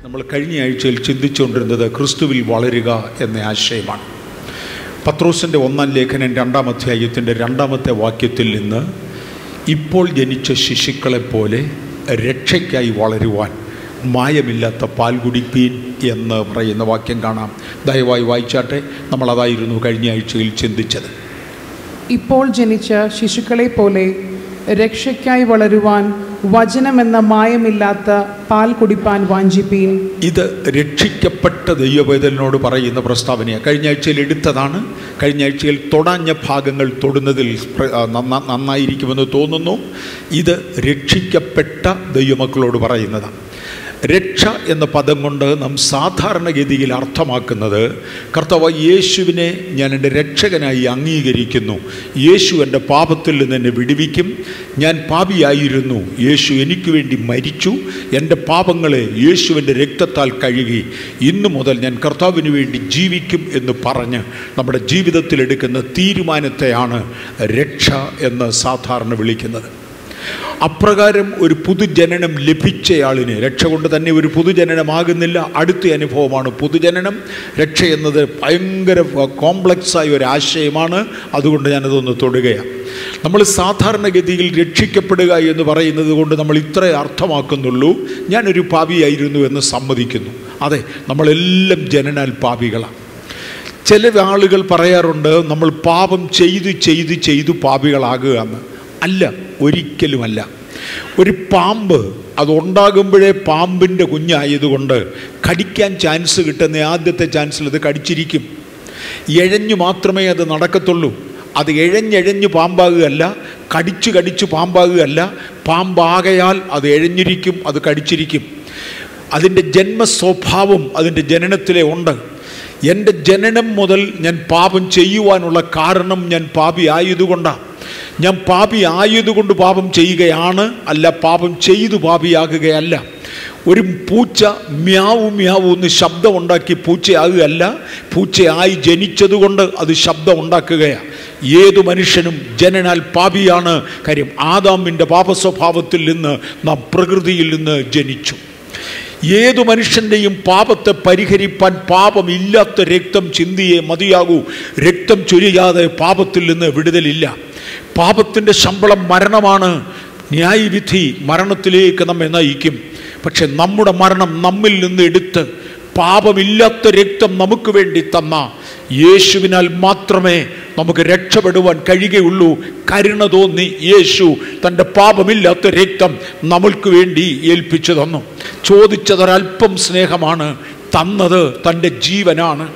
നമ്മൾ കഴിഞ്ഞ ആഴ്ചയിൽ ചിന്തിച്ചുകൊണ്ടിരുന്നത് ക്രിസ്തുവിൽ വളരുക എന്ന ആശയമാണ്. പത്രോസിൻ്റെ 1-ാം ലേഖനം 2-ാം അധ്യായത്തിൻ്റെ 2-ാമത്തെ വാക്യത്തിൽ നിന്ന് ഇപ്പോൾ ജനിച്ച ശിശുക്കളെപ്പോലെ രക്ഷയ്ക്കായി വളരുവാൻ മായമില്ലാത്ത പാൽ കുടിപ്പീൻ എന്ന് പറയുന്ന വാക്യം കാണാം. ദയവായി വായിച്ചാട്ടെ. നമ്മളതായിരുന്നു കഴിഞ്ഞ ആഴ്ചയിൽ ചിന്തിച്ചത്. ഇപ്പോൾ ജനിച്ച ശിശുക്കളെ പോലെ രക്ഷയ്ക്കായി വളരുവാൻ വചനമെന്ന മായമില്ലാത്ത പാൽ കുടിപ്പാൻ വാഞ്ചിപ്പീൻ. ഇത് രക്ഷിക്കപ്പെട്ട ദൈവവേദനോട് പറയുന്ന പ്രസ്താവനയാണ്. കഴിഞ്ഞ ആഴ്ചയിൽ എടുത്തതാണ്. കഴിഞ്ഞ ആഴ്ചയിൽ തൊടാഞ്ഞ ഭാഗങ്ങൾ തൊടുന്നതിൽ നന്നായിരിക്കുമെന്ന് തോന്നുന്നു. ഇത് രക്ഷിക്കപ്പെട്ട ദൈവമക്കളോട് പറയുന്നതാണ്. രക്ഷ എന്ന പദം കൊണ്ട് നാം സാധാരണഗതിയിൽ അർത്ഥമാക്കുന്നത് കർത്താവ് യേശുവിനെ ഞാൻ എൻ്റെ രക്ഷകനായി അംഗീകരിക്കുന്നു, യേശു എൻ്റെ പാപത്തിൽ നിന്ന് എന്നെ വിടുവിക്കും, ഞാൻ പാപിയായിരുന്നു, യേശു എനിക്ക് വേണ്ടി മരിച്ചു, എൻ്റെ പാപങ്ങളെ യേശുവിൻ്റെ രക്തത്താൽ കഴുകി, ഇന്നു മുതൽ ഞാൻ കർത്താവിന് വേണ്ടി ജീവിക്കും എന്ന് പറഞ്ഞ് നമ്മുടെ ജീവിതത്തിലെടുക്കുന്ന തീരുമാനത്തെയാണ് രക്ഷ എന്ന് സാധാരണ വിളിക്കുന്നത്. അപ്രകാരം ഒരു പുതുജനനം ലഭിച്ചയാളിന് രക്ഷ കൊണ്ട് തന്നെ ഒരു പുതുജനനമാകുന്നില്ല, അടുത്ത അനുഭവമാണ് പുതുജനനം. രക്ഷ എന്നത് ഭയങ്കര കോംപ്ലക്സായ ഒരു ആശയമാണ്. അതുകൊണ്ട് ഞാനതൊന്ന് തൊടുകയാണ്. നമ്മൾ സാധാരണഗതിയിൽ രക്ഷിക്കപ്പെടുക എന്ന് പറയുന്നത് കൊണ്ട് നമ്മൾ ഇത്രേ അർത്ഥമാക്കുന്നുള്ളൂ. ഞാനൊരു പാപിയായിരുന്നു എന്ന് സമ്മതിക്കുന്നു. അതെ, നമ്മളെല്ലാം ജനനാൽ പാപികളാണ്. ചില ആളുകൾ പറയാറുണ്ട് നമ്മൾ പാപം ചെയ്തു പാപികളാകുക എന്ന്. അല്ല, ഒരിക്കലുമല്ല. ഒരു പാമ്പ് അതുണ്ടാകുമ്പോഴേ പാമ്പിൻ്റെ കുഞ്ഞായതുകൊണ്ട് കടിക്കാൻ ചാൻസ് കിട്ടുന്ന ആദ്യത്തെ ചാൻസിൽ അത് കടിച്ചിരിക്കും. എഴഞ്ഞു മാത്രമേ അത് നടക്കത്തുള്ളൂ. അത് എഴഞ്ഞെഴഞ്ഞ് പാമ്പാകുകയല്ല, കടിച്ചു പാമ്പാകുകയല്ല. പാമ്പാകയാൽ അത് എഴഞ്ഞിരിക്കും, അത് കടിച്ചിരിക്കും. അതിൻ്റെ ജന്മസ്വഭാവം അതിൻ്റെ ജനനത്തിലേ ഉണ്ട്. എൻ്റെ ജനനം മുതൽ ഞാൻ പാപം ചെയ്യുവാനുള്ള കാരണം ഞാൻ പാപി ആയതുകൊണ്ടാണ്. ഞാൻ പാപി ആയതുകൊണ്ട് പാപം ചെയ്യുകയാണ്, അല്ല പാപം ചെയ്തു പാപിയാകുകയല്ല. ഒരു പൂച്ച മ്യാവു മ്യാവു എന്ന് ശബ്ദമുണ്ടാക്കി പൂച്ചയാകുകയല്ല, പൂച്ചയായി ജനിച്ചതുകൊണ്ട് അത് ശബ്ദം ഉണ്ടാക്കുകയാണ്. ഏതു മനുഷ്യനും ജനനാൽ പാപിയാണ്. കാര്യം ആദാമിൻ്റെ പാപസ്വഭാവത്തിൽ നിന്ന് നാം പ്രകൃതിയിൽ നിന്ന് ജനിച്ചു. ഏതു മനുഷ്യൻ്റെയും പാപത്തെ പരിഹരിപ്പാൻ പാപമില്ലാത്ത രക്തം ചിന്തിയേ മതിയാകൂ. രക്തം ചൊരിയാതെ പാപത്തിൽ നിന്ന് വിടുതലില്ല. പാപത്തിൻ്റെ ശമ്പളം മരണമാണ്. ന്യായവിധി മരണത്തിലേക്ക് നമ്മെ നയിക്കും. പക്ഷെ നമ്മുടെ മരണം നമ്മിൽ നിന്ന് എടുത്ത് പാപമില്ലാത്ത രക്തം നമുക്ക് വേണ്ടി തന്ന യേശുവിനാൽ മാത്രമേ നമുക്ക് രക്ഷപ്പെടുവാൻ കഴിയുകയുള്ളൂ. കരുണ തോന്നി യേശു തൻ്റെ പാപമില്ലാത്ത രക്തം നമ്മൾക്ക് വേണ്ടി ഏൽപ്പിച്ചു തന്നു. ചോദിച്ചതൊരൽപ്പം സ്നേഹമാണ്, തന്നത് തൻ്റെ ജീവനാണ്.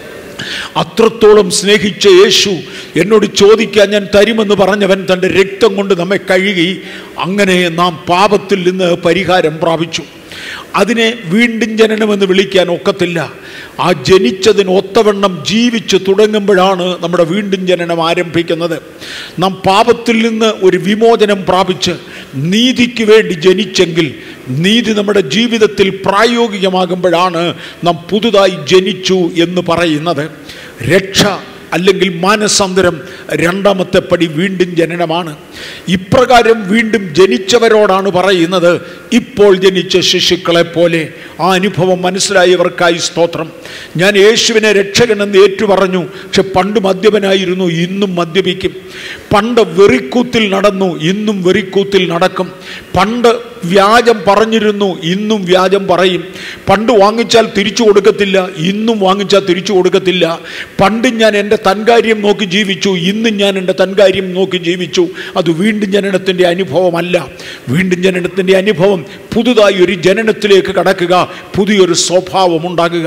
അത്രത്തോളം സ്നേഹിച്ച യേശു എന്നോട് ചോദിക്കാൻ ഞാൻ തരുമെന്ന് പറഞ്ഞവൻ തൻ്റെ രക്തം കൊണ്ട് നമ്മെ കഴുകി. അങ്ങനെ നാം പാപത്തിൽ നിന്ന് പരിഹാരം പ്രാപിച്ചു. അതിനെ വീണ്ടും ജനനമെന്ന് വിളിക്കാൻ ഒക്കത്തില്ല. ആ ജനിച്ചതിന് ഒത്തവണ്ണം ജീവിച്ചു തുടങ്ങുമ്പോഴാണ് നമ്മുടെ വീണ്ടും ജനനം ആരംഭിക്കുന്നത്. നാം പാപത്തിൽ നിന്ന് ഒരു വിമോചനം പ്രാപിച്ച് നീതിക്ക് വേണ്ടി ജനിച്ചെങ്കിൽ നീതി നമ്മുടെ ജീവിതത്തിൽ പ്രായോഗികമാകുമ്പോഴാണ് നാം പുതുതായി ജനിച്ചു എന്ന് പറയുന്നത്. രക്ഷ അല്ലെങ്കിൽ മാനസാന്തരം രണ്ടാമത്തെ പടി വീണ്ടും ജനനമാണ്. ഇപ്രകാരം വീണ്ടും ജനിച്ചവരോടാണ് പറയുന്നത്, ഇപ്പോൾ ജനിച്ച ശിശുക്കളെ പോലെ. ആ അനുഭവം മനസ്സിലായവർക്കായി സ്തോത്രം. ഞാൻ യേശുവിനെ രക്ഷകനെന്ന് ഏറ്റുപറഞ്ഞു, പക്ഷെ പണ്ട് മദ്യപനായിരുന്നു, ഇന്നും മദ്യപിക്കും. പണ്ട് വെറിക്കൂത്തിൽ നടന്നു, ഇന്നും വെറിക്കൂത്തിൽ നടക്കും. പണ്ട് വ്യാജം പറഞ്ഞിരുന്നു, ഇന്നും വ്യാജം പറയും. പണ്ട് വാങ്ങിച്ചാൽ തിരിച്ചു കൊടുക്കത്തില്ല, ഇന്നും വാങ്ങിച്ചാൽ തിരിച്ചു കൊടുക്കത്തില്ല. പണ്ട് ഞാൻ എൻ്റെ തൻകാര്യം നോക്കി ജീവിച്ചു, ഇന്നും ഞാൻ എൻ്റെ തൻകാര്യം നോക്കി ജീവിച്ചു. അത് വീണ്ടും ജനനത്തിൻ്റെ അനുഭവമല്ല. വീണ്ടും ജനനത്തിൻ്റെ അനുഭവം പുതുതായി ഒരു ജനനത്തിലേക്ക് കടക്കുക, പുതിയൊരു സ്വഭാവം ഉണ്ടാകുക.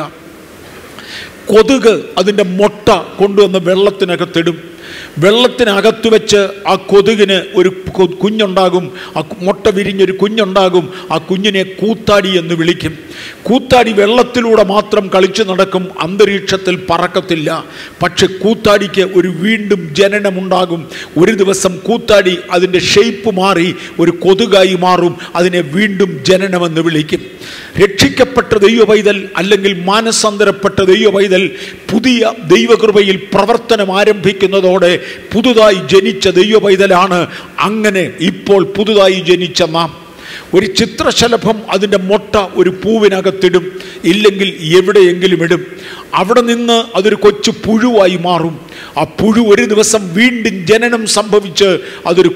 കൊതുക് അതിൻ്റെ മുട്ട കൊണ്ടുവന്ന് വെള്ളത്തിനകത്തിടും. വെള്ളത്തിനകത്ത് വെച്ച് ആ കൊതുകിന് ഒരു കുഞ്ഞുണ്ടാകും. ആ മുട്ട വിരിഞ്ഞൊരു കുഞ്ഞുണ്ടാകും. ആ കുഞ്ഞിനെ കൂത്താടി എന്ന് വിളിക്കും. കൂത്താടി വെള്ളത്തിലൂടെ മാത്രം കളിച്ചു നടക്കും, അന്തരീക്ഷത്തിൽ പറക്കത്തില്ല. പക്ഷെ കൂത്താടിക്ക് ഒരു വീണ്ടും ജനനമുണ്ടാകും. ഒരു ദിവസം കൂത്താടി അതിൻ്റെ ഷേപ്പ് മാറി ഒരു കൊതുകായി മാറും. അതിനെ വീണ്ടും ജനനമെന്ന് വിളിക്കും. രക്ഷിക്കപ്പെട്ട ദൈവപൈതൽ അല്ലെങ്കിൽ മാനസാന്തരപ്പെട്ട ദൈവപൈതൽ പുതിയ ദൈവകൃപയിൽ പ്രവർത്തനം ആരംഭിക്കുന്നതോടെ പുതുതായി ജനിച്ച ദൈവപൈതലാണ്. അങ്ങനെ ഇപ്പോൾ പുതുതായി ജനിച്ച നാം ഒരു ചിത്രശലഭം അതിൻ്റെ മുട്ട ഒരു പൂവിനകത്തിടും, ഇല്ലെങ്കിൽ എവിടെയെങ്കിലും ഇടും. അവിടെ നിന്ന് അതൊരു കൊച്ചു പുഴുവായി മാറും. ആ പുഴു ഒരു ദിവസം വീണ്ടും ജനനം സംഭവിച്ച് അതൊരു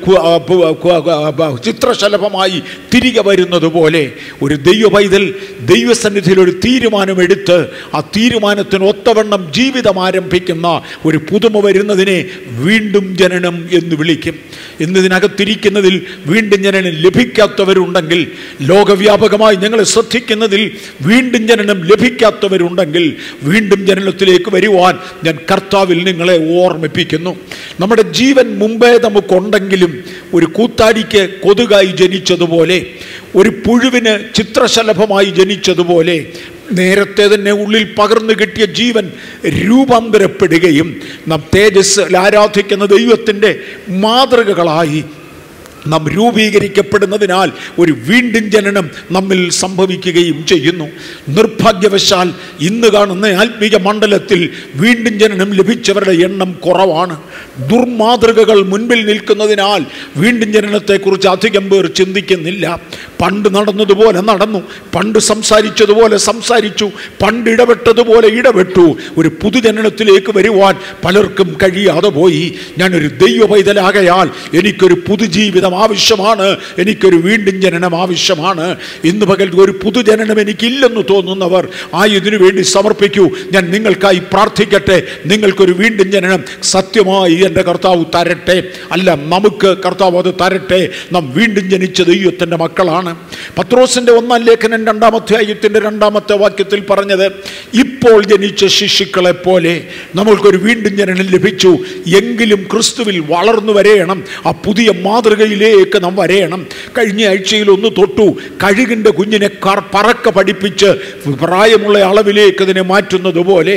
ചിത്രശലഭമായി തിരികെ വരുന്നത് പോലെ ഒരു ദൈവ പൈതൽ ദൈവസന്നിധിയിൽ ഒരു തീരുമാനമെടുത്ത് ആ തീരുമാനത്തിന് ഒത്തവണ്ണം ജീവിതം ആരംഭിക്കുന്ന ഒരു പുതുമ വരുന്നതിനെ വീണ്ടും ജനനം എന്ന് വിളിക്കും. ഇന്നതിനകത്തിരിക്കുന്നതിൽ വീണ്ടും ജനനം ലഭിക്കാത്തവരുണ്ടെങ്കിൽ, ലോകവ്യാപകമായി ഞങ്ങളെ ശ്രദ്ധിക്കുന്നതിൽ വീണ്ടും ജനനം ലഭിക്കാത്തവരുണ്ടെങ്കിൽ വീണ്ടും ജനനത്തിലേക്ക് വരുവാൻ ഞാൻ കർത്താവിൽ നിങ്ങളെ ഓർമ്മിപ്പിക്കുന്നു. നമ്മുടെ ജീവൻ മുമ്പേ നമുക്കുണ്ടെങ്കിലും ഒരു കൂത്താടിക്ക് കൊതുകായി ജനിച്ചതുപോലെ, ഒരു പുഴുവിന് ചിത്രശലഭമായി ജനിച്ചതുപോലെ നേരത്തെ തന്നെ ഉള്ളിൽ പകർന്നു കിട്ടിയ ജീവൻ രൂപാന്തരപ്പെടുകയും നാം തേജസ്സിൽ ആരാധിക്കുന്ന ദൈവത്തിൻ്റെ മാതൃകകളായി നാം രൂപീകരിക്കപ്പെടുന്നതിനാൽ ഒരു വീണ്ടും ജനനം നമ്മിൽ സംഭവിക്കുകയും ചെയ്യുന്നു. നിർഭാഗ്യവശാൽ ഇന്ന് കാണുന്ന ആത്മീയ മണ്ഡലത്തിൽ വീണ്ടും ജനനം ലഭിച്ചവരുടെ എണ്ണം കുറവാണ്. ദുർമാതൃകകൾ മുൻപിൽ നിൽക്കുന്നതിനാൽ വീണ്ടും ജനനത്തെക്കുറിച്ച് അധികം പേർ ചിന്തിക്കുന്നില്ല. പണ്ട് നടന്നതുപോലെ നടന്നു, പണ്ട് സംസാരിച്ചതുപോലെ സംസാരിച്ചു, പണ്ട് ഇടപെട്ടതുപോലെ ഇടപെട്ടു. ഒരു പുതുജനനത്തിലേക്ക് വരുവാൻ പലർക്കും കഴിയാതെ പോയി. ഞാനൊരു ദൈവ പൈതലാകയാൽ എനിക്കൊരു പുതുജീവിതം ആവശ്യമാണ്, എനിക്കൊരു വീണ്ടും ജനനം ആവശ്യമാണ്. ഇന്ന് പകൽ ഒരു പുതുജനനം എനിക്കില്ലെന്ന് തോന്നുന്നവർ ഇതിനു വേണ്ടി സമർപ്പിക്കൂ. ഞാൻ നിങ്ങൾക്കായി പ്രാർത്ഥിക്കട്ടെ. നിങ്ങൾക്കൊരു വീണ്ടും ജനനം സത്യമായി എൻ്റെ കർത്താവ് തരട്ടെ. അല്ല, നമുക്ക് കർത്താവ് അത് തരട്ടെ. നാം വീണ്ടും ജനിച്ച ദൈവത്തിൻ്റെ മക്കളാണ്. പത്രോസിന്റെ 1-ാം ലേഖനം 2-ാം അധ്യായത്തിന്റെ 2-ാമത്തെ വാക്യത്തിൽ പറഞ്ഞത്, ഇപ്പോൾ ജനിച്ച ശിശുക്കളെ പോലെ നമ്മൾക്കൊരു വീണ്ടും ജനനം ലഭിച്ചു. എങ്കിലും ക്രിസ്തുവിൽ വളർന്നു വരേണം. ആ പുതിയ മാതൃകയിലേക്ക് നാം വരേണം. കഴിഞ്ഞ ആഴ്ചയിൽ ഒന്ന് തൊട്ടു, കഴുകിൻ്റെ കുഞ്ഞിനെ പറക്ക പഠിപ്പിച്ച് പ്രായമുള്ള അളവിലേക്ക് അതിനെ മാറ്റുന്നത് പോലെ,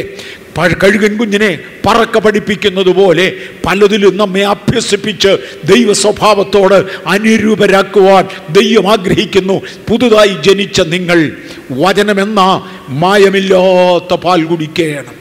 കഴുകൻ കുഞ്ഞിനെ പറക്ക പഠിപ്പിക്കുന്നത് പോലെ പലതിലും നമ്മെ അഭ്യസിപ്പിച്ച് ദൈവ സ്വഭാവത്തോട് അനുരൂപരാക്കുവാൻ ദൈവം ആഗ്രഹിക്കുന്നു. പുതുതായി ജനിച്ച നിങ്ങൾ വചനമെന്ന മായമില്ലാത്ത പാൽ കുടിക്കണം.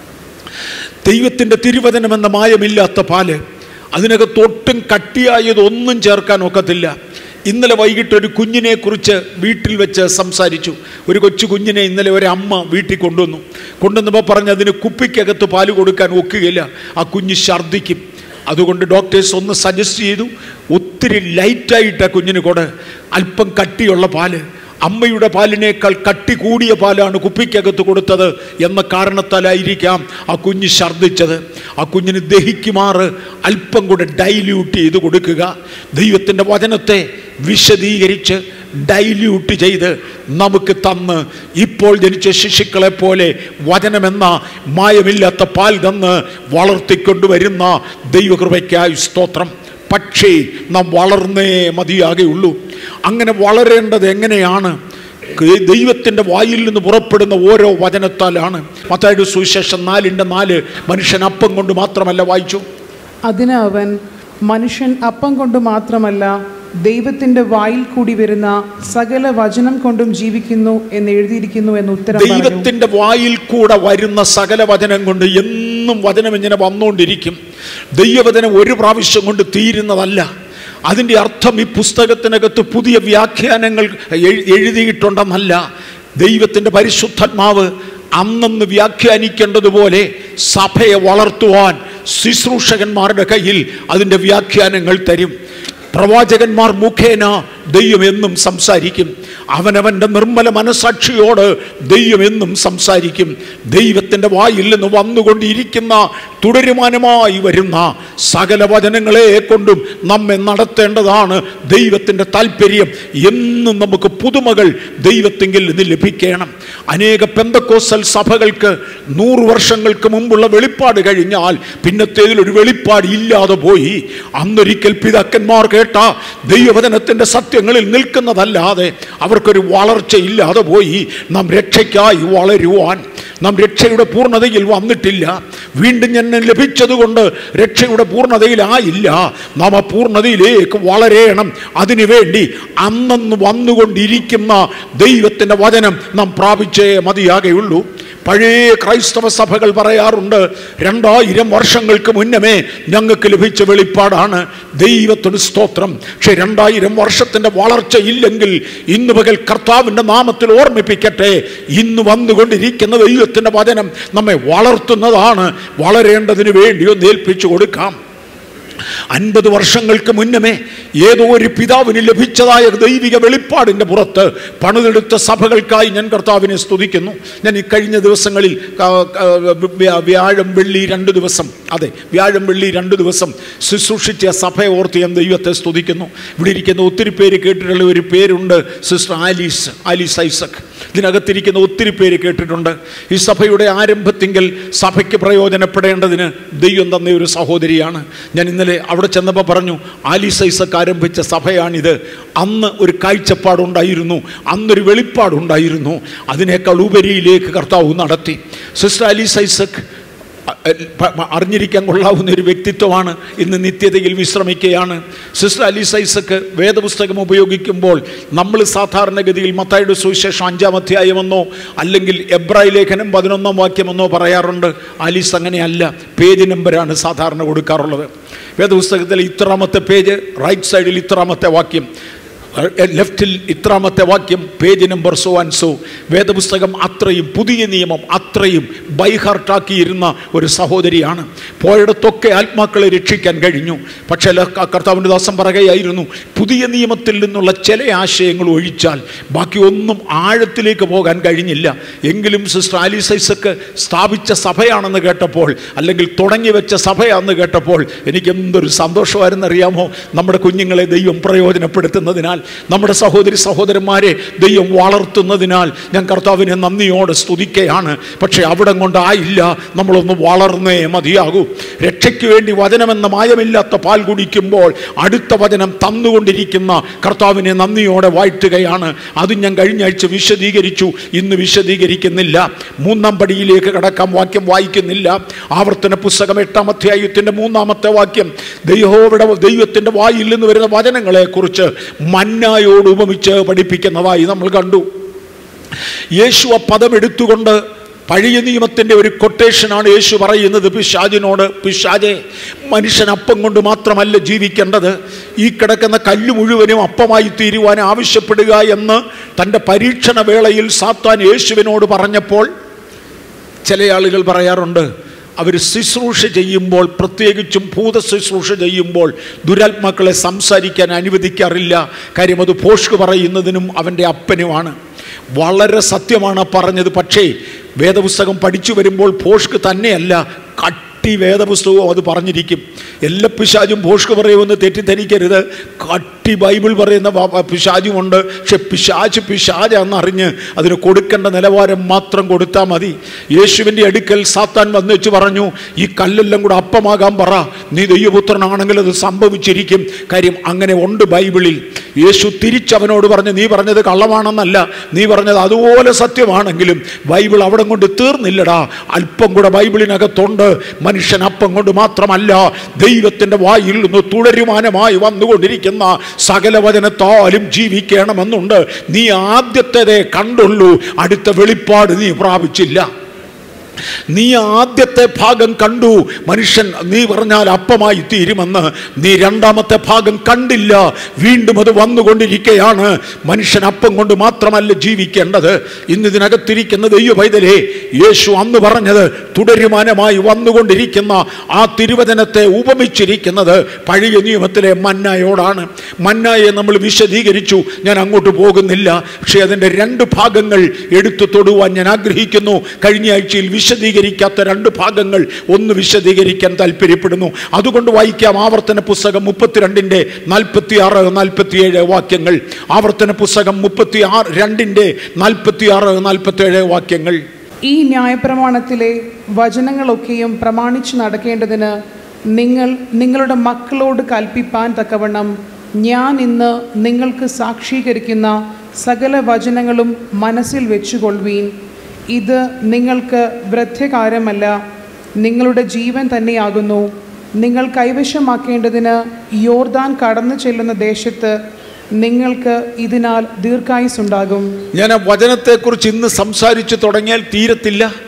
ദൈവത്തിൻ്റെ തിരുവചനമെന്ന മായമില്ലാത്ത പാല്, അതിനകത്തൊട്ടും കട്ടിയായതൊന്നും ചേർക്കാൻ ഒക്കത്തില്ല. ഇന്നലെ വൈകിട്ട് ഒരു കുഞ്ഞിനെ കുറിച്ച് വീട്ടിൽ വെച്ച് സംസാരിച്ചു. ഒരു കൊച്ചു കുഞ്ഞിനെ ഇന്നലെ ഒരു അമ്മ വീട്ടിൽ കൊണ്ടുവന്നപ്പോൾ പറഞ്ഞ് അതിന് കുപ്പിക്കകത്ത് പാല് കൊടുക്കാൻ ഒക്കുകയില്ല, ആ കുഞ്ഞ് ഛർദ്ദിക്കും. അതുകൊണ്ട് ഡോക്ടേഴ്സ് ഒന്ന് സജസ്റ്റ് ചെയ്തു, ഒത്തിരി ലൈറ്റായിട്ട് ആ കുഞ്ഞിന് അല്പം കട്ടിയുള്ള പാല്, അമ്മയുടെ പാലിനേക്കാൾ കട്ടി കൂടിയ പാലാണ് കുപ്പിക്കകത്ത് കൊടുത്തത് എന്ന കാരണത്താലായിരിക്കാം ആ കുഞ്ഞ് ഛർദ്ദിച്ചത്. ആ കുഞ്ഞിന് ദഹിക്കുമാറ് അല്പം കൂടെ ഡൈല്യൂട്ട് ചെയ്ത് കൊടുക്കുക. ദൈവത്തിൻ്റെ വചനത്തെ വിശദീകരിച്ച് ഡൈല്യൂട്ട് ചെയ്ത് നമുക്ക് തന്ന് ഇപ്പോൾ ജനിച്ച ശിശുക്കളെ പോലെ വചനമെന്ന മായമില്ലാത്ത പാൽ തന്ന് വളർത്തിക്കൊണ്ടുവരുന്ന ദൈവകൃപയ്ക്കായി സ്തോത്രം. പക്ഷേ നാം വളർന്നേ മതിയാകെയുള്ളൂ. അങ്ങനെ വളരേണ്ടത് എങ്ങനെയാണ്? ദൈവത്തിൻ്റെ വായിൽ നിന്ന് പുറപ്പെടുന്ന ഓരോ വചനത്താലാണ്. മത്തായിയുടെ സുവിശേഷം 4:4 മനുഷ്യൻ അപ്പം കൊണ്ട് മാത്രമല്ല വായിച്ചു. അതിന് അവൻ, മനുഷ്യൻ അപ്പം കൊണ്ട് മാത്രമല്ല ദൈവത്തിന്റെ വായിൽ കൂടി വരുന്ന സകല വചനം കൊണ്ടും ജീവിക്കുന്നു എന്ന് എഴുതിയിരിക്കുന്നു എന്ന് ഉത്തരം പറഞ്ഞു. ദൈവത്തിന്റെ വായിൽ കൂടെ വരുന്ന സകല വചനം കൊണ്ട് എന്നും വചനം ഇങ്ങനെ വന്നുകൊണ്ടിരിക്കും. ദൈവവചനം ഒരു പ്രാവശ്യം കൊണ്ട് തീരുന്നതല്ല. അതിൻ്റെ അർത്ഥം ഈ പുസ്തകത്തിനകത്ത് പുതിയ വ്യാഖ്യാനങ്ങൾ എഴുതിയിട്ടുണ്ടെന്നല്ല. ദൈവത്തിൻ്റെ പരിശുദ്ധാത്മാവ് അന്നന്ന് വ്യാഖ്യാനിക്കേണ്ടതുപോലെ സഭയെ വളർത്തുവാൻ ശുശ്രൂഷകന്മാരുടെ കയ്യിൽ അതിൻ്റെ വ്യാഖ്യാനങ്ങൾ തരും. പ്രവാചകന്മാർ മുഖേന ദൈവം എന്നും സംസാരിക്കും. അവനവൻ്റെ നിർമ്മല മനസാക്ഷിയോട് ദൈവം എന്നും സംസാരിക്കും. ദൈവത്തിൻ്റെ വായിൽ നിന്ന് വന്നുകൊണ്ടിരിക്കുന്ന തുടരുമാനമായി വരുന്ന സകല വചനങ്ങളെ കൊണ്ടും നമ്മെ നടത്തേണ്ടതാണ് ദൈവത്തിൻ്റെ താല്പര്യം. എന്നും നമുക്ക് പുതുമകൾ ദൈവത്തിങ്കിൽ നിന്ന് ലഭിക്കണം. അനേക പെന്തക്കോസ്തൽ സഭകൾക്ക് 100 വർഷങ്ങൾക്ക് മുമ്പുള്ള വെളിപ്പാട് കഴിഞ്ഞാൽ പിന്നത്തേതിലൊരു വെളിപ്പാട് ഇല്ലാതെ പോയി. അന്നൊരിക്കൽ പിതാക്കന്മാർ കേട്ട ദൈവവചനത്തിൻ്റെ സത്യങ്ങളിൽ നിൽക്കുന്നതല്ലാതെ അവർക്കൊരു വളർച്ചയില്ലാതെ പോയി. നാം രക്ഷയ്ക്കായി വളരുവാൻ, നാം രക്ഷയുടെ പൂർണ്ണതയിൽ വന്നിട്ടില്ല. വീണ്ടും ജനനം ലഭിച്ചതുകൊണ്ട് രക്ഷയുടെ പൂർണ്ണതയിലായില്ല. നാം ആ പൂർണ്ണതയിലേക്ക് വളരേണം. അതിനുവേണ്ടി അന്നന്ന് വന്നുകൊണ്ടിരിക്കുന്ന ദൈവത്തിൻ്റെ വചനം നാം പ്രാപിച്ചേ മതിയാകെയുള്ളൂ. പഴയ ക്രൈസ്തവ സഭകൾ പറയാറുണ്ട് 2000 വർഷങ്ങൾക്ക് മുന്നമേ ഞങ്ങൾക്ക് ലഭിച്ച വെളിപ്പാടാണ്. ദൈവത്തിന് സ്തോത്രം. പക്ഷെ 2000 വർഷത്തിന്റെ വളർച്ച ഇല്ലെങ്കിൽ ഇന്ന് പകൽ കർത്താവിന്റെ നാമത്തിൽ ഓർമ്മിപ്പിക്കട്ടെ, ഇന്ന് വന്നുകൊണ്ടിരിക്കുന്ന ദൈവത്തിന്റെ വചനം നമ്മെ വളർത്തുന്നതാണ്. വളരേണ്ടതിന് വേണ്ടി ഒന്ന് ഏൽപ്പിച്ചു കൊടുക്കാം. 50 വർഷങ്ങൾക്ക് മുന്നമേ ഏതോ ഒരു പിതാവിന് ലഭിച്ചതായ ദൈവിക വെളിപ്പാടിൻ്റെ പുറത്ത് പണിതെടുത്ത സഭകൾക്കായി ഞാൻ കർത്താവിനെ സ്തുതിക്കുന്നു. ഞാൻ ഈ കഴിഞ്ഞ ദിവസങ്ങളിൽ വ്യാഴം വെള്ളി 2 ദിവസം വ്യാഴം വെള്ളി 2 ദിവസം ശുശ്രൂഷിച്ച സഭയെ ഓർത്ത് ഞാൻ ദൈവത്തെ സ്തുതിക്കുന്നു. ഇവിടെ ഇരിക്കുന്ന ഒത്തിരി പേര് കേട്ടിട്ടുള്ള ഒരു പേരുണ്ട്, സിസ്റ്റർ ആലീസ് ഐസക്. ഇതിനകത്തിരിക്കുന്ന ഒത്തിരി പേര് കേട്ടിട്ടുണ്ട്. ഈ സഭയുടെ ആരംഭത്തിങ്കിൽ സഭയ്ക്ക് പ്രയോജനപ്പെടേണ്ടതിന് ദൈവം തന്ന ഒരു സഹോദരിയാണ്. ഞാൻ ഇന്നലെ അവിടെ ചെന്നപ്പോൾ പറഞ്ഞു, ആലീസ് ഐസക് ആരംഭിച്ച സഭയാണിത്. അന്ന് ഒരു കാഴ്ചപ്പാടുണ്ടായിരുന്നു, അന്നൊരു വെളിപ്പാടുണ്ടായിരുന്നു. അതിനേക്കാൾ ഉപരിയിലേക്ക് കർത്താവ് നടത്തി. സിസ്റ്റർ ആലീസ് ഐസക് അറിഞ്ഞിരിക്കാൻ കൊള്ളാവുന്ന ഒരു വ്യക്തിത്വമാണ്. ഇന്ന് നിത്യതയിൽ വിശ്രമിക്കുകയാണ്. സിസ്റ്റർ ആലീസ് ഐസക് വേദപുസ്തകം ഉപയോഗിക്കുമ്പോൾ നമ്മൾ സാധാരണഗതിയിൽ മത്തായിയുടെ സുവിശേഷം 5-ാം അധ്യായമെന്നോ അല്ലെങ്കിൽ എബ്രായ ലേഖനം 11-ാം വാക്യമെന്നോ പറയാറുണ്ട്. ആലീസ് അങ്ങനെയല്ല, പേജ് നമ്പറാണ് സാധാരണ കൊടുക്കാറുള്ളത്. വേദപുസ്തകത്തിൽ ഇത്രാമത്തെ പേജ്, റൈറ്റ് സൈഡിൽ ഇത്രാമത്തെ വാക്യം, ലെഫ്റ്റിൽ ഇത്രാമത്തെ വാക്യം, page number so and so. വേദപുസ്തകം അത്രയും, പുതിയ നിയമം അത്രയും ബൈഹാർട്ടാക്കിയിരുന്ന ഒരു സഹോദരിയാണ്. പോയിടത്തൊക്കെ ആത്മാക്കളെ രക്ഷിക്കാൻ കഴിഞ്ഞു. പക്ഷേ കർത്താവിൻ്റെ ദാസൻ പറയുകയായിരുന്നു, പുതിയ നിയമത്തിൽ നിന്നുള്ള ചില ആശയങ്ങൾ ഒഴിച്ചാൽ ബാക്കി ഒന്നും ആഴത്തിലേക്ക് പോകാൻ കഴിഞ്ഞില്ല. എങ്കിലും സിസ്റ്റർ ആലീസ് ഐസക് സ്ഥാപിച്ച സഭയാണെന്ന് കേട്ടപ്പോൾ, അല്ലെങ്കിൽ തുടങ്ങി വെച്ച സഭയാണെന്ന് കേട്ടപ്പോൾ എനിക്ക് എന്തൊരു സന്തോഷമായിരുന്നറിയാമോ. നമ്മുടെ കുഞ്ഞുങ്ങളെ ദൈവം പ്രയോജനപ്പെടുത്തുന്നതിനാൽ, നമ്മുടെ സഹോദരി സഹോദരന്മാരെ ദൈവം വളർത്തുന്നതിനാൽ ഞാൻ കർത്താവിനെ നന്ദിയോടെ സ്തുതിക്കുകയാണ്. പക്ഷെ അവിടെ കൊണ്ടായില്ല, നമ്മളൊന്ന് വളർന്നേ മതിയാകൂ. രക്ഷയ്ക്ക് വേണ്ടി വചനമെന്ന മായമില്ലാത്ത പാൽ കുടിക്കുമ്പോൾ അടുത്ത വചനം തന്നുകൊണ്ടിരിക്കുന്ന കർത്താവിനെ നന്ദിയോടെ വാഴ്ത്തുകയാണ്. അത് ഞാൻ കഴിഞ്ഞ ആഴ്ച വിശദീകരിച്ചു, ഇന്ന് വിശദീകരിക്കുന്നില്ല. 3-ാം പടിയിലേക്ക് കടക്കാം. വാക്യം വായിക്കുന്നില്ല. ആവർത്തന പുസ്തകം 8-ാം അധ്യായത്തിൻ്റെ 3-ാമത്തെ വാക്യം, ദൈവത്തിൻ്റെ വായിൽ നിന്ന് വരുന്ന വചനങ്ങളെ കുറിച്ച് മന്നായോട് ഉപമിച്ച് പഠിപ്പിക്കുന്നതായി നമ്മൾ കണ്ടു. യേശു ആ പദം എടുത്തുകൊണ്ട് പഴയ നിയമത്തിൻ്റെ ഒരു കൊട്ടേഷനാണ് യേശു പറയുന്നത് പിശാചിനോട്. പിശാചെ, മനുഷ്യൻ അപ്പം കൊണ്ട് മാത്രമല്ല ജീവിക്കേണ്ടത്, ഈ കിടക്കുന്ന കല്ല് മുഴുവനും അപ്പമായി തീരുവാൻ ആവശ്യപ്പെടുക എന്ന് തൻ്റെ പരീക്ഷണ വേളയിൽ സാത്താൻ യേശുവിനോട് പറഞ്ഞപ്പോൾ ചില ആളുകൾ പറയാറുണ്ട്, അവർ ശുശ്രൂഷ ചെയ്യുമ്പോൾ, പ്രത്യേകിച്ചും ഭൂത ശുശ്രൂഷ ചെയ്യുമ്പോൾ ദുരാത്മാക്കളെ സംസാരിക്കാൻ അനുവദിക്കാറില്ല. കാര്യം അത് ഭോഷ്ക് പറയുന്നതിനും അവൻ്റെ അപ്പനുമാണ്. വളരെ സത്യമാണ് പറഞ്ഞത്. പക്ഷേ വേദപുസ്തകം പഠിച്ചു വരുമ്പോൾ ഭോഷ്ക് തന്നെയല്ല, കട്ടി വേദപുസ്തകവും അത് പറഞ്ഞിരിക്കും. എല്ലാ പിശാചും ഭോഷ്ക് പറയുമെന്ന് തെറ്റിദ്ധരിക്കരുത്. കട്ടി ബൈബിൾ പറയുന്ന പിശാചുമുണ്ട്. പക്ഷെ പിശാചെന്നറിഞ്ഞ് അതിന് കൊടുക്കേണ്ട നിലവാരം മാത്രം കൊടുത്താൽ മതി. യേശുവിൻ്റെ അടുക്കൽ സാത്താൻ വന്നു വെച്ച് പറഞ്ഞു, ഈ കല്ലെല്ലാം കൂടെ അപ്പമാകാൻ പറ, നീ ദൈവപുത്രനാണെങ്കിൽ അത് സംഭവിച്ചിരിക്കും. കാര്യം അങ്ങനെ ഉണ്ട് ബൈബിളിൽ. യേശു തിരിച്ചവനോട് പറഞ്ഞു, നീ പറഞ്ഞത് കള്ളമാണെന്നല്ല, നീ പറഞ്ഞത് അതുപോലെ സത്യമാണെങ്കിലും ബൈബിൾ അവിടെ കൊണ്ട് തീർന്നില്ലടാ, അല്പം കൂടെ ബൈബിളിനകത്തുണ്ട്. മനുഷ്യൻ അപ്പം കൊണ്ട് മാത്രമല്ല, ദൈവത്തിൻ്റെ വായിൽ നിന്ന് തുടരുമാനമായി വന്നുകൊണ്ടിരിക്കുന്ന സകല വചനത്താലും ജീവിക്കണമെന്നുണ്ട്. നീ ആദ്യത്തേതേ കണ്ടുള്ളൂ, അടുത്ത വെളിപ്പാട് നീ പ്രാപിച്ചില്ല. നീ ആദ്യത്തെ ഭാഗം കണ്ടു, മനുഷ്യൻ നീ പറഞ്ഞാൽ അപ്പമായി തീരുമെന്ന്. നീ 2-ാമത്തെ ഭാഗം കണ്ടില്ല, വീണ്ടും അത് വന്നുകൊണ്ടിരിക്കുകയാണ്. മനുഷ്യൻ അപ്പം കൊണ്ട് മാത്രമല്ല ജീവിക്കേണ്ടത്. ഇന്ന് ഇതിനകത്തിരിക്കുന്ന ദൈവ പൈതലേ, യേശു അന്ന് പറഞ്ഞത് തുടരുമാനമായി വന്നുകൊണ്ടിരിക്കുന്ന ആ തിരുവചനത്തെ ഉപമിച്ചിരിക്കുന്നത് പഴയ നിയമത്തിലെ മന്നായോടാണ്. മന്നായെ നമ്മൾ വിശദീകരിച്ചു, ഞാൻ അങ്ങോട്ട് പോകുന്നില്ല. പക്ഷേ അതിൻ്റെ 2 ഭാഗങ്ങൾ എടുത്തു തൊടുവാൻ ഞാൻ ആഗ്രഹിക്കുന്നു. കഴിഞ്ഞ ആഴ്ചയിൽ വിശദീകരിക്കാത്ത 2 ഭാഗങ്ങൾ ഒന്ന് വിശദീകരിക്കാൻ താല്പര്യപ്പെടുന്നു. അതുകൊണ്ട് വായിക്കാം. ആവർത്തന പുസ്തകം 32-ന്റെ 46-47 വാക്യങ്ങൾ. ആവർത്തന പുസ്തകം 32-ന്റെ 46-47 വാക്യങ്ങൾ. ഈ ന്യായപ്രമാണത്തിലെ വചനങ്ങളൊക്കെയും പ്രമാണിച്ചു നടക്കേണ്ടതിന് നിങ്ങൾ നിങ്ങളുടെ മക്കളോട് കൽപ്പിപ്പാൻ തക്കവണ്ണം ഞാൻ ഇന്ന് നിങ്ങൾക്ക് സാക്ഷീകരിക്കുന്ന സകല വചനങ്ങളും മനസ്സിൽ വെച്ചുകൊള്ളുവീൻ. ഇത് നിങ്ങൾക്ക് വൃദ്ധ്യകാരമല്ല, നിങ്ങളുടെ ജീവൻ തന്നെയാകുന്നു. നിങ്ങൾ കൈവശമാക്കേണ്ടതിന് യോർദാൻ കടന്നു ചെല്ലുന്ന ദേശത്ത് നിങ്ങൾക്ക് ഇതിനാൽ ദീർഘായുസ്സുണ്ടാകും. ഞാൻ ആ വചനത്തെക്കുറിച്ച് ഇന്ന് സംസാരിച്ചു തുടങ്ങിയാൽ തീരത്തില്ല.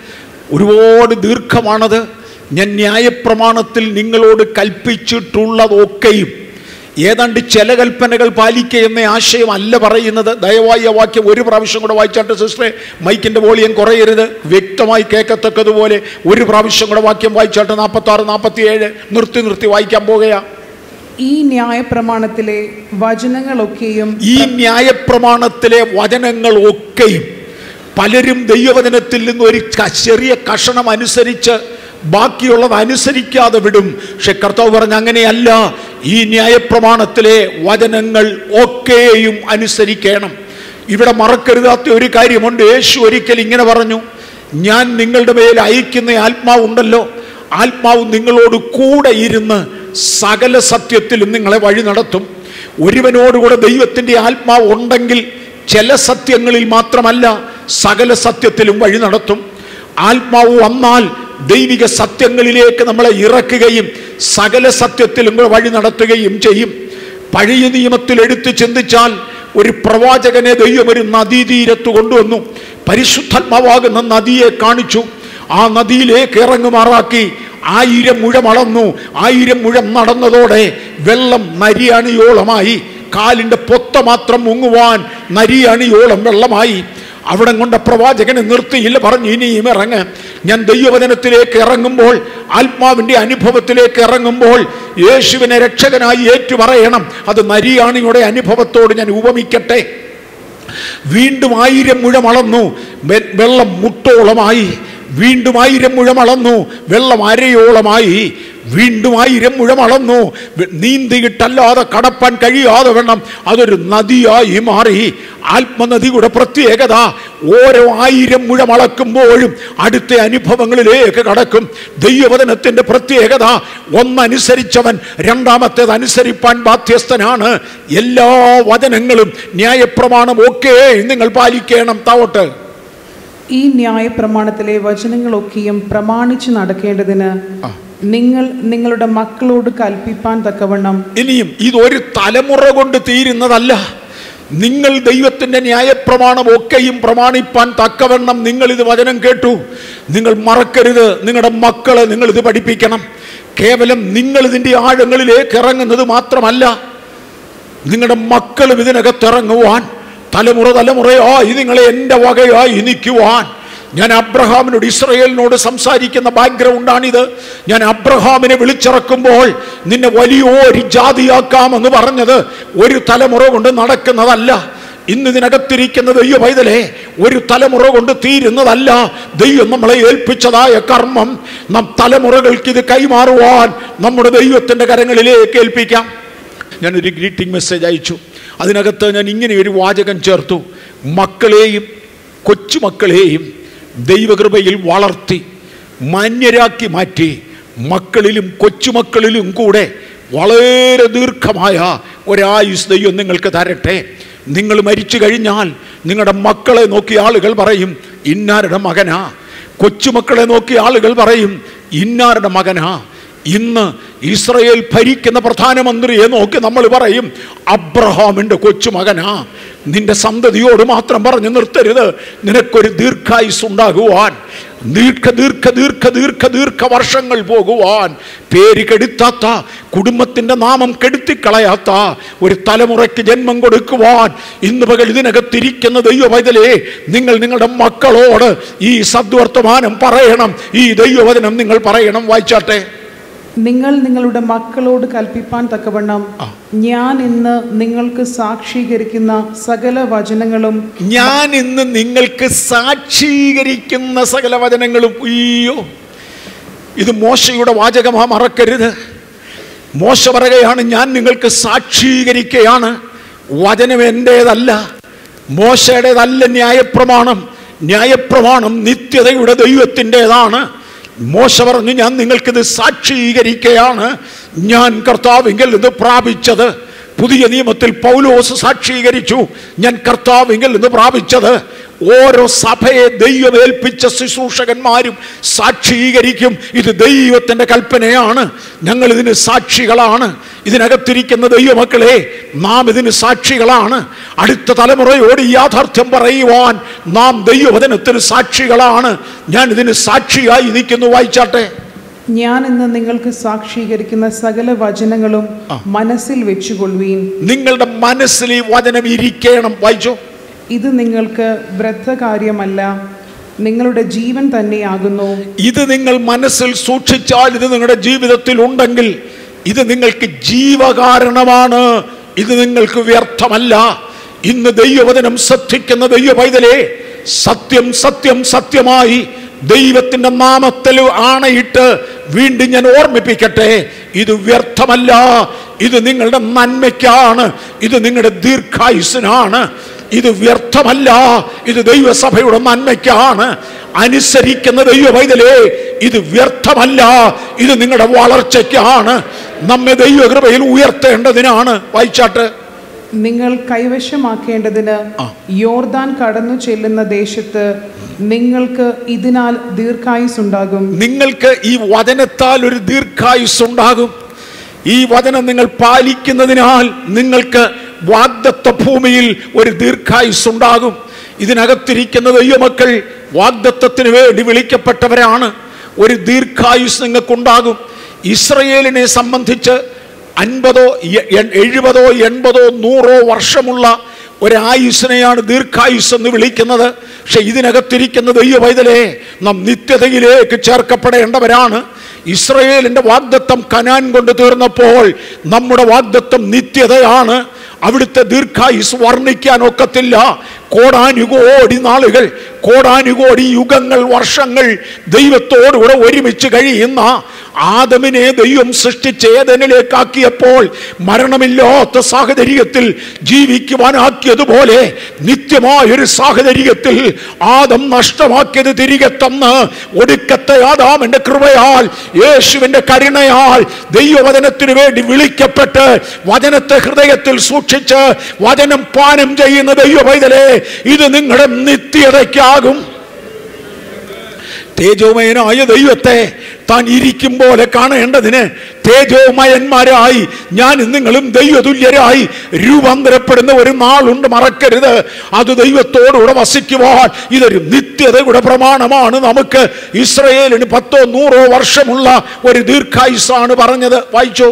ഒരുപാട് ദീർഘമാണത്. ഞാൻ ന്യായപ്രമാണത്തിൽ നിങ്ങളോട് കൽപ്പിച്ചിട്ടുള്ളതൊക്കെയും, ഏതാണ്ട് ചില കൽപ്പനകൾ പാലിക്കുക എന്ന ആശയമല്ല പറയുന്നത്. ദയവായി ആ വാക്യം ഒരു പ്രാവശ്യം കൂടെ വായിച്ചാട്ട് സിസ്റ്ററെ, മൈക്കിൻ്റെ വോളിയം കുറയരുത്, വ്യക്തമായി കേൾക്കത്തക്കതുപോലെ ഒരു പ്രാവശ്യം കൂടെ വാക്യം വായിച്ചാട്ട്. 46, 47 നിർത്തി വായിക്കാൻ പോകുകയാണ്. ഈ ന്യായപ്രമാണത്തിലെ വചനങ്ങളൊക്കെയും, ഈ ന്യായപ്രമാണത്തിലെ വചനങ്ങളൊക്കെയും, പലരും ദൈവവചനത്തിൽ നിന്ന് ഒരു ചെറിയ കഷണം അനുസരിച്ച് ബാക്കിയുള്ളത് അനുസരിക്കാതെ വിടും. പക്ഷെ കർത്താവ് പറഞ്ഞ അങ്ങനെയല്ല. ഈ ന്യായപ്രമാണത്തിലെ വചനങ്ങൾ ഒക്കെയും അനുസരിക്കണം. ഇവിടെ മറക്കരുതാത്ത ഒരു കാര്യമുണ്ട്. യേശു ഒരിക്കൽ ഇങ്ങനെ പറഞ്ഞു, ഞാൻ നിങ്ങളുടെ മേൽ അയക്കുന്ന ആത്മാവുണ്ടല്ലോ, ആത്മാവ് നിങ്ങളോട് കൂടെ ഇരുന്ന് സകല സത്യത്തിലും നിങ്ങളെ വഴി നടത്തും. ഒരുവനോടുകൂടെ ദൈവത്തിൻ്റെ ആത്മാവ് ഉണ്ടെങ്കിൽ ചില സത്യങ്ങളിൽ മാത്രമല്ല സകല സത്യത്തിലും വഴി നടത്തും. ആത്മാവ് വന്നാൽ ദൈവിക സത്യങ്ങളിലേക്ക് നമ്മളെ ഇറക്കുകയും സകല സത്യത്തിലും വഴി നടത്തുകയും ചെയ്യും. പഴയ നിയമത്തിൽ എടുത്ത് ചിന്തിച്ചാൽ ഒരു പ്രവാചകനെ ദൈവം ഒരു നദീതീരത്ത് കൊണ്ടുവന്നു. പരിശുദ്ധാത്മാവാകുന്ന നദിയെ കാണിച്ചു. ആ നദിയിലേക്ക് ഇറങ്ങുമാറാക്കി 1000 മുഴം അളന്നു. 1000 മുഴം നടന്നതോടെ വെള്ളം നരിയണിയോളമായി. കാലിൻ്റെ പൊത്ത മാത്രം മുങ്ങുവാൻ നരിയണിയോളം വെള്ളമായി. അവിടെ കൊണ്ട് പ്രവാചകനെ നിർത്തിയില്ല, പറഞ്ഞു ഇനിയും ഇറങ്ങ്. ഞാൻ ദൈവവചനത്തിലേക്ക് ഇറങ്ങുമ്പോൾ, ആത്മാവിൻ്റെ അനുഭവത്തിലേക്ക് ഇറങ്ങുമ്പോൾ യേശുവിനെ രക്ഷകനായി ഏറ്റുപറയണം. അത് നരിയാണിയുടെ അനുഭവത്തോട് ഞാൻ ഉപമിക്കട്ടെ. വീണ്ടും 1000 മുഴം അളന്നു, വെള്ളം മുട്ടോളമായി. വീണ്ടും 1000 മുഴം അളന്നു, വെള്ളം അരയോളമായി. വീണ്ടും 1000 മുഴം അളന്നു, നീന്തിയിട്ടല്ലാതെ കടപ്പാൻ കഴിയാതെ വേണം അതൊരു നദിയായി മാറി. ആത്മനദിയുടെ പ്രത്യേകത, ഓരോ 1000 മുഴം അളക്കുമ്പോഴും അടുത്ത അനുഭവങ്ങളിലേക്ക് കടക്കും. ദൈവവചനത്തിൻ്റെ പ്രത്യേകത, ഒന്നനുസരിച്ചവൻ രണ്ടാമത്തേത് അനുസരിപ്പാൻ ബാധ്യസ്ഥനാണ്. എല്ലാ വചനങ്ങളും ന്യായപ്രമാണം ഒക്കെ നിങ്ങൾ പാലിക്കണം. താവട്ടെ. ഈ ന്യായപ്രമാണത്തിലെ വചനങ്ങളൊക്കെയും പ്രമാണിച്ചു നടക്കേണ്ടതിന് നിങ്ങൾ നിങ്ങളുടെ മക്കളോട് കൽപ്പിപ്പാൻ തക്കവണ്ണം. ഇനിയും ഇതൊരു തലമുറ കൊണ്ട് തീരുന്നതല്ല. നിങ്ങൾ ദൈവത്തിൻ്റെ ന്യായപ്രമാണം ഒക്കെയും പ്രമാണിപ്പാൻ തക്കവണ്ണം നിങ്ങൾ ഇത് വചനം കേട്ടു. നിങ്ങൾ മറക്കരുത്, നിങ്ങളുടെ മക്കളെ നിങ്ങളിത് പഠിപ്പിക്കണം. കേവലം നിങ്ങൾ ഇതിൻ്റെ ആഴങ്ങളിലേക്ക് ഇറങ്ങുന്നത് മാത്രമല്ല, നിങ്ങളുടെ മക്കളും ഇതിനകത്തിറങ്ങുവാൻ തലമുറയായി നിങ്ങളെ എൻ്റെ വകയായി നിൽക്കുവാൻ. ഞാൻ അബ്രഹാമിനോട്, ഇസ്രയേലിനോട് സംസാരിക്കുന്ന ബാക്ക്ഗ്രൗണ്ടാണിത്. ഞാൻ അബ്രഹാമിനെ വിളിച്ചിറക്കുമ്പോൾ നിന്നെ വലിയൊരു ജാതിയാക്കാമെന്ന് പറഞ്ഞത് ഒരു തലമുറ കൊണ്ട് നടക്കുന്നതല്ല. ഇന്ന് ഇതിനകത്തിരിക്കുന്ന ദൈവ പൈതലേ, ഒരു തലമുറ കൊണ്ട് തീരുന്നതല്ല. ദൈവം നമ്മളെ ഏൽപ്പിച്ചതായ കർമ്മം നാം തലമുറകൾക്ക് ഇത് കൈമാറുവാൻ നമ്മുടെ ദൈവത്തിൻ്റെ കരങ്ങളിലേക്ക് ഏൽപ്പിക്കാം. ഞാനൊരു ഗ്രീറ്റിംഗ് മെസ്സേജ് അയച്ചു. അതിനകത്ത് ഞാൻ ഇങ്ങനെ ഒരു വാചകം ചേർത്തു: മക്കളെയും കൊച്ചുമക്കളെയും ദൈവകൃപയിൽ വളർത്തി മാന്യരാക്കി മാറ്റി മക്കളിലും കൊച്ചുമക്കളിലും കൂടെ വളരെ ദീർഘമായ ഒരായുസ് ദൈവം നിങ്ങൾക്ക് തരട്ടെ. നിങ്ങൾ മരിച്ചു കഴിഞ്ഞാൽ നിങ്ങളുടെ മക്കളെ നോക്കി ആളുകൾ പറയും ഇന്നാരുടെ മകനാ. കൊച്ചുമക്കളെ നോക്കി ആളുകൾ പറയും ഇന്നാരുടെ മകനാ. ഇന്ന് ഇസ്രയേൽ ഭരിക്കുന്ന പ്രധാനമന്ത്രിയെ നോക്കി നമ്മൾ പറയും അബ്രഹാമിൻ്റെ കൊച്ചുമകനാ. നിന്റെ സന്തതിയോട് മാത്രം പറഞ്ഞു നിർത്തരുത്, നിനക്കൊരു ദീർഘായുസ് ഉണ്ടാകുവാൻ, ദീർഘ വർഷങ്ങൾ പോകുവാൻ, പേര് കെടുത്താത്ത, കുടുംബത്തിൻ്റെ നാമം കെടുത്തിക്കളയാത്ത ഒരു തലമുറയ്ക്ക് ജന്മം കൊടുക്കുവാൻ ഇന്ന് പകൽ ഇതിനകത്തിരിക്കുന്ന ദൈവ പൈതലേ, നിങ്ങൾ നിങ്ങളുടെ മക്കളോട് ഈ സദ്വർത്തമാനം പറയണം. ഈ ദൈവവചനം നിങ്ങൾ പറയണം. വായിച്ചാട്ടെ. നിങ്ങൾ നിങ്ങളുടെ മക്കളോട് കൽപ്പിപ്പാൻ തക്കവണ്ണം ഞാൻ ഇന്ന് നിങ്ങൾക്ക് സാക്ഷീകരിക്കുന്ന സകല വചനങ്ങളും. ഞാൻ ഇന്ന് നിങ്ങൾക്ക് സാക്ഷീകരിക്കുന്ന സകല വചനങ്ങളും. അയ്യോ, ഇത് മോശയുടെ വാചകമാ, മറക്കരുത്. മോശ പറയുകയാണ് ഞാൻ നിങ്ങൾക്ക് സാക്ഷീകരിക്കുകയാണ്. വചനം എൻ്റേതല്ല, മോശയുടേതല്ല. ന്യായപ്രമാണം നിത്യതയുടെ ദൈവത്തിൻ്റെതാണ്. മോശ പറഞ്ഞു ഞാൻ നിങ്ങൾക്കിത് സാക്ഷീകരിക്കുകയാണ്. ഞാൻ കർത്താവിങ്കൽ ഇത് പ്രാപിച്ചത്. പുതിയ നിയമത്തിൽ പൗലോസ് സാക്ഷീകരിച്ചു, ഞാൻ കർത്താവിങ്കൽ ഇത് പ്രാപിച്ചത്. ഓരോ സഭയെ ദൈവം ഏൽപ്പിച്ച ശുശ്രൂഷകന്മാരും സാക്ഷീകരിക്കും. ഇത് ദൈവത്തിൻ്റെ കൽപ്പനയാണ്, ഞങ്ങളിതിന് സാക്ഷികളാണ്. ഇതിനകത്തിരിക്കുന്ന ദൈവമക്കളെ, നാം ഇതിന് സാക്ഷികളാണ്. അടുത്ത തലമുറയോട് ഈ യാഥാർത്ഥ്യം പറയുവാൻ നാം ദൈവവചനത്തിന് സാക്ഷികളാണ്. ഞാൻ ഇതിന് സാക്ഷിയായി നിൽക്കുന്നു. വായിച്ചാട്ടെ. ഞാൻ ഇന്ന് നിങ്ങൾക്ക് സാക്ഷീകരിക്കുന്ന സകല വചനങ്ങളും മനസ്സിൽ വെച്ചുകൊള്ളുവീൻ. നിങ്ങളുടെ മനസ്സിൽ ഈ വചനം ഇരിക്കണം. വായിച്ചോ. ഇത് നിങ്ങൾക്ക് വ്യർത്ഥകാര്യമല്ല, നിങ്ങളുടെ ജീവൻ തന്നെയാകുന്നു. ഇത് നിങ്ങൾ മനസ്സിൽ സൂക്ഷിച്ചാൽ, ഇത് നിങ്ങളുടെ ജീവിതത്തിൽ ഉണ്ടെങ്കിൽ, ഇത് നിങ്ങൾക്ക് ജീവകാരണമാണ്. ഇത് നിങ്ങൾക്ക് വ്യർത്ഥമല്ല. ഇന്ന് ദൈവവചനം ശ്രദ്ധിക്കുന്ന ദൈവ പൈതലേ, സത്യം സത്യം സത്യമായി ദൈവത്തിന്റെ നാമത്തിൽ ആണയിട്ട് വീണ്ടും ഞാൻ ഓർമ്മിപ്പിക്കട്ടെ, ഇത് വ്യർത്ഥമല്ല. ഇത് നിങ്ങളുടെ നന്മയ്ക്കാണ്. ഇത് നിങ്ങളുടെ ദീർഘായുസ്സിനാണ്. ഇത് വ്യർത്ഥമല്ല. ഇത് ദൈവസഭയുടെ നന്മയ്ക്കാണ്. അനുസരിക്കുന്ന ദൈവ പൈതലേ, ഇത് വ്യർത്ഥമല്ല. ഇത് നിങ്ങളുടെ വളർച്ചയ്ക്കാണ്. നമ്മെ ദൈവകൃപയിൽ ഉയർത്തേണ്ടതിനാണ്. വായിച്ചാട്ട്. നിങ്ങൾ കൈവശമാക്കേണ്ടതിന് യോർദാൻ കടന്നു ചെല്ലുന്ന ദേശത്ത് നിങ്ങൾക്ക് ഇതിനാൽ ദീർഘായുസ്സുണ്ടാകും. നിങ്ങൾക്ക് ഈ വചനത്താൽ ഒരു ദീർഘായുസ്സുണ്ടാകും. ഈ വചനം നിങ്ങൾ പാലിക്കുന്നതിനാൽ നിങ്ങൾക്ക് വാഗ്ദത്ത ഭൂമിയിൽ ഒരു ദീർഘായുസ്സുണ്ടാകും. ഇതിനകത്തിരിക്കുന്ന ദൈവമക്കൾ വാഗ്ദത്തത്തിന് വേണ്ടി വിളിക്കപ്പെട്ടവരാണ്. ഒരു ദീർഘായുസ് നിങ്ങൾക്കുണ്ടാകും. ഇസ്രയേലിനെ സംബന്ധിച്ച് 50, 70, 80, 100 വർഷമുള്ള ഒരായുസ്സിനെയാണ് ദീർഘായുസ് എന്ന് വിളിക്കുന്നത്. പക്ഷെ ഇതിനകത്തിരിക്കുന്ന ദൈവ പൈതലേ, നാം നിത്യതയിലേക്ക് ചേർക്കപ്പെടേണ്ടവരാണ്. ഇസ്രയേലിന്റെ വാഗ്ദത്തം കനാൻ കൊണ്ട് തീർന്നപ്പോൾ നമ്മുടെ വാഗ്ദത്തം നിത്യതയാണ്. അവിടുത്തെ ദീർഘായുസ് വർണ്ണിക്കാൻ ഒക്കത്തില്ല. കോടാനുകോടി നാളുകൾ, കോടാനുകോടി യുഗങ്ങൾ, വർഷങ്ങൾ ദൈവത്തോടുകൂടെ ഒരുമിച്ച് കഴിയുന്ന ആദമിനെ ദൈവം സൃഷ്ടിച്ച് ഏദനിലേക്കാക്കിയപ്പോൾ മരണമില്ലാത്ത സാഹചര്യത്തിൽ ജീവിക്കുവാനാക്കിയതുപോലെ നിത്യമായൊരു സാഹചര്യത്തിൽ ആദം നഷ്ടമാക്കിയത് തിരികെ തന്ന് ഒടുക്കത്തെ ആദാമിന്റെ കൃപയാൽ, യേശുവിന്റെ കരുണയാൽ ദൈവവചനത്തിന് വേണ്ടി വിളിക്കപ്പെട്ട് വചനത്തെ ഹൃദയത്തിൽ സൂക്ഷിച്ച് വചനം പാനം ചെയ്യുന്ന ദൈവ പൈതലേ, ഇത് നിങ്ങളുടെ നിത്യതയ്ക്കാകും. തേജോമയനായ ദൈവത്തെ താൻ ഇരിക്കും പോലെ കാണേണ്ടതിന് തേജോമയന്മാരായി ഞാൻ നിങ്ങളും ദൈവതുല്യരായി രൂപാന്തരപ്പെടുന്ന ഒരു നാളുണ്ട്, മറക്കരുത്. അത് ദൈവത്തോടുകൂടെ വസിക്കുവാൻ ഇതൊരു നിത്യതയുടെ പ്രമാണമാണ്. നമുക്ക് ഇസ്രയേലിന് 10, 100 വർഷമുള്ള ഒരു ദീർഘായുസാണ് പറഞ്ഞത്. വായിച്ചോ.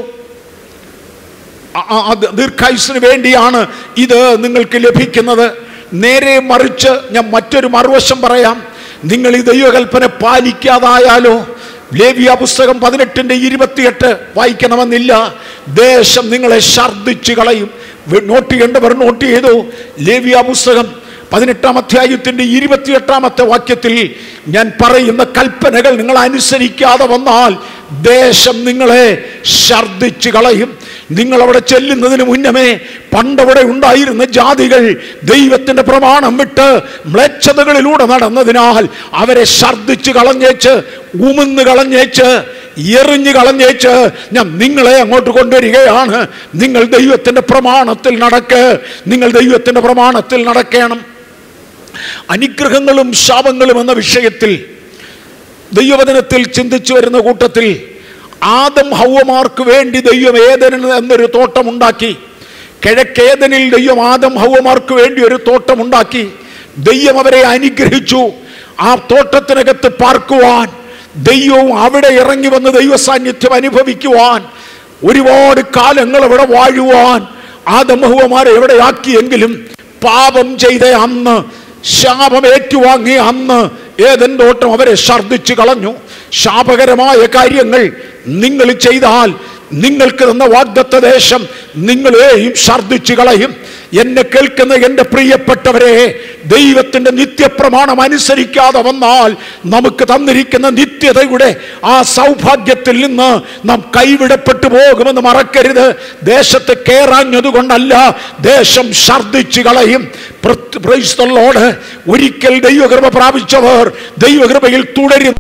ദീർഘായുസിന് വേണ്ടിയാണ് ഇത് നിങ്ങൾക്ക് ലഭിക്കുന്നത്. നേരെ മറിച്ച് ഞാൻ മറ്റൊരു മറുവശം പറയാം. നിങ്ങൾ ഈ ദൈവകൽപ്പന പാലിക്കാതായാലോ, ലേവ്യ പുസ്തകം 18:28 വായിക്കണമെന്നില്ല. ദേശം നിങ്ങളെ ഛർദ്ദിച്ചു കളയും. നോട്ട് ചെയ്യേണ്ടവർ നോട്ട് ചെയ്തു. ലേവ്യ പുസ്തകം 18-ാം അധ്യായത്തിന്റെ 28-ാമത്തെ വാക്യത്തിൽ ഞാൻ പറയുന്ന കൽപ്പനകൾ നിങ്ങൾ അനുസരിക്കാതെ വന്നാൽ ദേശം നിങ്ങളെ ഛർദ്ദിച്ചു കളയും. നിങ്ങൾ അവിടെ ചെല്ലുന്നതിന് മുന്നമേ പണ്ടവിടെ ഉണ്ടായിരുന്ന ജാതികൾ ദൈവത്തിന്റെ പ്രമാണം വിട്ട് മ്ലേച്ഛതകളിലൂടെ നടന്നതിനാൽ അവരെ ഛർദ്ദിച്ചു കളഞ്ഞേച്ച്, ഉമിന്ന് കളഞ്ഞേച്ച്, എറിഞ്ഞു കളഞ്ഞേച്ച് ഞാൻ നിങ്ങളെ അങ്ങോട്ട് കൊണ്ടുവരികയാണ്. നിങ്ങൾ ദൈവത്തിന്റെ പ്രമാണത്തിൽ നടക്ക്. നിങ്ങൾ ദൈവത്തിന്റെ പ്രമാണത്തിൽ നടക്കണം. അനുഗ്രഹങ്ങളും ശാപങ്ങളും എന്ന വിഷയത്തിൽ ദൈവവചനത്തിൽ ചിന്തിച്ചു വരുന്ന കൂട്ടത്തിൽ ആദം ഹൗവമാർക്ക് വേണ്ടി ദൈവം ഏദനിൽ എന്നൊരു തോട്ടമുണ്ടാക്കി. കിഴക്കേദനിൽ ദൈവം ആദം ഹൗവമാർക്ക് വേണ്ടി ഒരു തോട്ടമുണ്ടാക്കി. ദൈവം അവരെ അനുഗ്രഹിച്ചു. ആ തോട്ടത്തിനകത്ത് പാർക്കുവാൻ, ദൈവവും അവിടെ ഇറങ്ങി വന്ന് ദൈവ സാന്നിധ്യം അനുഭവിക്കുവാൻ, ഒരുപാട് കാലങ്ങൾ അവിടെ വാഴുവാൻ ആദം ഹൗവമാരെ എവിടെയാക്കിയെങ്കിലും പാപം ചെയ്ത അന്ന്, ശാപം ഏറ്റുവാങ്ങിയ അന്ന് ഏദൻ തോട്ടം അവരെ ഛർദ്ദിച്ചു കളഞ്ഞു. ശാപകരമായ കാര്യങ്ങൾ നിങ്ങൾ ചെയ്താൽ നിങ്ങൾക്ക് തന്ന വാഗ്ദത്ത ദേശം നിങ്ങളെയും ഛർദ്ദിച്ചു കളയും. എന്നെ കേൾക്കുന്ന എൻ്റെ പ്രിയപ്പെട്ടവരെ, ദൈവത്തിന്റെ നിത്യപ്രമാണം അനുസരിക്കാതെ വന്നാൽ നമുക്ക് തന്നിരിക്കുന്ന നിത്യതയുടെ ആ സൗഭാഗ്യത്തിൽ നിന്ന് നാം കൈവിടപ്പെട്ടു പോകുമെന്ന് മറക്കരുത്. ദേശത്ത് കയറാഞ്ഞതുകൊണ്ടല്ല, ദേശം ഛർദ്ദിച്ചു കളയും. Praise the lord. ഒരിക്കൽ ദൈവകൃപ പ്രാപിച്ചവർ ദൈവകൃപയിൽ തുടരും.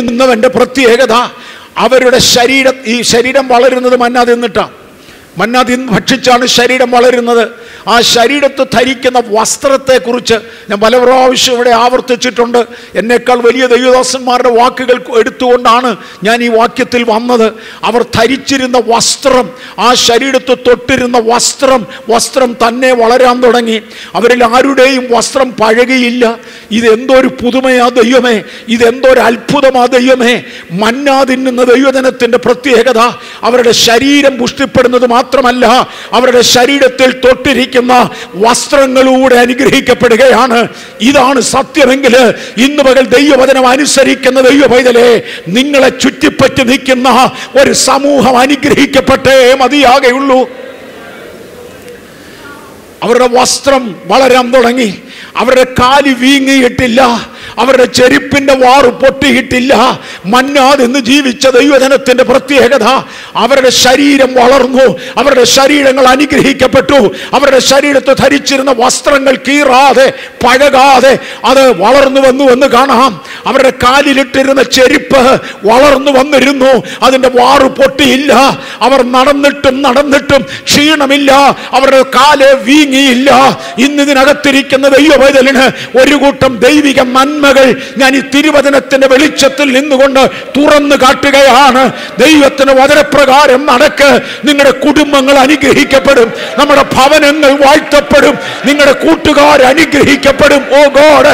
തിന്നവന്റെ പ്രത്യേകത അവരുടെ ഈ ശരീരം വളരുന്നത് മന്ന തിന്നിട്ടാണ്. മന്ന തിന്ന് ഭക്ഷിച്ചാണ് ശരീരം വളരുന്നത്. ആ ശരീരത്ത് ധരിക്കുന്ന വസ്ത്രത്തെക്കുറിച്ച് ഞാൻ പല പ്രാവശ്യം ഇവിടെ ആവർത്തിച്ചിട്ടുണ്ട്. എന്നേക്കാൾ വലിയ ദൈവദാസന്മാരുടെ വാക്കുകൾ എടുത്തുകൊണ്ടാണ് ഞാൻ ഈ വാക്യത്തിൽ വന്നത്. അവർ ധരിച്ചിരുന്ന വസ്ത്രം, ആ ശരീരത്ത് തൊട്ടിരുന്ന വസ്ത്രം തന്നെ വളരാൻ തുടങ്ങി. അവരിൽ ആരുടെയും വസ്ത്രം പഴകിയില്ല. ഇതെന്തോ ഒരു പുതുമയാ ദൈവമേ, ഇതെന്തോ ഒരു അത്ഭുതമാ ദൈവമേ. മന്ന തിന്നുന്ന ദൈവജനത്തിന്റെ പ്രത്യേകത അവരുടെ ശരീരം പുഷ്ടിപ്പെടുന്നത് മാത്രമല്ല, അവരുടെ ശരീരത്തിൽ തൊട്ടിരിക്കുന്ന വസ്ത്രങ്ങളൂടെ അനുഗ്രഹിക്കപ്പെടുകയാണ്. ഇതാണ് സത്യമെങ്കിൽ ഇന്ന് പകൽ ദൈവവചനം അനുസരിക്കുന്ന ദൈവ പൈതലേ, നിങ്ങളെ ചുറ്റിപ്പറ്റി നിൽക്കുന്ന ഒരു സമൂഹം അനുഗ്രഹിക്കപ്പെട്ടേ മതിയാകെയുള്ളൂ. അവരുടെ വസ്ത്രം വളരാൻ തുടങ്ങി. അവരുടെ കാല് വീങ്ങിയിട്ടില്ല, അവരുടെ ചെരുപ്പിന്റെ വാറ് പൊട്ടിയിട്ടില്ല. മന്നാതെന്ന് ജീവിച്ച ദൈവജനത്തിന്റെ പ്രത്യേകത അവരുടെ ശരീരം വളർന്നു, അവരുടെ ശരീരങ്ങൾ അനുഗ്രഹിക്കപ്പെട്ടു. അവരുടെ ശരീരത്ത് ധരിച്ചിരുന്ന വസ്ത്രങ്ങൾ കീറാതെ പഴകാതെ അത് വളർന്നു വന്നു എന്ന് കാണാം. അവരുടെ കാലിലിട്ടിരുന്ന ചെരുപ്പ് വളർന്നു വന്നിരുന്നു, അതിന്റെ വാറ് പൊട്ടിയില്ല. അവർ നടന്നിട്ടും ക്ഷീണമില്ല, അവരുടെ കാല് വീങ്ങിയില്ല. ഇന്ന് ഇതിനകത്തിരിക്കുന്ന ദൈവവൈതലിന് ഒരു കൂട്ടം ദൈവിക നന്മകൾ ഞാൻ ഈ തിരുവചനത്തിന്റെ വെളിച്ചത്തിൽ നിന്നുകൊണ്ട് തുറന്നു കാട്ടുകയാണ്. ദൈവത്തിന് വചനപ്രകാരം നടക്ക്. നിങ്ങളുടെ കുടുംബങ്ങൾ അനുഗ്രഹിക്കപ്പെടും, നമ്മുടെ ഭവനങ്ങൾ വാഴ്ത്തപ്പെടും, നിങ്ങളുടെ കൂട്ടുകാർ അനുഗ്രഹിക്കപ്പെടും. ഓ ഗോഡ്,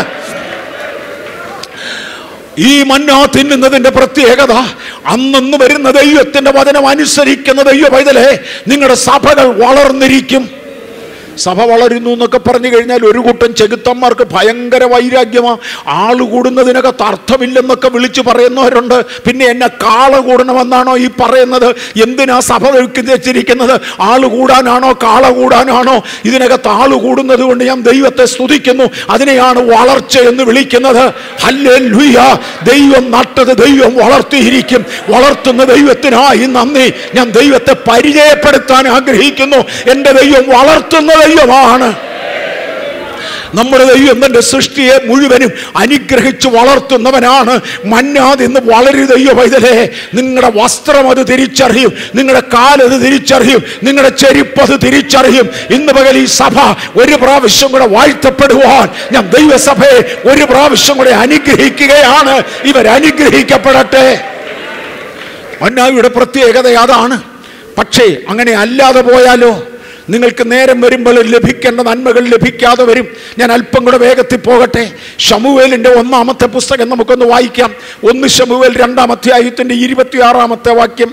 ഈ മന്ന തിന്നുന്നതിന്റെ പ്രത്യേകത അന്നു വരുന്ന ദൈവത്തിന്റെ വചനം അനുസരിക്കുന്ന ദൈവ പൈതലേ, നിങ്ങളുടെ സഭകൾ വളർന്നിരിക്കും. സഭ വളരുന്നു എന്നൊക്കെ പറഞ്ഞു കഴിഞ്ഞാൽ ഒരു കൂട്ടം ചെകുത്തന്മാർക്ക് ഭയങ്കര വൈരാഗ്യമാണ്. ആള് കൂടുന്നതിനകത്ത് അർത്ഥമില്ലെന്നൊക്കെ വിളിച്ചു പറയുന്നവരുണ്ട്. പിന്നെ എന്നെ കാള കൂടണമെന്നാണോ ഈ പറയുന്നത്? എന്തിനാ സഭ വെച്ചിരിക്കുന്നത്? ആള് കൂടാനാണോ കാള കൂടാനാണോ? ഇതിനകത്ത് ആള് കൂടുന്നത് കൊണ്ട് ഞാൻ ദൈവത്തെ സ്തുതിക്കുന്നു. അതിനെയാണ് വളർച്ച എന്ന് വിളിക്കുന്നത്. ഹല്ലേലൂയ. ദൈവം നട്ടത് ദൈവം വളർത്തിയിരിക്കും. വളർത്തുന്ന ദൈവത്തിനായി നന്ദി. ഞാൻ ദൈവത്തെ പരിചയപ്പെടുത്താൻ ആഗ്രഹിക്കുന്നു. എൻ്റെ ദൈവം വളർത്തുന്ന ദൈവമാണ്. നമ്മുടെ ദൈവം തന്റെ സൃഷ്ടിയെ മുഴുവനും അനുഗ്രഹിച്ച് വളർത്തുന്നവനാണ്. മന്നാതിന്ന് വളരെ ദൈവ പൈതലേ, നിങ്ങളുടെ വസ്ത്രം അത് തിരിച്ചറിയും, നിങ്ങളുടെ കാലത് തിരിച്ചറിയും, നിങ്ങളുടെ ചെരുപ്പ് അത് തിരിച്ചറിയും. ഇന്ന് പകൽ ഈ സഭ ഒരു പ്രാവശ്യം കൂടെ വാഴ്ത്തപ്പെടുവാൻ ഞാൻ ദൈവസഭയെ ഒരു പ്രാവശ്യം കൂടെ അനുഗ്രഹിക്കുകയാണ്. ഇവരനുഗ്രഹിക്കപ്പെടട്ടെ. മന്നായുടെ പ്രത്യേകത അതാണ്. പക്ഷേ അങ്ങനെ അല്ലാതെ പോയാലോ? നിങ്ങൾക്ക് നേരം വരുമ്പോൾ ലഭിക്കേണ്ട നന്മകൾ ലഭിക്കാതെ വരും. ഞാൻ അല്പം കൂടെ വേഗത്തിൽ പോകട്ടെ. ശമൂവേലിന്റെ 1-ാമത്തെ പുസ്തകം നമുക്കൊന്ന് വായിക്കാം. 1 ശമൂവേൽ 2-ാം അധ്യായത്തിന്റെ 26-ാമത്തെ വാക്യം.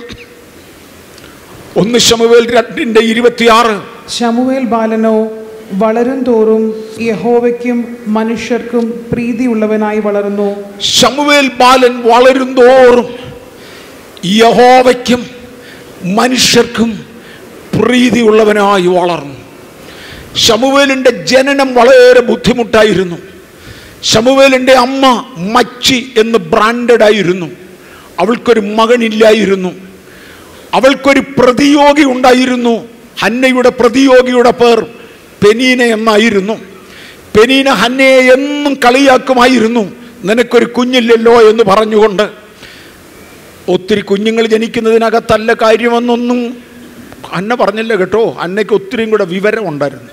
1 ശമൂവേൽ 2:26. ശമൂവേൽ ബാലനോ വളരും തോറും യഹോവയ്ക്കും മനുഷ്യർക്കും പ്രീതിയുള്ളവനായി വളർന്നു. ശമൂവേൽ ബാലൻ വളരും തോറും യഹോവയ്ക്കും മനുഷ്യർക്കും പ്രീതിയുള്ളവനായി വളർന്നു. ശമൂവേലിന്റെ ജനനം വളരെ ബുദ്ധിമുട്ടായിരുന്നു. ശമൂവേലിന്റെ അമ്മ മച്ചി എന്ന് ബ്രാൻഡഡ് ആയിരുന്നു. അവൾക്കൊരു മകനില്ലായിരുന്നു. അവൾക്കൊരു പ്രതിയോഗി ഉണ്ടായിരുന്നു. ഹന്നയുടെ പ്രതിയോഗിയുടെ പേർ പെനീന എന്നായിരുന്നു. പെനീന ഹന്നയെ എന്നും കളിയാക്കുമായിരുന്നു, നിനക്കൊരു കുഞ്ഞില്ലല്ലോ എന്ന് പറഞ്ഞുകൊണ്ട്. ഒത്തിരി കുഞ്ഞുങ്ങൾ ജനിക്കുന്നതിനകത്തല്ല കാര്യമെന്നൊന്നും അന്ന പറഞ്ഞില്ല കേട്ടോ. അന്നയ്ക്ക് ഒത്തിരിയും കൂടെ വിവരം ഉണ്ടായിരുന്നു.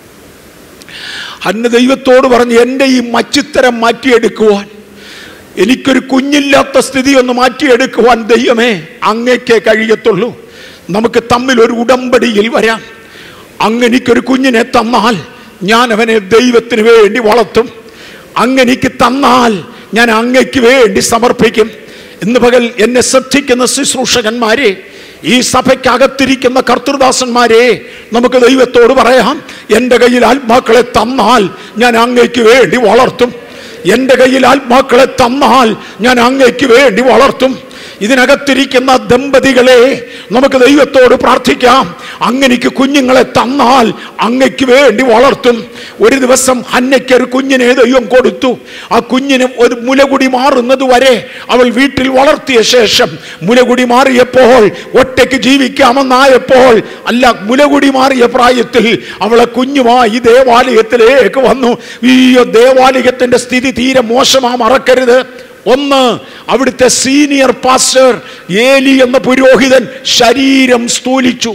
അന്ന ദൈവത്തോട് പറഞ്ഞു, എൻ്റെ ഈ മച്ചിത്തരം മാറ്റിയെടുക്കുവാൻ, എനിക്കൊരു കുഞ്ഞില്ലാത്ത സ്ഥിതി ഒന്ന് മാറ്റിയെടുക്കുവാൻ ദൈവമേ അങ്ങേക്കേ കഴിയത്തുള്ളൂ. നമുക്ക് തമ്മിൽ ഒരു ഉടമ്പടിയിൽ വരാം. അങ്ങെനിക്കൊരു കുഞ്ഞിനെ തന്നാൽ ഞാൻ അവനെ ദൈവത്തിന് വേണ്ടി വളർത്തും. അങ്ങെനിക്ക് തന്നാൽ ഞാൻ അങ്ങയ്ക്ക് വേണ്ടി സമർപ്പിക്കും. ഇന്ന് പകൽ എന്നെ ശ്രദ്ധിക്കുന്ന ശുശ്രൂഷകന്മാരെ, ഈ സഭയ്ക്കകത്തിരിക്കുന്ന കർത്തൃദാസന്മാരെ, നമുക്ക് ദൈവത്തോട് പറയാം, എൻ്റെ കയ്യിൽ ആത്മാക്കളെ തന്നാൽ ഞാൻ അങ്ങയ്ക്ക് വേണ്ടി വളർത്തും. എൻ്റെ കയ്യിൽ ആത്മാക്കളെ തന്നാൽ ഞാൻ അങ്ങയ്ക്ക് വേണ്ടി വളർത്തും. ഇതിനകത്തിരിക്കുന്ന ദമ്പതികളെ നമുക്ക് ദൈവത്തോട് പ്രാർത്ഥിക്കാം, അങ്ങനെക്ക് കുഞ്ഞുങ്ങളെ തന്നാൽ അങ്ങയ്ക്ക് വേണ്ടി വളർത്തും. ഒരു ദിവസം ഹന്നയ്ക്ക് ഒരു കുഞ്ഞിനെ ദൈവം കൊടുത്തു. ആ കുഞ്ഞിന് ഒരു മുലകുടി മാറുന്നത് വരെ അവൾ വീട്ടിൽ വളർത്തിയ ശേഷം മുലകുടി മാറിയപ്പോൾ, ഒറ്റയ്ക്ക് ജീവിക്കാമെന്നായപ്പോൾ, അല്ല, മുലകുടി മാറിയ പ്രായത്തിൽ അവളെ കുഞ്ഞുമായി ദേവാലയത്തിലേക്ക് വന്നു. ഈ ദേവാലയത്തിന്റെ സ്ഥിതി തീരെ മോശമാ, മറക്കരുത്. ഒന്ന്, അവിടുത്തെ സീനിയർ പാസ്റ്റർ ഏലി എന്ന പുരോഹിതൻ ശരീരം സ്ഥൂലിച്ചു,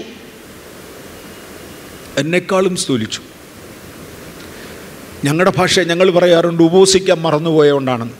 എന്നെക്കാളും സ്ഥൂലിച്ചു. ഞങ്ങളുടെ ഭാഷയെ ഞങ്ങൾ പറയാറുണ്ട് ഉപവസിക്കാൻ മറന്നുപോയതുകൊണ്ടാണെന്ന്.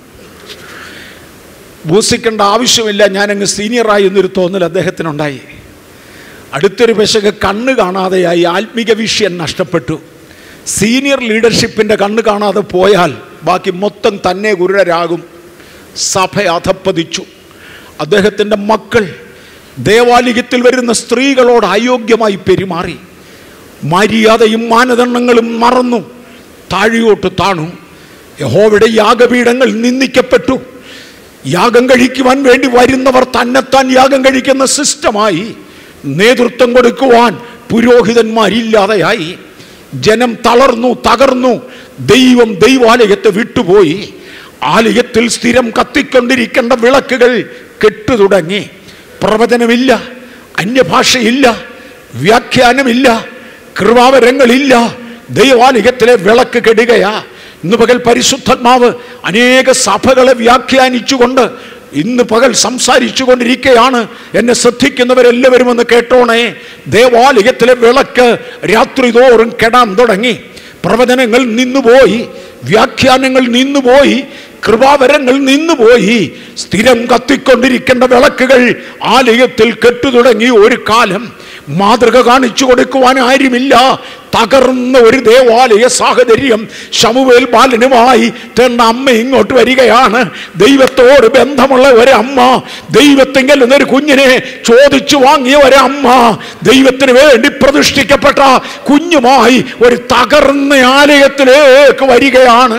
ഉപവസിക്കേണ്ട ആവശ്യമില്ല, ഞാനങ്ങ് സീനിയറായി എന്നൊരു തോന്നൽ അദ്ദേഹത്തിനുണ്ടായി. അടുത്തൊരു പെശക് കണ്ണ് കാണാതെയായി, ആത്മീക വിഷയം നഷ്ടപ്പെട്ടു. സീനിയർ ലീഡർഷിപ്പിൻ്റെ കണ്ണ് കാണാതെ പോയാൽ ബാക്കി മൊത്തം തന്നെ ഗുരുടരാകും. സഭ അധപ്പതിച്ചു. അദ്ദേഹത്തിൻ്റെ മക്കൾ ദേവാലയത്തിൽ വരുന്ന സ്ത്രീകളോട് അയോഗ്യമായി പെരുമാറി, മര്യാദയും മാനദണ്ഡങ്ങളും മറന്നു, താഴെയോട്ട് താണു. യഹോവയുടെ യാഗപീഠങ്ങൾ നിന്ദിക്കപ്പെട്ടു. യാഗം കഴിക്കുവാൻ വേണ്ടി വരുന്നവർ തന്നെത്താൻ യാഗം കഴിക്കുന്ന സിസ്റ്റമായി. നേതൃത്വം കൊടുക്കുവാൻ പുരോഹിതന്മാരില്ലാതെയായി. ജനം തളർന്നു, തകർന്നു. ദൈവം ദൈവാലയത്തെ വിട്ടുപോയി. ആലയത്തിൽ സ്ഥിരം കത്തിക്കൊണ്ടിരിക്കേണ്ട വിളക്കുകൾ കെട്ടു തുടങ്ങി. പ്രവചനമില്ല, അന്യഭാഷയില്ല, വ്യാഖ്യാനമില്ല, കൃപാവരങ്ങളില്ല. ദൈവാലയത്തിലെ വിളക്ക് കെടുകയാ. ഇന്ന് പകൽ പരിശുദ്ധാത്മാവ് അനേക സഭകളെ വ്യാഖ്യാനിച്ചുകൊണ്ട് ഇന്ന് പകൽ സംസാരിച്ചു കൊണ്ടിരിക്കുകയാണ്. എന്നെ ശ്രദ്ധിക്കുന്നവരെല്ലാവരും ഒന്ന് കേട്ടോണേ. ദേവാലയത്തിലെ വിളക്ക് രാത്രി തോറും കെടാൻ തുടങ്ങി. പ്രവചനങ്ങൾ നിന്നുപോയി, വ്യാഖ്യാനങ്ങൾ നിന്നുപോയി, കൃപാവരങ്ങൾ നിന്നുപോയി. സ്ഥിരം കത്തിക്കൊണ്ടിരിക്കേണ്ട വിളക്കുകൾ ആലയത്തിൽ കെട്ടു തുടങ്ങി. ഒരു കാലം മാതൃക കാണിച്ചു കൊടുക്കുവാൻ ആരുമില്ല. തകർന്ന ഒരു ദേവാലയ സാഹചര്യം. ശമൂവേൽ ബാലനുമായി തന്റെ അമ്മ ഇങ്ങോട്ട് വരികയാണ്. ദൈവത്തോട് ബന്ധമുള്ള ഒരമ്മ, ദൈവത്തിങ്കൽ നിന്നൊരു കുഞ്ഞിനെ ചോദിച്ചു വാങ്ങിയ ഒരമ്മ, ദൈവത്തിന് വേണ്ടി പ്രതിഷ്ഠിക്കപ്പെട്ട കുഞ്ഞുമായി ഒരു തകർന്ന ആലയത്തിലേക്ക് വരികയാണ്.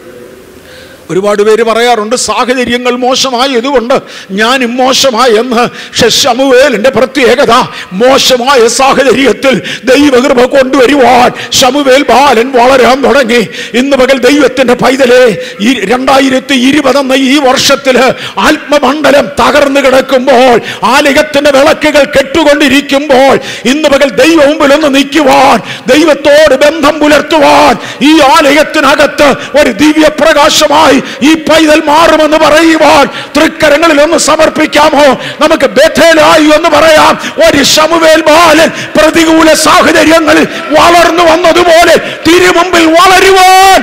ഒരുപാട് പേര് പറയാറുണ്ട് സാഹചര്യങ്ങൾ മോശമായതുകൊണ്ട് ഞാനും മോശമായെന്ന്. പക്ഷെ ശമൂവേലിന്റെ പ്രത്യേകത, മോശമായ സാഹചര്യത്തിൽ ദൈവകൃപ കൊണ്ടുവരുവാൻ ശമൂവേൽ ബാലൻ വളരാൻ തുടങ്ങി. ഇന്ന് പകൽ ദൈവത്തിന്റെ പൈതലേ, 2020 ഈ വർഷത്തില് ആത്മമണ്ഡലം തകർന്നു കിടക്കുമ്പോൾ, ആലയത്തിന്റെ വിളക്കുകൾ കെട്ടുകൊണ്ടിരിക്കുമ്പോൾ, ഇന്ന് പകൽ ദൈവ മുമ്പിൽ ഒന്ന് നിൽക്കുവാൻ, ദൈവത്തോട് ബന്ധം പുലർത്തുവാൻ ഈ ആലയത്തിനകത്ത് ഒരു ദിവ്യപ്രകാശമായി ഈ പൈതൽ മാറുമെന്ന് പറയുവാൻ തൃക്കരങ്ങളിൽ ഒന്ന് സമർപ്പിക്കാമോ? നമുക്ക് ബെഥേലായി എന്ന് പറയാം. ഒരു ശമൂവേൽ ബാലൻ പ്രതികൂല സാഹചര്യങ്ങളിൽ വളർന്നു വന്നതുപോലെ തിരുമുമ്പിൽ വളരുവാൻ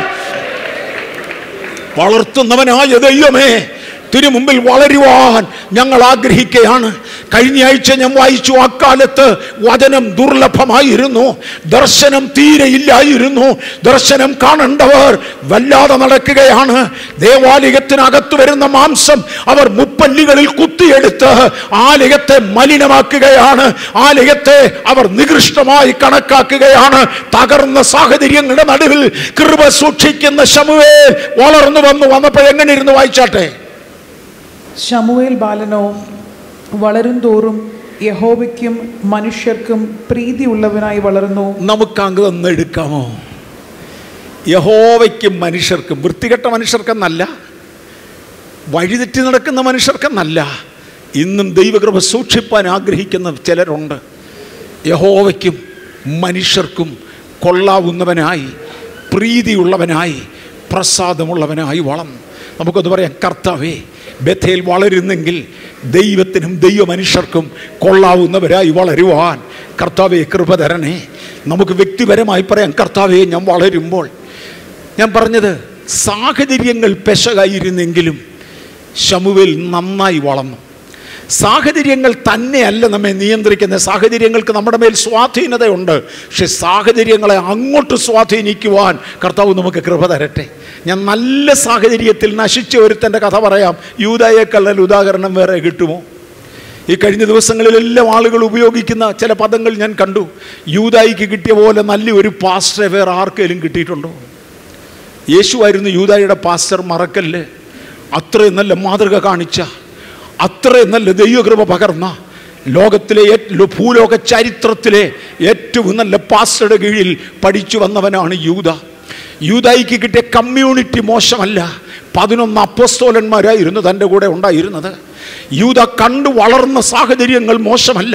വളർത്തുന്നവനായ ദൈവമേ, തിരുമുമ്പിൽ വളരുവാൻ ഞങ്ങൾ ആഗ്രഹിക്കുകയാണ്. കഴിഞ്ഞ ആഴ്ച ഞാൻ വായിച്ചു, അക്കാലത്ത് വചനം ദുർലഭമായിരുന്നു, ദർശനം തീരെയില്ലായിരുന്നു. ദർശനം കാണേണ്ടവർ വല്ലാതെ നടക്കുകയാണ്. ദേവാലയത്തിനകത്ത് വരുന്ന മാംസം അവർ മുപ്പല്ലികളിൽ കുത്തിയെടുത്ത് ആലയത്തെ മലിനമാക്കുകയാണ്. ആലയത്തെ അവർ നികൃഷ്ടമായി കണക്കാക്കുകയാണ്. തകർന്ന സാഹചര്യങ്ങളുടെ നടുവിൽ കൃപ സൂക്ഷിക്കുന്ന ശമൂവേൽ വളർന്നു വന്നപ്പോൾ എങ്ങനെ ഇരുന്ന് വായിച്ചാട്ടെ. ശമൂവേൽ ബാലനോ വളരും തോറും യഹോവയ്ക്കും മനുഷ്യർക്കും പ്രീതിയുള്ളവനായി വളർന്നു. നമുക്ക് അങ്ങ് എടുക്കാമോ? യഹോവയ്ക്കും മനുഷ്യർക്കും, വൃത്തികെട്ട മനുഷ്യർക്കെന്നല്ല, വഴിതെറ്റി നടക്കുന്ന മനുഷ്യർക്കെന്നല്ല, ഇന്നും ദൈവകൃപ സൂക്ഷിപ്പാൻ ആഗ്രഹിക്കുന്ന ചിലരുണ്ട്. യഹോവയ്ക്കും മനുഷ്യർക്കും കൊള്ളാവുന്നവനായി, പ്രീതിയുള്ളവനായി, പ്രസാദമുള്ളവനായി വളർന്നു. നമുക്കൊന്ന് പറയാം, കർത്താവേ, ബെഥേൽ വളരുന്നെങ്കിൽ ദൈവത്തിനും ദൈവ മനുഷ്യർക്കും കൊള്ളാവുന്നവരായി വളരുവാൻ കർത്താവേ കൃപ തരണേ. നമുക്ക് വ്യക്തിപരമായി പറയാം, കർത്താവേ, ഞാൻ വളരുമ്പോൾ, ഞാൻ പറഞ്ഞത് സാഹചര്യങ്ങൾ പെശകായിരുന്നെങ്കിലും ശമൂവേൽ നന്നായി വളർന്നു. സാഹചര്യങ്ങൾ തന്നെയല്ല നമ്മെ നിയന്ത്രിക്കുന്നത്. സാഹചര്യങ്ങൾക്ക് നമ്മുടെ മേൽ സ്വാധീനതയുണ്ട്. പക്ഷെ സാഹചര്യങ്ങളെ അങ്ങോട്ട് സ്വാധീനിക്കുവാൻ കർത്താവ് നമുക്ക് കൃപ തരട്ടെ. ഞാൻ നല്ല സാഹചര്യത്തിൽ നശിച്ച ഒരുത്തൻ്റെ കഥ പറയാം. യൂദായേക്കാൾ ഉദാഹരണം വേറെ കിട്ടുമോ? ഈ കഴിഞ്ഞ ദിവസങ്ങളിലെല്ലാം ആളുകൾ ഉപയോഗിക്കുന്ന ചില പദങ്ങൾ ഞാൻ കണ്ടു. യൂദായിക്ക് കിട്ടിയ പോലെ നല്ലൊരു പാസ്റ്ററെ വേറെ ആർക്കെങ്കിലും കിട്ടിയിട്ടുണ്ടോ? യേശുവായിരുന്നു യൂദായുടെ പാസ്റ്റർ, മറക്കല്ല്. അത്രയും നല്ല മാതൃക കാണിച്ച, അത്രയും നല്ല ദൈവകൃപ പകർന്ന, ലോകത്തിലെ ഭൂലോക ചരിത്രത്തിലെ ഏറ്റവും നല്ല പാസ്റ്ററുടെ കീഴിൽ പഠിച്ചു വന്നവനാണ് യൂദ. യൂദായിക്ക് കിട്ടിയ കമ്മ്യൂണിറ്റി മോശമല്ല. 11 അപ്പോസ്തലന്മാരായിരുന്നു തൻ്റെ കൂടെ ഉണ്ടായിരുന്നത്. യൂദ കണ്ടു വളർന്ന സാഹചര്യങ്ങൾ മോശമല്ല.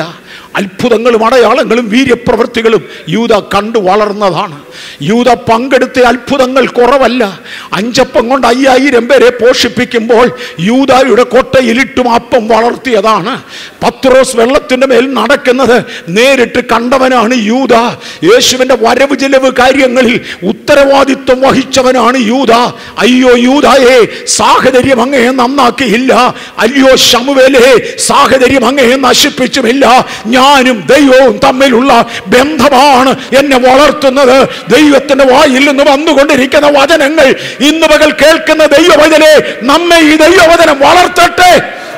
അത്ഭുതങ്ങളും അടയാളങ്ങളും വീര്യപ്രവൃത്തികളും യൂദ കണ്ടു വളർന്നതാണ്. യൂദ പങ്കെടുത്ത അത്ഭുതങ്ങൾ കുറവല്ല. 5 അപ്പം കൊണ്ട് 5000 പേരെ പോഷിപ്പിക്കുമ്പോൾ യൂദായുടെ കൊട്ടയിലിട്ടും അപ്പം വളർത്തിയതാണ്. പത്രോസ് വെള്ളത്തിൻ്റെ മേൽ നടക്കുന്നത് നേരിട്ട് കണ്ടവനാണ് യൂദ. യേശുവിൻ്റെ വരവ് ചെലവ് കാര്യങ്ങളിൽ ഉത്തരവാദിത്വം വഹിച്ചവനാണ് യൂദ. അയ്യോ യൂദായേ, സാഹചര്യം അങ്ങയെ നന്നാക്കിയില്ല. അയ്യോ ശമൂവേലേ, സാഹചര്യം അങ്ങയെ നശിപ്പിച്ചുമില്ല. ഞാനും ദൈവവും തമ്മിലുള്ള ബന്ധമാണ് എന്നെ വളർത്തുന്നത്. ദൈവത്തിന്റെ വായിൽ നിന്ന് വന്നുകൊണ്ടിരിക്കുന്ന വചനങ്ങൾ ഇന്ന് പകൽ കേൾക്കുന്ന ദൈവവചനേ, നമ്മെ ഈ ദൈവവചനം വളർത്തട്ടെ.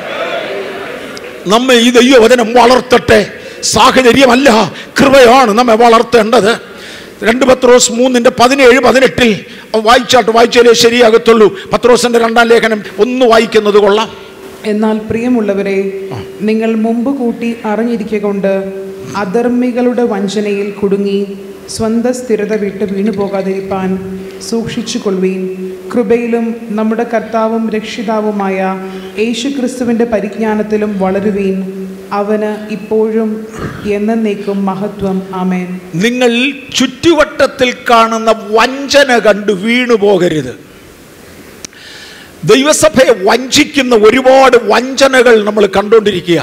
നമ്മെ ഈ ദൈവവചനം വളർത്തട്ടെ. സാഹചര്യമല്ല, കൃപയാണ് നമ്മെ വളർത്തേണ്ടത്. 2 പത്രോസ് 3:17-18 വായിച്ചാലേ ശരിയാകത്തുള്ളൂ. പത്രോസിന്റെ 2-ാം ലേഖനം ഒന്ന് വായിക്കുന്നത് കൊള്ളാം. എന്നാൽ പ്രിയമുള്ളവരെ, നിങ്ങൾ മുമ്പ് കൂട്ടി അറിഞ്ഞിരിക്കൊണ്ട് അധർമ്മികളുടെ വഞ്ചനയിൽ കുടുങ്ങി സ്വന്തം സ്ഥിരത വിട്ട് വീണുപോകാതിരിപ്പാൻ സൂക്ഷിച്ചു കൊള്ളുവീൻ. കൃപയിലും നമ്മുടെ കർത്താവും രക്ഷിതാവുമായ യേശുക്രിസ്തുവിൻ്റെ പരിജ്ഞാനത്തിലും വളരുവീൻ. അവന് ഇപ്പോഴും എന്നേക്കും മഹത്വം. ആമേൻ. നിങ്ങൾ ചുറ്റുവട്ടത്തിൽ കാണുന്ന വഞ്ചന കണ്ടു വീണുപോകരുത്. ദൈവസഭയെ വഞ്ചിക്കുന്ന ഒരുപാട് വഞ്ചനകൾ നമ്മൾ കണ്ടുകൊണ്ടിരിക്കുക.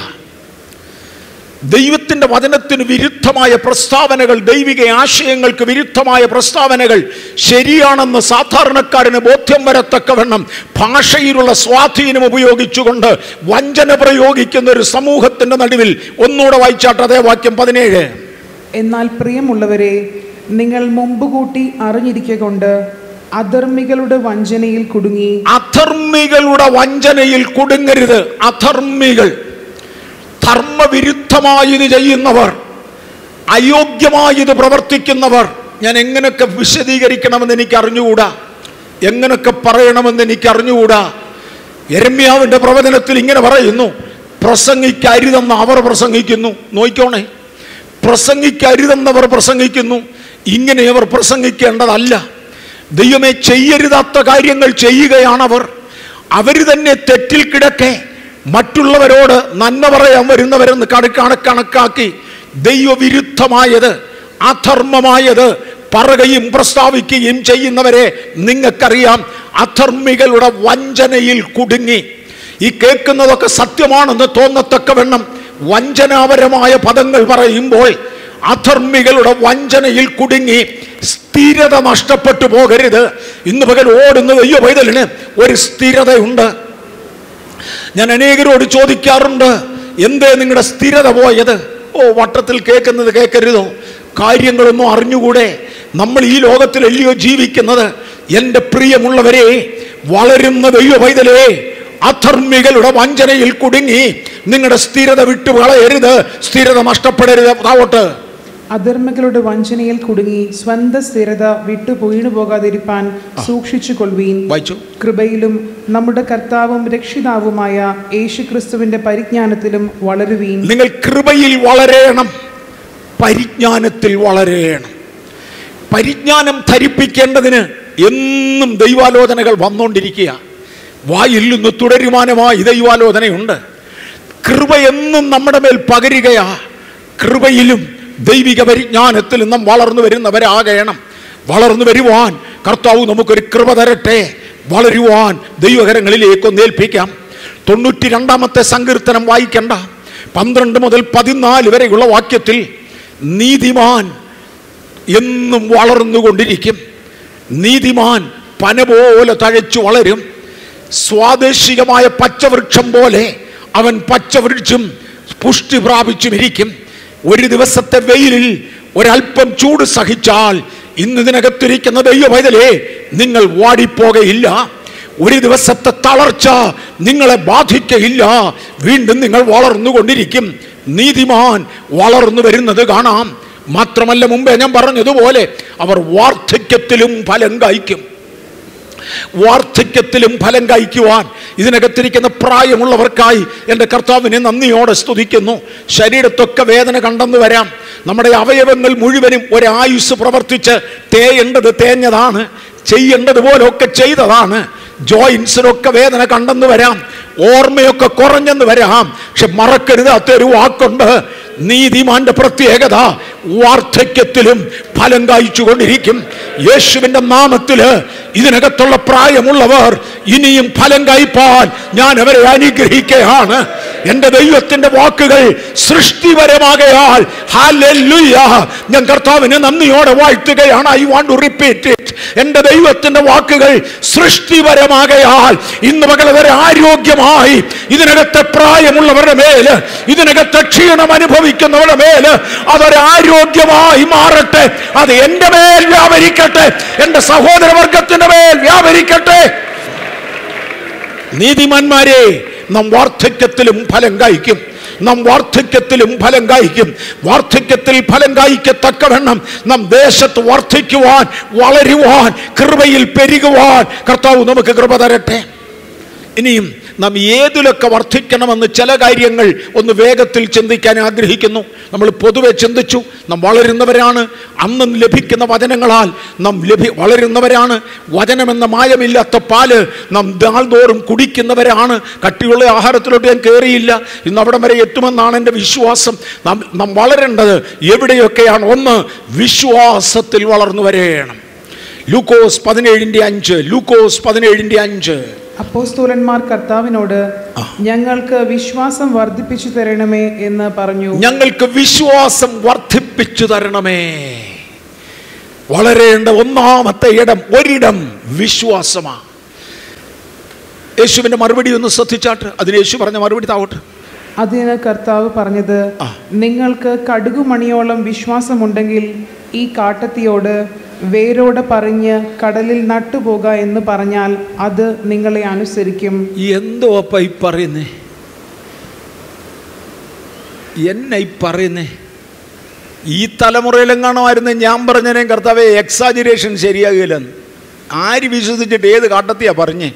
ദൈവത്തിൻ്റെ വചനത്തിന് വിരുദ്ധമായ പ്രസ്താവനകൾ, ദൈവിക ആശയങ്ങൾക്ക് വിരുദ്ധമായ പ്രസ്താവനകൾ ശരിയാണെന്ന് സാധാരണക്കാരന് ബോധ്യം വരത്തക്കവണ്ണം ഭാഷയിലുള്ള സ്വാധീനം ഉപയോഗിച്ചുകൊണ്ട് വഞ്ചന പ്രയോഗിക്കുന്ന ഒരു സമൂഹത്തിൻ്റെ നടുവിൽ ഒന്നുകൂടെ വായിച്ചാട്ട് അതേ വാക്യം 17. എന്നാൽ പ്രിയമുള്ളവരെ, നിങ്ങൾ മുമ്പ് കൂട്ടി അറിഞ്ഞിരിക്കൊണ്ട് അധർമ്മികളുടെ വഞ്ചനയിൽ കുടുങ്ങി. അധർമ്മികളുടെ വഞ്ചനയിൽ കുടുങ്ങരുത്. അധർമ്മികൾ, ധർമ്മവിരുദ്ധമായത് ചെയ്യുന്നവർ, അയോഗ്യമായത് പ്രവർത്തിക്കുന്നവർ. ഞാൻ എങ്ങനെയൊക്കെ വിശദീകരിക്കണമെന്ന് എനിക്ക് അറിഞ്ഞുകൂടാ, എങ്ങനെയൊക്കെ പറയണമെന്ന് എനിക്ക് അറിഞ്ഞുകൂടാ. യെരമ്യാവിൻ്റെ പ്രവചനത്തിൽ ഇങ്ങനെ പറയുന്നു, പ്രസംഗിക്കരുതെന്ന് അവർ പ്രസംഗിക്കുന്നു. നോക്കിക്കോണേ, പ്രസംഗിക്കരുതെന്നവർ പ്രസംഗിക്കുന്നു. ഇങ്ങനെ അവർ പ്രസംഗിക്കേണ്ടതല്ല. ദൈവമേ, ചെയ്യരുതാത്ത കാര്യങ്ങൾ ചെയ്യുകയാണവർ. അവർ തന്നെ തെറ്റിൽ കിടക്കെ മറ്റുള്ളവരോട് നന്മ പറയാൻ വരുന്നവരെന്ന് കണക്കാക്കി ദൈവവിരുദ്ധമായത്, അധർമ്മമായത് പറയുകയും പ്രസ്താവിക്കുകയും ചെയ്യുന്നവരെ നിങ്ങൾക്കറിയാം. അധർമ്മികളുടെ വഞ്ചനയിൽ കുടുങ്ങി. ഈ കേൾക്കുന്നതൊക്കെ സത്യമാണെന്ന് തോന്നത്തക്കവണ്ണം വഞ്ചനാപരമായ പദങ്ങൾ പറയുമ്പോൾ അധർമ്മികളുടെ വഞ്ചനയിൽ കുടുങ്ങി സ്ഥിരത നഷ്ടപ്പെട്ടു പോകരുത്. ഇന്ന് പകൽ ഓടുന്ന ദൈവ പൈതലിന് ഒരു സ്ഥിരതയുണ്ട്. ഞാൻ അനേകരോട് ചോദിക്കാറുണ്ട്, എന്തേ നിങ്ങളുടെ സ്ഥിരത പോയത്? വട്ടത്തിൽ കേൾക്കുന്നത് കേൾക്കരുതോ? കാര്യങ്ങളൊന്നും അറിഞ്ഞുകൂടെ? നമ്മൾ ഈ ലോകത്തിലല്ലയോ ജീവിക്കുന്നത്? എൻ്റെ പ്രിയമുള്ളവരെ, വളരുന്ന ദൈവ പൈതലേ, അധർമ്മികളുടെ വഞ്ചനയിൽ കുടുങ്ങി നിങ്ങളുടെ സ്ഥിരത വിട്ടു കളയരുത്, സ്ഥിരത നഷ്ടപ്പെടരുത്. താവോട്ട്. അധർമ്മികളുടെ വഞ്ചനയിൽ കുടുങ്ങി സ്വന്തം സ്ഥിരത വിട്ടു വീണുപോകാതിരിപ്പാൻ സൂക്ഷിച്ചു കൊള്ളുവീൻ. കൃപയിലും നമ്മുടെ കർത്താവും രക്ഷിതാവുമായ യേശുക്രിസ്തുവിന്റെ പരിജ്ഞാനത്തിലും വളരുവീൻ. നിങ്ങൾ കൃപയിൽ വളരണം, പരിജ്ഞാനത്തിൽ വളരണം. പരിജ്ഞാനം ധരിപ്പിക്കേണ്ടതിന് എന്നും ദൈവാലോചനകൾ വന്നുകൊണ്ടിരിക്കുക. വായിൽ നിന്ന് തുടരുമാനമായി ദൈവാലോചനയുണ്ട്. കൃപ എന്നും നമ്മുടെ മേൽ പകരുകയാ. കൃപയിലും ദൈവിക പരിജ്ഞാനത്തിൽ നാം വളർന്നു വരുന്നവരാകണം. വളർന്നു വരുവാൻ കർത്താവ് നമുക്കൊരു കൃപ തരട്ടെ. വളരുവാൻ ദൈവകരങ്ങളിലേക്കൊന്ന് ഏൽപ്പിക്കാം. 92-ാമത്തെ സങ്കീർത്തനം വായിക്കണ്ട, 12 മുതൽ 14 വരെയുള്ള വാക്യത്തിൽ നീതിമാൻ എന്നും വളർന്നുകൊണ്ടിരിക്കും. നീതിമാൻ പന പോലെ തഴച്ചു വളരും. സ്വാദേശികമായ പച്ചവൃക്ഷം പോലെ അവൻ പച്ചവൃക്ഷം പുഷ്ടി പ്രാപിച്ചും ഇരിക്കും. ഒരു ദിവസത്തെ വെയിലിൽ ഒരല്പം ചൂട് സഹിച്ചാൽ ഇന്ന് ഇതിനകത്തിരിക്കുന്ന ദൈവപൈതലേ, നിങ്ങൾ വാടിപ്പോകയില്ല. ഒരു ദിവസത്തെ തളർച്ച നിങ്ങളെ ബാധിക്കയില്ല. വീണ്ടും നിങ്ങൾ വളർന്നുകൊണ്ടിരിക്കും. നീതിമാൻ വളർന്നു വരുന്നത് കാണാം. മാത്രമല്ല, മുമ്പേ ഞാൻ പറഞ്ഞതുപോലെ അവർ വാർദ്ധക്യത്തിലും ഫലം കായ്ക്കും. വാർദ്ധക്യത്തിലും ഫലം കായ്ക്കുവാൻ ഇതിനകത്തിരിക്കുന്ന പ്രായമുള്ളവർക്കായി എൻ്റെ കർത്താവിനെ നന്ദിയോടെ സ്തുതിക്കുന്നു. ശരീരത്തൊക്കെ വേദന കണ്ടെന്ന് വരാം. നമ്മുടെ അവയവങ്ങൾ മുഴുവനും ഒരായുസ് പ്രവർത്തിച്ച് തേയേണ്ടത് തേഞ്ഞതാണ്, ചെയ്യേണ്ടതുപോലൊക്കെ ചെയ്തതാണ്. ജോയിൻസിനൊക്കെ വേദന കണ്ടെന്ന് വരാം, ഓർമ്മയൊക്കെ കുറഞ്ഞെന്ന് വരാം. പക്ഷെ മറക്കരുതാത്തൊരു വാക്കുണ്ട്, നീതിമാന്റെ പ്രത്യേകത വാർദ്ധക്യത്തിലും ഫലം കായ്ച്ചുകൊണ്ടിരിക്കും. യേശുവിന്റെ നാമത്തില് ഇതിനകത്തുള്ള പ്രായമുള്ളവർ ഇനിയും ഫലം കായ്പാൻ ഞാൻ അവരെ അനുഗ്രഹിക്കുകയാണ്. എന്റെ ദൈവത്തിന്റെ വാക്കുകൾ സൃഷ്ടിപരമാകയാൽ ഹല്ലേലൂയ, ഞാൻ കർത്താവിനെ നന്ദിയോടെ വാഴ്ത്തുകയാണ്. I want to repeat it. എന്റെ ദൈവത്തിന്റെ വാക്കുകൾ സൃഷ്ടിപരമാകയാൽ ഇന്ന് പകൽ വരെ ആരോഗ്യമായി ഇതിനകത്തെ പ്രായമുള്ളവരുടെ മേല്, ഇതിനകത്തെ ക്ഷീണം അനുഭവിക്കുന്നവരുടെ മേല് അതൊരു ആരോഗ്യമായി മാറട്ടെ. അത് എന്റെ മേൽ വ്യാപരിക്കട്ടെ, എന്റെ സഹോദരവർഗത്തിന്റെ മേൽ വ്യാപരിക്കട്ടെ. നീതിമാന്മാരെ, നാം വാർദ്ധക്യത്തിലും ഫലം കായ്ക്കും. നാം വാർദ്ധക്യത്തിലും ഫലം കായ്ക്കും. വാർദ്ധക്യത്തിൽ ഫലം കായ്ക്കത്തക്കവണ്ണം നാം ദേശത്ത് വർദ്ധിക്കുവാൻ, വളരുവാൻ, കൃപയിൽ പെരുകുവാൻ കർത്താവ് നമുക്ക് കൃപ തരട്ടെ. ഇനിയും നാം ഏതിലൊക്കെ വർദ്ധിക്കണമെന്ന് ചില കാര്യങ്ങൾ ഒന്ന് വേഗത്തിൽ ചിന്തിക്കാൻ ആഗ്രഹിക്കുന്നു. നമ്മൾ പൊതുവെ ചിന്തിച്ചു, നാം വളരുന്നവരാണ്. അന്നും ലഭിക്കുന്ന വചനങ്ങളാൽ നാം വളരുന്നവരാണ്. വചനമെന്ന മായമില്ലാത്ത പാല് നാം നാൾതോറും കുടിക്കുന്നവരാണ്. കട്ടിയുള്ള ആഹാരത്തിലോട്ട് ഞാൻ കയറിയില്ല. ഇന്ന് അവിടം വരെ എത്തുമെന്നാണ് എൻ്റെ വിശ്വാസം. നാം വളരേണ്ടത് എവിടെയൊക്കെയാണ്? ഒന്ന്, വിശ്വാസത്തിൽ വളർന്നു വരേണം. ലൂക്കോസ് 17:5. ലൂക്കോസ് 17:5. അപ്പോസ്തലന്മാർ കർത്താവിനോട് ഞങ്ങൾക്ക് വിശ്വാസം വർദ്ധിപ്പിച്ചു തരണമേ എന്ന് പറഞ്ഞു. ഞങ്ങൾക്ക് വിശ്വാസം വർദ്ധിപ്പിച്ചു തരണമേ. വളരേണ്ട ഒന്നാമത്തെ ഒരിടം വിശ്വാസമാണ്. യേശുവിന്റെ മറുപടി ഒന്ന് ശ്രദ്ധിച്ചാട്ട്. അതിന് യേശു പറഞ്ഞ മറുപടി താവട്ടെ. അതിന് കർത്താവ് പറഞ്ഞത്, നിങ്ങൾക്ക് കടുകുമണിയോളം വിശ്വാസമുണ്ടെങ്കിൽ ഈ കാട്ടത്തിയോട് വേരോടെ പറഞ്ഞ് കടലിൽ നട്ടുപോക എന്ന് പറഞ്ഞാൽ അത് നിങ്ങളെ അനുസരിക്കും. എന്തോ അപ്പ ഈ പറയുന്നേ? എന്നെ ഈ പറയുന്നേ? ഈ തലമുറയിലെങ്ങാണമായിരുന്നു ഞാൻ പറഞ്ഞതിനെ കർത്താവേ എക്സാജുറേഷൻ ശരിയാകില്ലെന്ന്. ആര് വിശ്വസിച്ചിട്ട് ഏത് കാട്ടത്തിയാ പറഞ്ഞേ?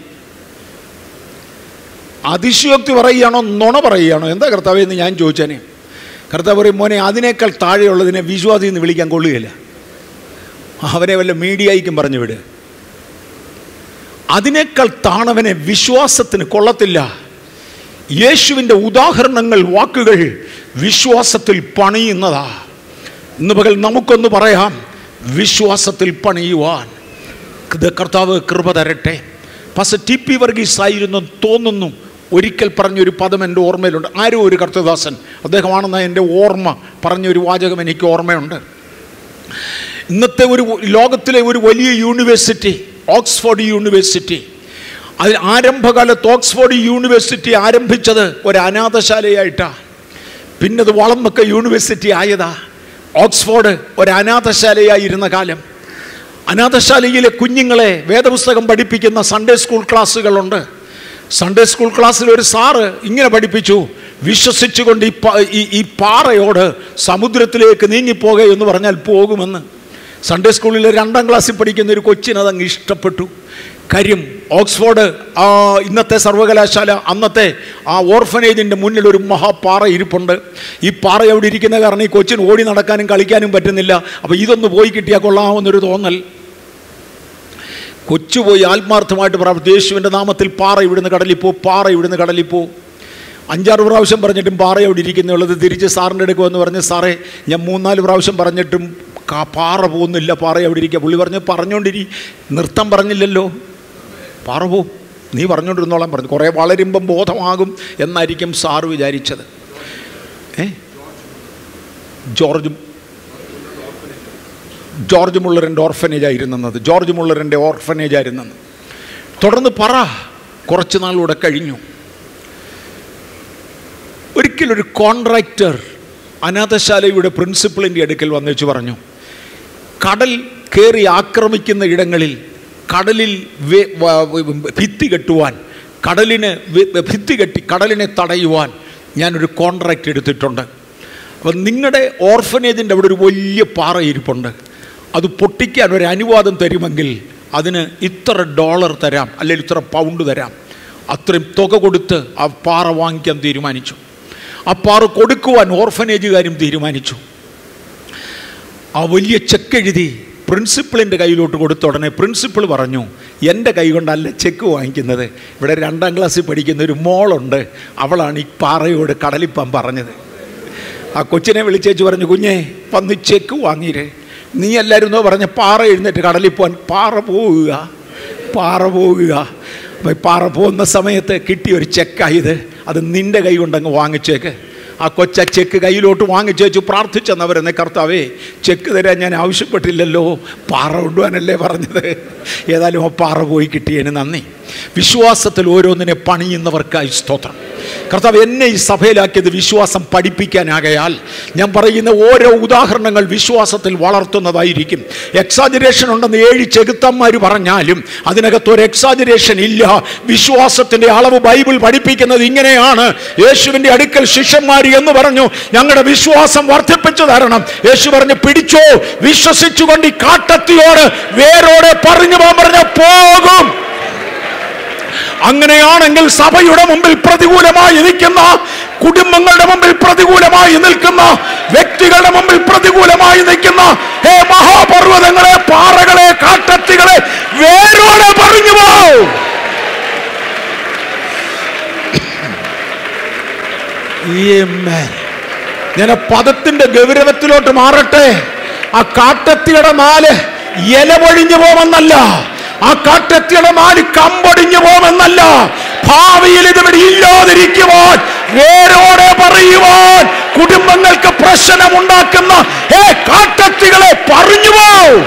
അതിശയോക്തി പറയുകയാണോ നുണ പറയുകയാണോ? എന്താ കർത്താവേ എന്ന് ഞാൻ ചോദിച്ചേനെ. കർത്താവ് പറയും, മോനെ അതിനേക്കാൾ താഴെയുള്ളതിനെ വിശ്വാസി എന്ന് വിളിക്കാൻ കൊള്ളുകയില്ല. അവനെ വല്ല മീഡിയയ്ക്കും പറഞ്ഞു വിട്. അതിനേക്കാൾ താണവനെ വിശ്വാസത്തിന് കൊള്ളത്തില്ല. യേശുവിൻ്റെ ഉദാഹരണങ്ങൾ, വാക്കുകൾ വിശ്വാസത്തിൽ പണിയുന്നതാ. ഇന്ന് പകൽ നമുക്കൊന്ന് പറയാം, വിശ്വാസത്തിൽ പണിയുവാൻ കർത്താവ് കൃപ തരട്ടെ. പക്ഷേ ടി.പി. വർഗീസ് ആയിരുന്നു തോന്നുന്നു ഒരിക്കൽ പറഞ്ഞൊരു പദം എൻ്റെ ഓർമ്മയിലുണ്ട്. ആരോ ഒരു കർത്തദാസൻ, അദ്ദേഹമാണെന്ന എൻ്റെ ഓർമ്മ, പറഞ്ഞൊരു വാചകം എനിക്ക് ഓർമ്മയുണ്ട്. ഇന്നത്തെ ലോകത്തിലെ ഒരു വലിയ യൂണിവേഴ്സിറ്റി, ഓക്സ്ഫോർഡ് യൂണിവേഴ്സിറ്റി, അതിൽ ആരംഭകാലത്ത് ഓക്സ്ഫോർഡ് യൂണിവേഴ്സിറ്റി ആരംഭിച്ചത് ഒരു അനാഥശാലയായിട്ടാണ്. പിന്നെ അത് വളർന്നൊക്കെ യൂണിവേഴ്സിറ്റി ആയതാ. ഓക്സ്ഫോർഡ് ഒരു അനാഥശാലയായിരുന്ന കാലം. അനാഥശാലയിലെ കുഞ്ഞുങ്ങളെ വേദപുസ്തകം പഠിപ്പിക്കുന്ന സൺഡേ സ്കൂൾ ക്ലാസ്സുകളുണ്ട്. സൺഡേ സ്കൂൾ ക്ലാസ്സിൽ ഒരു സാറ് ഇങ്ങനെ പഠിപ്പിച്ചു, വിശ്വസിച്ചുകൊണ്ട് ഈ പാറയോട് സമുദ്രത്തിലേക്ക് നീങ്ങിപ്പോക എന്ന് പറഞ്ഞാൽ പോകുമെന്ന്. സൺഡേ സ്കൂളിൽ 2ാം ക്ലാസ്സിൽ പഠിക്കുന്ന ഒരു കൊച്ചിനതങ്ങ് ഇഷ്ടപ്പെട്ടു. കാര്യം ഓക്സ്ഫോർഡ് ഇന്നത്തെ സർവകലാശാല, അന്നത്തെ ആ ഓർഫനേജിൻ്റെ മുന്നിൽ ഒരു മഹാപാറ ഇരിപ്പുണ്ട്. ഈ പാറ എവിടെ ഇരിക്കുന്ന കാരണം ഈ കൊച്ചിന് ഓടി നടക്കാനും കളിക്കാനും പറ്റുന്നില്ല. അപ്പോൾ ഇതൊന്ന് പോയി കിട്ടിയാൽ കൊള്ളാമെന്നൊരു തോന്നൽ. കൊച്ചുപോയി ആത്മാർത്ഥമായിട്ട് പ്രാർത്ഥിച്ചു, യേശുവിൻ്റെ നാമത്തിൽ പാറ ഇവിടുന്ന് കടലിൽ പോ, പാറ ഇവിടുന്ന് കടലിൽ പോ. 5-6 പ്രാവശ്യം പറഞ്ഞിട്ടും പാറ എവിടെ ഇരിക്കുന്നുള്ളത്. തിരിച്ച് സാറിൻ്റെ എടുക്കുമെന്ന് പറഞ്ഞ്, സാറേ ഞാൻ 3-4 പ്രാവശ്യം പറഞ്ഞിട്ടും പാറ പോകുന്നില്ല, പാറ എവിടെ ഇരിക്കുക. പുള്ളി പറഞ്ഞുകൊണ്ടിരി, നൃത്തം പറഞ്ഞില്ലല്ലോ, പാറ പോവും, നീ പറഞ്ഞുകൊണ്ടിരുന്നോളാൻ പറഞ്ഞു. കുറേ വളരുമ്പം ബോധമാകും എന്നായിരിക്കും സാറ് വിചാരിച്ചത്. ജോർജ് മുള്ളറിൻ്റെ ഓർഫനേജായിരുന്നത്. ജോർജ് മുള്ളറിൻ്റെ ഓർഫനേജായിരുന്നെന്ന്. തുടർന്ന് പറ. കുറച്ച് നാളൂടെ കഴിഞ്ഞു. ഒരിക്കലൊരു കോൺട്രാക്ടർ അനാഥശാലയുടെ പ്രിൻസിപ്പളിൻ്റെ അടുക്കൽ വന്നേച്ച് പറഞ്ഞു, കടൽ കയറി ആക്രമിക്കുന്ന ഇടങ്ങളിൽ കടലിൽ ഭിത്തി കെട്ടുവാൻ, ഭിത്തി കെട്ടി കടലിനെ തടയുവാൻ ഞാനൊരു കോൺട്രാക്റ്റ് എടുത്തിട്ടുണ്ട്. അപ്പം നിങ്ങളുടെ ഓർഫനേജിൻ്റെ അവിടെ ഒരു വലിയ പാറ ഇരിപ്പുണ്ട്, അത് പൊട്ടിക്കാൻ ഒരു അനുവാദം തരുമെങ്കിൽ അതിന് ഇത്ര $, തരാം, അല്ലെങ്കിൽ ഇത്ര പൗണ്ട് തരാം. അത്രയും തുക കൊടുത്ത് ആ പാറ വാങ്ങിക്കാൻ തീരുമാനിച്ചു. ആ പാറ കൊടുക്കുവാൻ ഓർഫനേജുകാരും തീരുമാനിച്ചു. ആ വലിയ ചെക്ക് എഴുതി പ്രിൻസിപ്പളിൻ്റെ കയ്യിലോട്ട് കൊടുത്ത ഉടനെ പ്രിൻസിപ്പൾ പറഞ്ഞു, എൻ്റെ കൈ കൊണ്ടല്ല ചെക്ക് വാങ്ങിക്കുന്നത്, ഇവിടെ 2ാം ക്ലാസ്സിൽ പഠിക്കുന്ന ഒരു മോളുണ്ട്, അവളാണ് ഈ പാറയോട് കടലിപ്പം പറഞ്ഞത്. ആ കൊച്ചിനെ വിളിച്ചേച്ച് പറഞ്ഞു, കുഞ്ഞെ വന്ന് ചെക്ക് വാങ്ങിയിരേ. നീ എല്ലാവരും പറഞ്ഞ പാറ എഴുന്നേറ്റ് കടലിൽ പോകാൻ. പാറ പോകുക. അപ്പം പാറ പോകുന്ന സമയത്ത് കിട്ടിയൊരു ചെക്കായത്. അത് നിൻ്റെ കൈ കൊണ്ടങ്ങ് വാങ്ങിച്ചേക്ക്. ആ കൊച്ച ചെക്ക് കയ്യിലോട്ട് വാങ്ങിച്ചേച്ചു. പ്രാർത്ഥിച്ചെന്നവരെന്നെ, കർത്താവേ ചെക്ക് തരാൻ ഞാൻ ആവശ്യപ്പെട്ടില്ലല്ലോ, പാറ കൊണ്ടുപോകാനല്ലേ പറഞ്ഞത്. ഏതായാലും ആ പാറ പോയി കിട്ടിയതിന് നന്ദി. വിശ്വാസത്തിൽ ഓരോന്നിനെ പണിയുന്നവർക്കായി സ്തോത്രം. കർത്താവ് എന്നെ ഈ സഭയിലാക്കിയത് വിശ്വാസം പഠിപ്പിക്കാനാകയാൽ ഞാൻ പറയുന്ന ഓരോ ഉദാഹരണങ്ങൾ വിശ്വാസത്തിൽ വളർത്തുന്നതായിരിക്കും. എക്സാജറേഷൻ ഉണ്ടെന്ന് 7 ചെകുത്തന്മാർ പറഞ്ഞാലും അതിനകത്തൊരു എക്സാജറേഷൻ ഇല്ല. വിശ്വാസത്തിൻ്റെ അളവ് ബൈബിൾ പഠിപ്പിക്കുന്നത് ഇങ്ങനെയാണ്. യേശുവിൻ്റെ അടുക്കൽ ശിഷ്യന്മാർ എന്ന് പറഞ്ഞു, ഞങ്ങളുടെ വിശ്വാസം വർദ്ധിപ്പിച്ചു തരണം. യേശു പറഞ്ഞു, പിടിച്ചോ, വിശ്വസിച്ചുകൊണ്ട് ഈ കാട്ടത്തിയോട് വേരോടെ പറഞ്ഞു പോകാൻ പറഞ്ഞ പോകും. അങ്ങനെയാണെങ്കിൽ സഭയുടെ മുമ്പിൽ പ്രതികൂലമായി നിൽക്കുന്ന, കുടുംബങ്ങളുടെ മുമ്പിൽ പ്രതികൂലമായി നിൽക്കുന്ന, വ്യക്തികളുടെ മുമ്പിൽ പ്രതികൂലമായി നിൽക്കുന്ന മഹാപർവ്വതങ്ങളെ, പാറകളെ, കാട്ടത്തികളെ വേരോടെ പറഞ്ഞു പോ. ഞാൻ പദത്തിന്റെ ഗൗരവത്തിലോട്ട് മാറട്ടെ. ആ കാട്ടത്തിയുടെ 4 ഇല പൊഴിഞ്ഞു പോമെന്നല്ല, ആ കാട്ടത്തിയുടെ 4 കമ്പൊടിഞ്ഞു പോമെന്നല്ല, ഭാവിയിൽ ഇതിവിടെ ഇല്ലാതിരിക്കുവാൻ, വേരോടെ പറയുവാൻ, കുടുംബങ്ങൾക്ക് പ്രശ്നമുണ്ടാക്കുന്ന കാട്ടത്തികളെ പറഞ്ഞു പോ.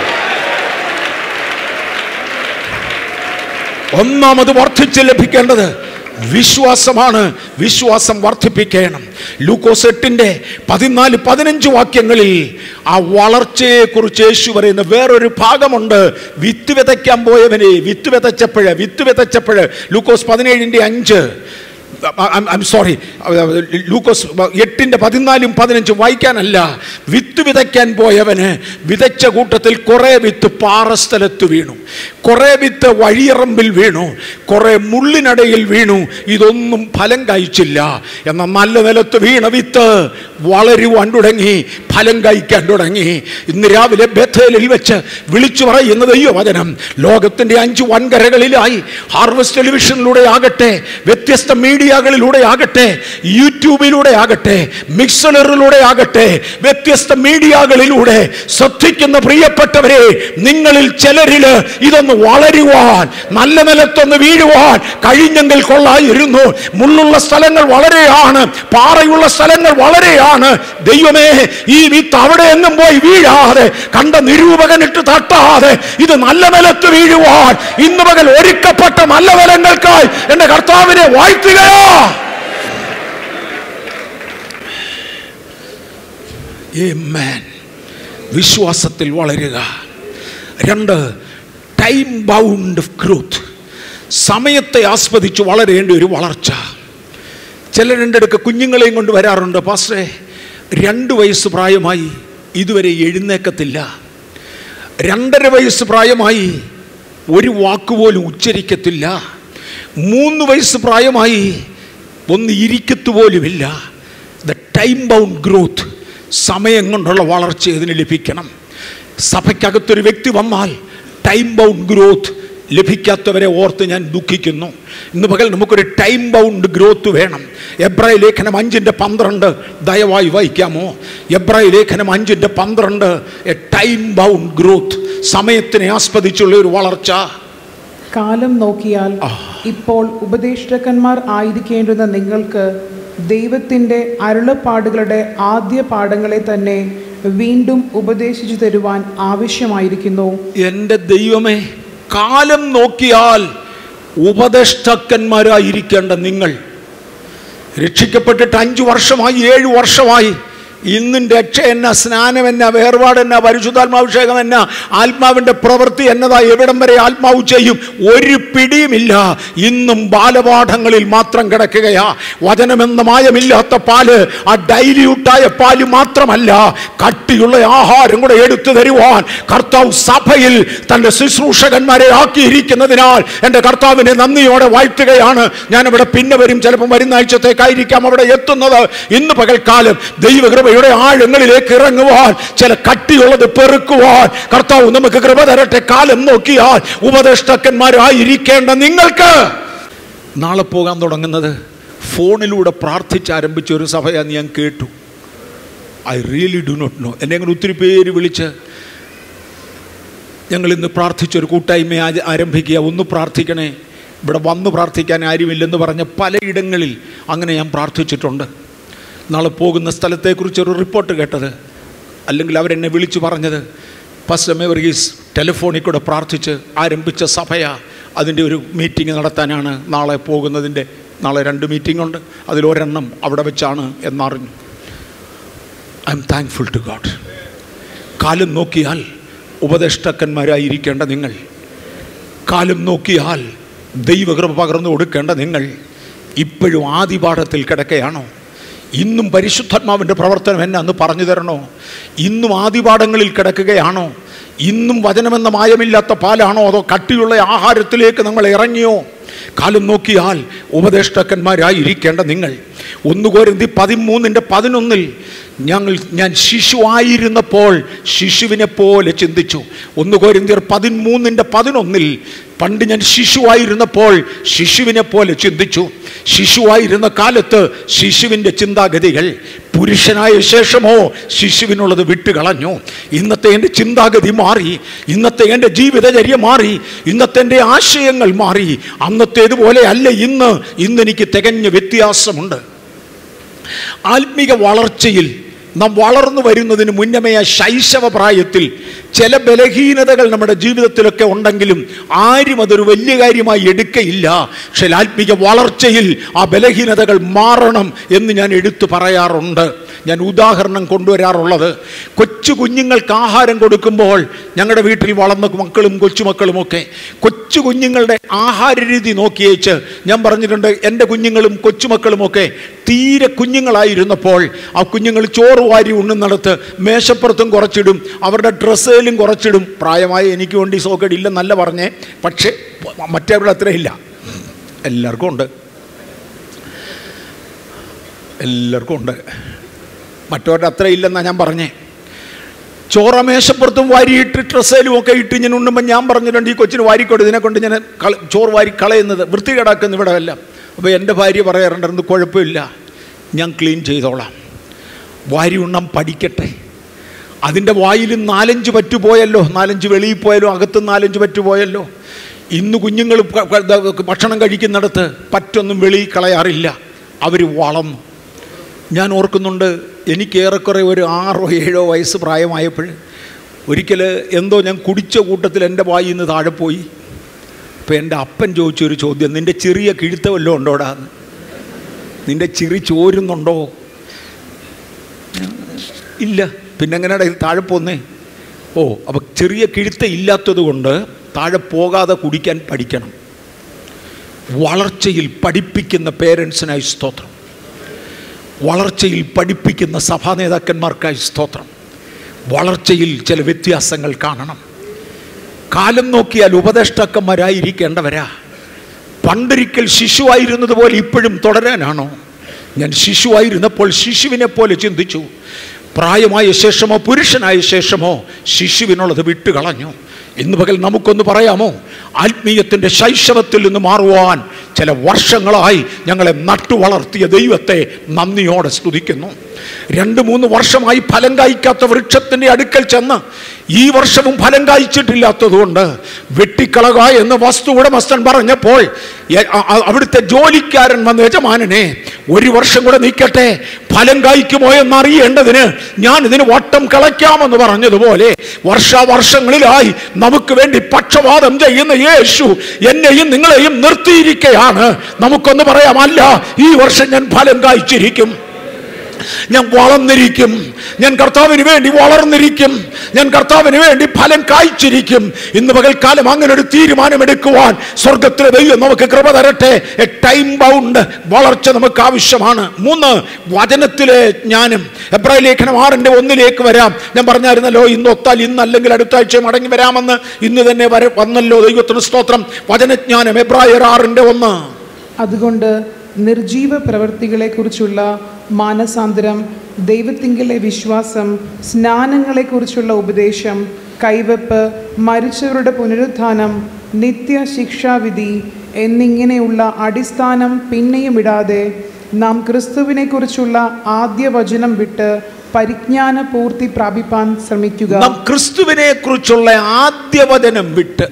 ഒന്നാമത് വർദ്ധിച്ച് ലഭിക്കേണ്ടത് വിശ്വാസമാണ്. വിശ്വാസം വർദ്ധിപ്പിക്കണം. ലൂക്കോസ് 8:14-15 വാക്യങ്ങളിൽ ആ വളർച്ചയെക്കുറിച്ച് യേശു പറയുന്ന വേറൊരു ഭാഗമുണ്ട്. വിത്ത് വിതയ്ക്കാൻ പോയവനെ വിത്ത് വിതച്ചപ്പോഴ് ലൂക്കോസ് 17:5 ലൂക്കോസ് 8:14-15 വായിക്കാനല്ല. വിത്ത് വിതയ്ക്കാൻ പോയവന് വിതച്ച കൂട്ടത്തിൽ കുറെ വിത്ത് പാറസ്ഥലത്ത് വീണു, കുറെ വിത്ത് വഴിയറമ്പിൽ വീണു, കുറെ മുള്ളിനടയിൽ വീണു. ഇതൊന്നും ഫലം കായ്ച്ചില്ല. എന്നാൽ നല്ല നിലത്ത് വീണ വിത്ത് വളരുവാൻ തുടങ്ങി, ഫലം കായ്ക്കാൻ തുടങ്ങി. ഇന്ന് രാവിലെ ബെഥേലിൽ വെച്ച് വിളിച്ചു പറയുന്ന ദൈവവചനം ലോകത്തിൻ്റെ 5 വൻകരകളിലായി ഹാർവസ്റ്റ് ടെലിവിഷനിലൂടെ ആകട്ടെ, വ്യത്യസ്ത മീഡിയകളിലൂടെ ആകട്ടെ, യൂട്യൂബിലൂടെ ആകട്ടെ, മിക്സറിലൂടെ ആകട്ടെ, വ്യത്യസ്ത മീഡിയകളിലൂടെ ശ്രദ്ധിക്കുന്ന പ്രിയപ്പെട്ടവരെ, നിങ്ങളിൽ ചിലരില് ഇതൊന്ന് വളരുവാൻ, നല്ല നിലത്തൊന്ന് വീഴുവാൻ കഴിഞ്ഞെങ്കിൽ കൊള്ളായിരുന്നു. മുള്ളുള്ള സ്ഥലങ്ങൾ വളരെയാണ്, പാറയുള്ള സ്ഥലങ്ങൾ വളരെയാണ്. ദൈവമേ, ഈ വിത്ത് അവിടെ എങ്ങും പോയി വീഴാതെ, കണ്ട നിരൂപകനിട്ട് തട്ടാതെ, ഇത് നല്ല നിലത്ത് വീഴുവാൻ ഇന്ന് പകൽ ഒരുക്കപ്പെട്ട നല്ല ഫലങ്ങൾക്കായി എന്റെ കർത്താവിനെ വാഴ്ത്തുകയോ. വിശ്വാസത്തിൽ വളരുക. 2, ടൈം ബൗണ്ട് ഗ്രോത്ത്. സമയത്തെ ആസ്വദിച്ച് വളരേണ്ട ഒരു വളർച്ച. ചിലരുടെ അടുക്ക് കുഞ്ഞുങ്ങളെയും കൊണ്ട് വരാറുണ്ട്. പാസ്റ്ററെ, 2 വയസ്സ് പ്രായമായി ഇതുവരെ എഴുന്നേക്കത്തില്ല, 2.5 വയസ്സ് പ്രായമായി ഒരു വാക്കുപോലും ഉച്ചരിക്കത്തില്ല, 3 വയസ്സ് പ്രായമായി ഒന്ന് ഇരിക്കത്തുപോലുമില്ല. ദ ടൈം ബൗണ്ട് ഗ്രോത്ത്, സമയം കൊണ്ടുള്ള വളർച്ച ഇതിന് ലഭിക്കണം. സഭയ്ക്കകത്തൊരു വ്യക്തി വന്നാൽ ടൈം ബൗണ്ട് ഗ്രോത്ത് ലഭിക്കാത്തവരെ ഓർത്ത് ഞാൻ ദുഃഖിക്കുന്നു. ഇന്ന് പകൽ നമുക്കൊരു ടൈം ബൗണ്ട് ഗ്രോത്ത് വേണം. എബ്രായ ലേഖനം 5:12 ദയവായി വായിക്കാമോ? എബ്രായ ലേഖനം 5:12. എ ടൈം ബൗണ്ട് ഗ്രോത്ത്, സമയത്തിനെ ആസ്വദിച്ചുള്ള ഒരു വളർച്ച. കാലം നോക്കിയാൽ ഇപ്പോൾ ഉപദേഷ്ടാക്കന്മാർ ആയിരിക്കേണ്ടുന്ന നിങ്ങൾക്ക് ദൈവത്തിൻ്റെ അരുളപ്പാടുകളുടെ ആദ്യ പാഠങ്ങളെ തന്നെ വീണ്ടും ഉപദേശിച്ചു തരുവാൻ ആവശ്യമായിരിക്കുന്നു. എൻ്റെ ദൈവമേ, കാലം നോക്കിയാൽ ഉപദേഷ്ടാക്കന്മാരായിരിക്കേണ്ട നിങ്ങൾ, രക്ഷിക്കപ്പെട്ടിട്ട് 5 വർഷമായി 7 വർഷമായി, ഇന്നും രക്ഷ എന്നാ, സ്നാനം എന്നാ, വേർപാട് എന്നാ, പരിശുദ്ധാത്മാഭിഷേകം എന്നാ, ആത്മാവിൻ്റെ പ്രവൃത്തി എന്നതാ, എവിടം വരെ ആത്മാവ് ചെയ്യും ഒരു പിടിയുമില്ല. ഇന്നും ബാലപാഠങ്ങളിൽ മാത്രം കിടക്കുകയാ. വചനമെന്ന മായമില്ലാത്ത പാല്, ആ ഡൈല്യൂട്ടായ പാല് മാത്രമല്ല, കട്ടിയുള്ള ആഹാരം കൂടെ എടുത്തു തരുവാൻ കർത്താവ് സഭയിൽ തൻ്റെ ശുശ്രൂഷകന്മാരെ ആക്കിയിരിക്കുന്നതിനാൽ എൻ്റെ കർത്താവിനെ നന്ദിയോടെ വാഴ്ത്തുകയാണ്. ഞാനവിടെ പിന്നെ വരും, ചിലപ്പോൾ വരുന്ന ആഴ്ചത്തേക്കായിരിക്കാം അവിടെ എത്തുന്നത്. ഇന്ന് പകൽക്കാലം ദൈവകൃപ ആഴങ്ങളിലേക്ക് ഇറങ്ങുവാൻ, ചില കട്ടിയുള്ളത് പെറുക്കുവാൻ കർത്താവ് നമുക്ക് കൃപ തരട്ടെ. കാലം നോക്കിയാൽ ഉപദേഷ്ടാക്കന്മാരായിരിക്കേണ്ട നിങ്ങൾക്ക്. നാളെ പോകാൻ തുടങ്ങുന്നത് ഫോണിലൂടെ പ്രാർത്ഥിച്ചാരംഭിച്ച ഒരു സഭയാന്ന് ഞാൻ കേട്ടു. I really do not know. എന്നെ അങ്ങനെ ഒത്തിരി പേര് വിളിച്ച് ഞങ്ങളിന്ന് പ്രാർത്ഥിച്ചൊരു കൂട്ടായ്മ ആരംഭിക്കുക, ഒന്ന് പ്രാർത്ഥിക്കണേ, ഇവിടെ വന്ന് പ്രാർത്ഥിക്കാൻ ആരുമില്ലെന്ന് പറഞ്ഞ പലയിടങ്ങളിൽ അങ്ങനെ ഞാൻ പ്രാർത്ഥിച്ചിട്ടുണ്ട്. നാളെ പോകുന്ന സ്ഥലത്തെക്കുറിച്ചൊരു റിപ്പോർട്ട് കേട്ടത്, അല്ലെങ്കിൽ അവരെന്നെ വിളിച്ചു പറഞ്ഞത്, പാസ്റ്റർ എ വർഗീസ് ടെലിഫോണിൽ കൂടെ പ്രാർത്ഥിച്ച് ആരംഭിച്ച സഭയാ, അതിൻ്റെ ഒരു മീറ്റിംഗ് നടത്താനാണ് നാളെ പോകുന്നതിൻ്റെ. നാളെ 2 മീറ്റിംഗ് ഉണ്ട്, അതിലൊരെണ്ണം അവിടെ വെച്ചാണ് എന്നറിഞ്ഞു. I am thankful to God. കാലം നോക്കിയാൽ ഉപദേഷ്ടാക്കന്മാരായിരിക്കേണ്ട നിങ്ങൾ, കാലം നോക്കിയാൽ ദൈവകൃപ പകർന്നു കൊടുക്കേണ്ട നിങ്ങൾ ഇപ്പോഴും ആദിപാഠത്തിൽ കിടക്കുകയാണോ? ഇന്നും പരിശുദ്ധാത്മാവിൻ്റെ പ്രവർത്തനം എന്നെ അന്ന് പറഞ്ഞു തരണോ? ഇന്നും ആദിപാഠങ്ങളിൽ കിടക്കുകയാണോ? ഇന്നും വചനമെന്ന മായമില്ലാത്ത പാലാണോ, അതോ കട്ടിയുള്ള ആഹാരത്തിലേക്ക് നമ്മൾ ഇറങ്ങിയോ? കാലം നോക്കിയാൽ ഉപദേഷ്ടാക്കന്മാരായിരിക്കേണ്ട നിങ്ങൾ. 1 കൊരിന്ത്യർ 13:11 ഞാൻ ശിശുവായിരുന്നപ്പോൾ ശിശുവിനെ പോലെ ചിന്തിച്ചു. 1 കൊരിന്ത്യർ 13:11 പണ്ട് ഞാൻ ശിശുവായിരുന്നപ്പോൾ ശിശുവിനെ പോലെ ചിന്തിച്ചു. ശിശുവായിരുന്ന കാലത്ത് ശിശുവിൻ്റെ ചിന്താഗതികൾ, പുരുഷനായ ശേഷമോ ശിശുവിനുള്ളത് വിട്ടുകളഞ്ഞു. ഇന്നത്തെ എൻ്റെ ചിന്താഗതി മാറി, ഇന്നത്തെ എൻ്റെ ജീവിതചര്യ മാറി, ഇന്നത്തെ എൻ്റെ ആശയങ്ങൾ മാറി. അന്നത്തേതുപോലെ അല്ല ഇന്ന് എനിക്ക് തികഞ്ഞ വ്യത്യാസമുണ്ട്. ആത്മീക വളർച്ചയിൽ നാം വളർന്നു വരുന്നതിന് മുന്നമേ ശൈശവ പ്രായത്തിൽ ചില ബലഹീനതകൾ നമ്മുടെ ജീവിതത്തിലൊക്കെ ഉണ്ടെങ്കിലും ആരും അതൊരു വലിയ കാര്യമായി എടുക്കയില്ല. പക്ഷേ ആത്മീക വളർച്ചയിൽ ആ ബലഹീനതകൾ മാറണം എന്ന് ഞാൻ എടുത്തു പറയാറുണ്ട്. ഞാൻ ഉദാഹരണം കൊണ്ടുവരാറുള്ളത്, കൊച്ചു കുഞ്ഞുങ്ങൾക്ക് ആഹാരം കൊടുക്കുമ്പോൾ ഞങ്ങളുടെ വീട്ടിൽ വളർന്ന മക്കളും കൊച്ചുമക്കളുമൊക്കെ കൊച്ചു കുഞ്ഞുങ്ങളുടെ ആഹാര രീതി നോക്കിയേച്ച് ഞാൻ പറഞ്ഞിട്ടുണ്ട്, എൻ്റെ കുഞ്ഞുങ്ങളും കൊച്ചുമക്കളുമൊക്കെ തീരെ കുഞ്ഞുങ്ങളായിരുന്നപ്പോൾ ആ കുഞ്ഞുങ്ങൾ ചോറ് വാരി ഉണ്ണുന്നിടത്ത് മേശപ്പുറത്തും കുറച്ചിടും, അവരുടെ ഡ്രസ്സേലും കുറച്ചിടും. പ്രായമായ എനിക്ക് വേണ്ടി സോക്കേടില്ലെന്നല്ല പറഞ്ഞേ, പക്ഷേ മറ്റവരുടെ അത്രയില്ല, എല്ലാവർക്കും ഉണ്ട്, എല്ലാവർക്കും ഉണ്ട്, മറ്റവരുടെ അത്ര ഇല്ലെന്നാണ് ഞാൻ പറഞ്ഞേ. ചോറ മേശപ്പുറത്തും വാരിയിട്ട് ഡ്രസ്സേലും ഒക്കെ ഇട്ട് ഇങ്ങനെ ഉണ്ണുമ്പോൾ ഞാൻ പറഞ്ഞിട്ടുണ്ട്, ഈ കൊച്ചിന് വാരിക്കൊടു, ഇതിനെ കൊണ്ട് ഞാൻ ചോറ് വാരി കളയുന്നത് വൃത്തികേടാക്കുന്ന ഇവിടെ എല്ലാം. അപ്പോൾ എൻ്റെ ഭാര്യ പറയാറുണ്ടായിരുന്നു, കുഴപ്പമില്ല, ഞാൻ ക്ലീൻ ചെയ്തോളാം, വാരി ഉണ്ണാൻ പഠിക്കട്ടെ. അതിൻ്റെ വായിൽ 4-5 പറ്റു പോയല്ലോ, 4-5 വെളിയിൽ പോയാലോ, അകത്ത് 4-5 പറ്റു പോയല്ലോ. ഇന്ന് കുഞ്ഞുങ്ങൾ ഭക്ഷണം കഴിക്കുന്നിടത്ത് പറ്റൊന്നും വെളിയിൽ കളയാറില്ല, അവർ വളർന്നു. ഞാൻ ഓർക്കുന്നുണ്ട്, എനിക്ക് ഏറെക്കുറെ ഒരു 6-7 വയസ്സ് പ്രായമായപ്പോൾ ഒരിക്കൽ എന്തോ ഞാൻ കുടിച്ച കൂട്ടത്തിൽ എൻ്റെ വായിൽ നിന്ന് താഴെ പോയി. അപ്പോൾ എൻ്റെ അപ്പൻ ചോദിച്ചൊരു ചോദ്യം, നിൻ്റെ ചെറിയ കിഴുത്ത വല്ലതും ഉണ്ടോടാ, നിൻ്റെ ചിറി ചോരുന്നുണ്ടോ? ഇല്ല, പിന്നെ എങ്ങനെയാടാ ഇത് താഴെ പോന്നേ? ഓ, അപ്പോൾ ചെറിയ കിഴുത്ത ഇല്ലാത്തത് കൊണ്ട് താഴെ പോകാതെ കുടിക്കാൻ പഠിക്കണം. വളർച്ചയിൽ പഠിപ്പിക്കുന്ന പേരൻസിനായി സ്തോത്രം, വളർച്ചയിൽ പഠിപ്പിക്കുന്ന സഭാ നേതാക്കന്മാർക്കായി സ്തോത്രം. വളർച്ചയിൽ ചില വ്യത്യാസങ്ങൾ കാണണം. കാലം നോക്കിയാൽ ഉപദേഷ്ടാക്കന്മാരായിരിക്കേണ്ടവരാ. പണ്ടൊരിക്കൽ ശിശുവായിരുന്നത് പോലെ ഇപ്പോഴും തുടരാനാണോ? ഞാൻ ശിശുവായിരുന്നപ്പോൾ ശിശുവിനെ പോലെ ചിന്തിച്ചു, പ്രായമായ ശേഷമോ പുരുഷനായ ശേഷമോ ശിശുവിനുള്ളത് വിട്ടുകളഞ്ഞു. ഇന്ന് പകൽ നമുക്കൊന്ന് പറയാമോ? ആത്മീയത്തിൻ്റെ ശൈശവത്തിൽ നിന്ന് മാറുവാൻ ചില വർഷങ്ങളായി ഞങ്ങളെ നട്ടു വളർത്തിയ ദൈവത്തെ നന്ദിയോടെ സ്തുതിക്കുന്നു. 2-3 വർഷമായി ഫലം കായ്ക്കാത്ത വൃക്ഷത്തിൻ്റെ അടുക്കൽ ചെന്ന് ഈ വർഷവും ഫലം കായ്ച്ചിട്ടില്ലാത്തതുകൊണ്ട് വെട്ടിക്കളക എന്ന് വസ്തു ഉടമസ്ഥൻ പറഞ്ഞപ്പോൾ അവിടുത്തെ ജോലിക്കാരൻ വന്ന യജമാനനെ, 1 വർഷം കൂടെ നിൽക്കട്ടെ, ഫലം കായ്ക്കുമോ എന്നറിയേണ്ടതിന് ഞാൻ ഇതിന് വട്ടം കളയ്ക്കാമെന്ന് പറഞ്ഞതുപോലെ വർഷാവർഷങ്ങളിലായി നമുക്ക് വേണ്ടി പക്ഷപാതം ചെയ്യുന്ന യേശു എന്നെയും നിങ്ങളെയും നിർത്തിയിരിക്കുകയാണ്. നമുക്കൊന്ന് പറയാം, അല്ല, ഈ വർഷം ഞാൻ ഫലം കായ്ച്ചിരിക്കും, ഞാൻ വളർന്നിരിക്കും, ഞാൻ കർത്താവിന് വേണ്ടി വളർന്നിരിക്കും, ഞാൻ കർത്താവിന് വേണ്ടി ഫലം കായ്ച്ചിരിക്കും. ഇന്ന് പകൽക്കാലം അങ്ങനെ ഒരു തീരുമാനമെടുക്കുവാൻ സ്വർഗത്തിലെ ദൈവം നമുക്ക് കൃപ തരട്ടെ. എ ടൈം ബൗണ്ട് വളർച്ച നമുക്ക് ആവശ്യമാണ്. 3, വചനത്തിലെ ജ്ഞാനം. എബ്രായ ലേഖനം 6:1 വരാം. ഞാൻ പറഞ്ഞായിരുന്നല്ലോ, ഇന്ന് ഒത്താൽ ഇന്ന് അല്ലെങ്കിൽ അടുത്ത ആഴ്ച മടങ്ങി വരാമെന്ന്. ഇന്ന് തന്നെ വന്നല്ലോ, ദൈവത്തിന് സ്തോത്രം. വചനജ്ഞാനം എബ്രായർ 6:1. അതുകൊണ്ട് നിർജീവ പ്രവൃത്തികളെക്കുറിച്ചുള്ള മാനസാന്തരം, ദൈവത്തിങ്കലെ വിശ്വാസം, സ്നാനങ്ങളെക്കുറിച്ചുള്ള ഉപദേശം, കൈവെപ്പ്, മരിച്ചവരുടെ പുനരുത്ഥാനം, നിത്യശിക്ഷാവിധി എന്നിങ്ങനെയുള്ള അടിസ്ഥാനം പിന്നെയും ഇടാതെ നാം ക്രിസ്തുവിനെക്കുറിച്ചുള്ള ആദ്യ വചനം വിട്ട് പരിജ്ഞാന പൂർത്തി പ്രാപിപ്പാൻ ശ്രമിക്കുക. നാം ക്രിസ്തുവിനെ കുറിച്ചുള്ള ആദ്യവചനം വിട്ട്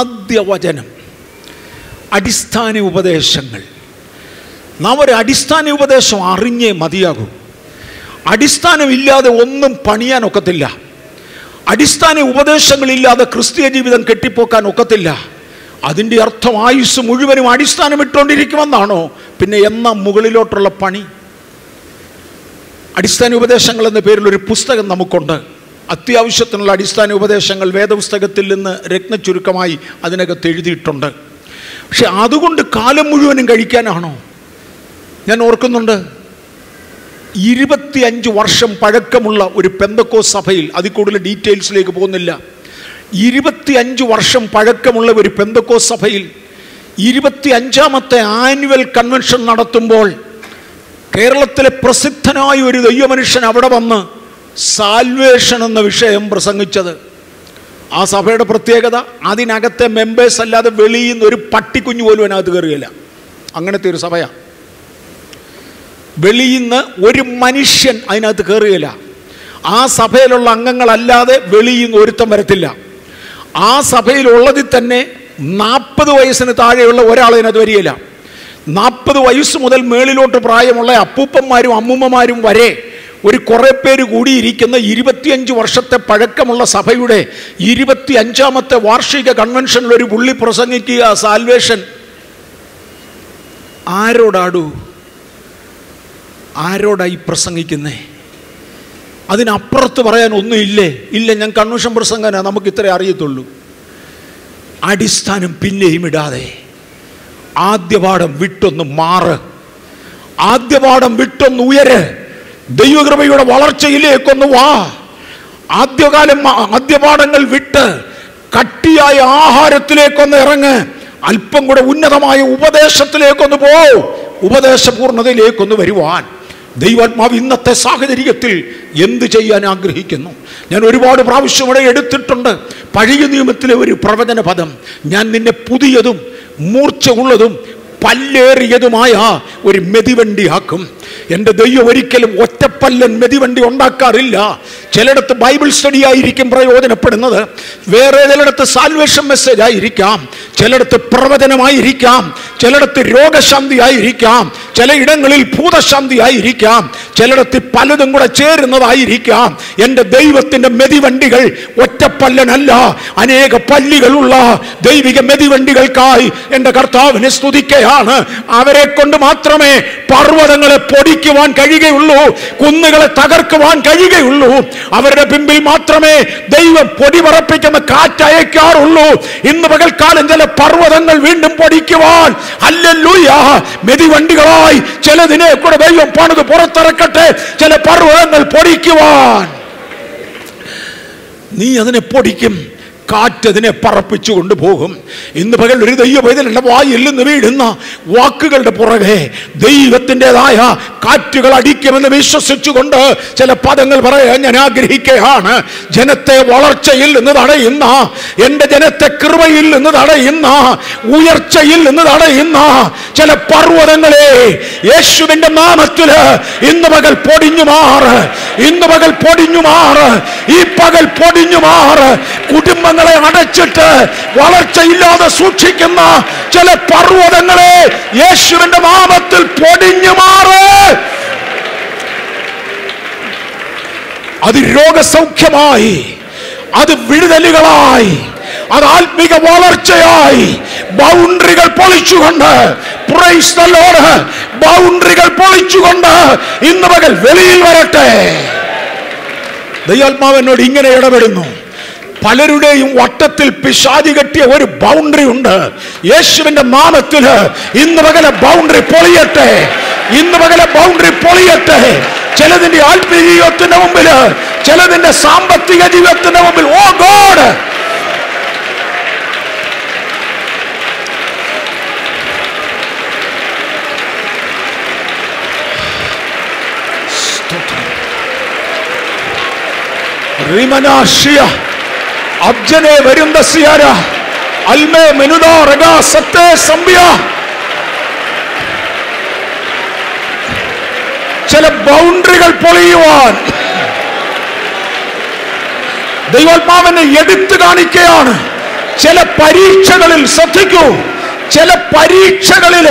അടിസ്ഥാന ഉപദേശങ്ങൾ, നാം ഒരു അടിസ്ഥാന ഉപദേശം അറിഞ്ഞേ മതിയാകൂ. അടിസ്ഥാനമില്ലാതെ ഒന്നും പണിയാൻ ഒക്കത്തില്ല. അടിസ്ഥാന ഉപദേശങ്ങളില്ലാതെ ക്രിസ്തീയ ജീവിതം കെട്ടിപ്പോക്കാൻ ഒക്കത്തില്ല. അതിൻ്റെ അർത്ഥം ആയുസ് മുഴുവനും അടിസ്ഥാനം ഇട്ടുകൊണ്ടിരിക്കുമെന്നാണോ? പിന്നെ എന്നാ മുകളിലോട്ടുള്ള പണി? അടിസ്ഥാന ഉപദേശങ്ങൾ എന്ന പേരിൽ ഒരു പുസ്തകം നമുക്കുണ്ട്. അത്യാവശ്യത്തിനുള്ള അടിസ്ഥാന ഉപദേശങ്ങൾ വേദപുസ്തകത്തിൽ നിന്ന് രത്നച്ചുരുക്കമായി അതിനകത്ത് എഴുതിയിട്ടുണ്ട്. പക്ഷെ അതുകൊണ്ട് കാലം മുഴുവനും കഴിക്കാനാണോ? ഞാൻ ഓർക്കുന്നുണ്ട്, 25 വർഷം പഴക്കമുള്ള ഒരു പെന്തക്കോസ്ത് സഭയിൽ, അതിൽ കൂടുതൽ ഡീറ്റെയിൽസിലേക്ക് പോകുന്നില്ല, 25 വർഷം പഴക്കമുള്ള ഒരു പെന്തക്കോസ്ത് സഭയിൽ 25ാമത്തെ ആനുവൽ കൺവെൻഷൻ നടത്തുമ്പോൾ കേരളത്തിലെ പ്രസിദ്ധനായ ഒരു ദൈവമനുഷ്യൻ അവിടെ വന്ന് സാൽവേഷൻ എന്ന വിഷയം പ്രസംഗിച്ചത്. ആ സഭയുടെ പ്രത്യേകത, അതിനകത്തെ മെമ്പേഴ്സ് അല്ലാതെ വെളിയിൽ നിന്ന് ഒരു പട്ടിക്കുഞ്ഞു പോലും അതിനകത്ത് കയറുകയില്ല. അങ്ങനത്തെ ഒരു സഭയാണ്. വെളിയിൽ നിന്ന് ഒരു മനുഷ്യൻ അതിനകത്ത് കയറുകയില്ല. ആ സഭയിലുള്ള അംഗങ്ങളല്ലാതെ വെളിയിൽ നിന്ന് ഒരുത്തം വരത്തില്ല. ആ സഭയിലുള്ളതിൽ തന്നെ 40 വയസ്സിന് താഴെയുള്ള ഒരാൾ അതിനകത്ത് വരികയില്ല. 40 വയസ്സ് മുതൽ മേളിലോട്ട് പ്രായമുള്ള അപ്പൂപ്പന്മാരും അമ്മൂമ്മമാരും വരെ ഒരു കുറേ പേര് കൂടിയിരിക്കുന്ന 25 വർഷത്തെ പഴക്കമുള്ള സഭയുടെ 25ാമത്തെ വാർഷിക കൺവെൻഷനിൽ ഒരു പുള്ളി പ്രസംഗിക്കുക സാൽവേഷൻ. ആരോടായി പ്രസംഗിക്കുന്നേ? അതിനപ്പുറത്ത് പറയാൻ ഒന്നുമില്ലേ? ഇല്ല, ഞാൻ കൺവെൻഷൻ പ്രസംഗനാ, നമുക്ക് ഇത്രേ അറിയത്തുള്ളൂ. അടിസ്ഥാനം പിന്നെയും ഇടാതെ ആദ്യപാഠം വിട്ടൊന്ന് മാറ്, ആദ്യപാഠം വിട്ടൊന്ന് ഉയര്, ദൈവകൃപയുടെ വളർച്ചയിലേക്കൊന്ന് വാ. ആദ്യപാഠങ്ങൾ വിട്ട് കട്ടിയായ ആഹാരത്തിലേക്കൊന്ന് ഇറങ്ങ്, അല്പം കൂടെ ഉന്നതമായ ഉപദേശത്തിലേക്കൊന്ന് പോ, ഉപദേശപൂർണതയിലേക്കൊന്ന് വരുവാൻ ദൈവാത്മാവ് ഇന്നത്തെ സാഹചര്യത്തിൽ എന്ത് ചെയ്യാൻ ആഗ്രഹിക്കുന്നു. ഞാൻ ഒരുപാട് പ്രാവശ്യം ഇവിടെ എടുത്തിട്ടുണ്ട് പഴയ നിയമത്തിലെ ഒരു പ്രവചന പദം, ഞാൻ നിന്നെ പുതിയതും മൂർച്ച ഉള്ളതും പല്ലേറിയതുമായ ഒരു മെതിവണ്ടിയാക്കും. എൻ്റെ ദൈവം ഒരിക്കലും ഒറ്റപ്പല്ലൻ മെതിവണ്ടി ഉണ്ടാക്കാറില്ല. ചിലയിടത്ത് ബൈബിൾ സ്റ്റഡി ആയിരിക്കും പ്രയോജനപ്പെടുന്നത്, വേറെ ചിലയിടത്ത് സാൽവേഷൻ മെസ്സേജ് ആയിരിക്കാം, ചിലയിടത്ത് പ്രവചനമായിരിക്കാം, ചിലയിടത്ത് രോഗശാന്തി ആയിരിക്കാം, ചിലയിടങ്ങളിൽ ഭൂതശാന്തി ആയിരിക്കാം, ചിലയിടത്ത് പലതും കൂടെ ചേരുന്നതായിരിക്കാം. എൻ്റെ ദൈവത്തിൻ്റെ മെതിവണ്ടികൾ ഒറ്റപ്പല്ലനല്ല, അനേക പല്ലികളുള്ള ദൈവിക മെതിവണ്ടികൾക്കായി എൻ്റെ കർത്താവിനെ സ്തുതിക്കുകയാണ്. അവരെ കൊണ്ട് മാത്രമേ പർവ്വതങ്ങളെ പൊടിക്കുവാൻ കഴിയുകയുള്ളൂ, കുന്നുകളെ തകർക്കുവാൻ കഴിയുകയുള്ളൂ. അവരുടെ പിമ്പിൽ മാത്രമേ ദൈവം പൊടി പറപ്പിക്കുന്ന കാറ്റയക്കാറുള്ളൂ. ഇന്ന് പകൽക്കാലം ചില പർവ്വതങ്ങൾ വീണ്ടും പൊടിക്കുവാൻ ഹല്ലേലൂയ മെതിവണ്ടികളായി ചിലതിനെ കൂടെ ദൈവം പണിത് പുറത്തിറക്കട്ടെ. ചില പർവ്വതങ്ങൾ പൊടിക്കുവാൻ നീ അതിനെ പൊടിക്കും, കാറ്റതിനെ പറപ്പിച്ചു കൊണ്ടുപോകും. ഇന്ന് പകൽ ഒരു ദൈവ പൈതലിന്റെ വായിൽ നിന്ന് വീഴുന്ന വാക്കുകളുടെ പുറകെ ദൈവത്തിൻ്റെതായ കാറ്റുകൾ അടിക്കുമെന്ന് വിശ്വസിച്ചുകൊണ്ട് ചില പദങ്ങൾ പറയാൻ ഞാൻ ആഗ്രഹിക്കുകയാണ്. ജനത്തെ വളർച്ചയിൽ നിന്ന് തടയുന്ന, എൻ്റെ ജനത്തെ കൃപയിൽ നിന്ന് തടയുന്ന, ഉയർച്ചയിൽ നിന്ന് തടയുന്ന ചില പർവ്വതങ്ങളെ യേശുവിന്റെ നാമത്തില് ഇന്ന് പകൽ പൊടിഞ്ഞു മാറ്, ഇന്ന് പകൽ പൊടിഞ്ഞു മാറ്, ഈ പകൽ പൊടിഞ്ഞു മാറ്. കുടുംബങ്ങളെ അടച്ചിട്ട് വളർച്ചയില്ലാതെ സൂക്ഷിക്കുന്ന ചില പർവ്വതങ്ങളെ യേശുവിന്റെ നാമത്തിൽ പൊടിഞ്ഞു മാറ്. അത് രോഗസൗഖ്യമായി, അത് വിടുതലുകളായി, അത് ആത്മിക വളർച്ചയായി ബൗണ്ടറികൾ പൊളിച്ചുകൊണ്ട്, പ്രൈസ് ദി ലോർഡ്, ബൗണ്ടറികൾ പൊളിച്ചുകൊണ്ട് ഇന്ന് പകൽ വെളിയിൽ വരട്ടെ. ദൈവാത്മാവ് എന്നോട് ഇങ്ങനെ ഇടപെടുന്നു. പലരുടെയും വട്ടത്തിൽ പിശാചി കെട്ടിയ ഒരു ബൗണ്ടറി ഉണ്ട്. യേശുവിന്റെ നാമത്തിൽ ഇന്ന് പകലെ ബൗണ്ടറി പൊളിയട്ടെ, ഇന്ന് പകലെ ബൗണ്ടറി പൊളിയട്ടെ. ചിലതിന്റെ ആത്മീയ ജീവിതത്തിന്റെ മുമ്പിൽ, ചിലതിന്റെ സാമ്പത്തിക ജീവിതത്തിന്റെ മുമ്പിൽ, ഓ ഗോഡ്, റിമനാഷിയ അബ്ജനെ വരുന്ന സിയാര അൽമേ മെനുദാ റഗാ സത്തേ സംബിയ. ചില ബൗണ്ടറികൾ പൊളിയുവാൻ ദൈവാത്മാവിനെ എടുത്തു കാണിക്കുകയാണ്. ചില പരീക്ഷകളിൽ ശ്രദ്ധിക്കൂ, ചില പരീക്ഷകളിൽ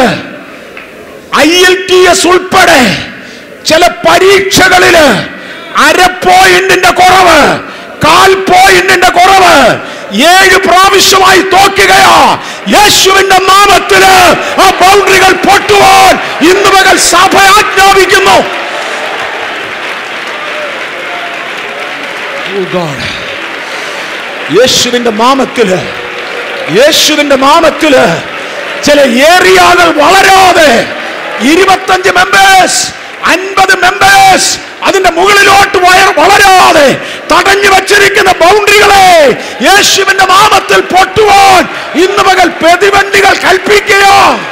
IELTS ഉൾപ്പെടെ ചില പരീക്ഷകളിൽ അര പോയിന്റിന്റെ കുറവ്, 1/4 പോയിന്റിന്റെ കുറവ് 7 പ്രാവശ്യമായി തോക്കുകയാ. യേശുവിന്റെ നാമത്തില് ആ ബൗണ്ടറികൾ പൊട്ടുവാൻ ഇന്ന് പകൽ സഭ ആജ്ഞാപിക്കുന്നു. യേശുവിന്റെ നാമത്തില്, യേശുവിന്റെ നാമത്തില് ചില ഏരിയകൾ വളരാതെ 25 മെമ്പേഴ്സ് 50 മെമ്പേഴ്സ് അതിന്റെ മുകളിലോട്ട് വളരാതെ തടഞ്ഞു വച്ചിരിക്കുന്ന ബൗണ്ടറികളെ യേശുവിന്റെ നാമത്തിൽ പൊട്ടുവാൻ ഇന്ന് പകൽ പ്രതിവണ്ടികൾ കൽപ്പിക്കുക.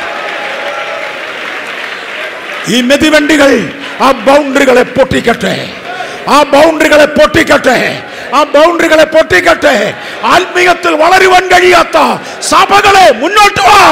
ഈ മെതിവണ്ടികൾ ആ ബൗണ്ടറികളെ പൊട്ടിക്കട്ടെ, ആ ബൗണ്ടറികളെ പൊട്ടിക്കട്ടെ, ആ ബൗണ്ടറികളെ പൊട്ടിക്കട്ടെ. ആത്മീയത്തിൽ വളരുവാൻ കഴിയാത്ത സഭകളെ മുന്നോട്ട് വാ.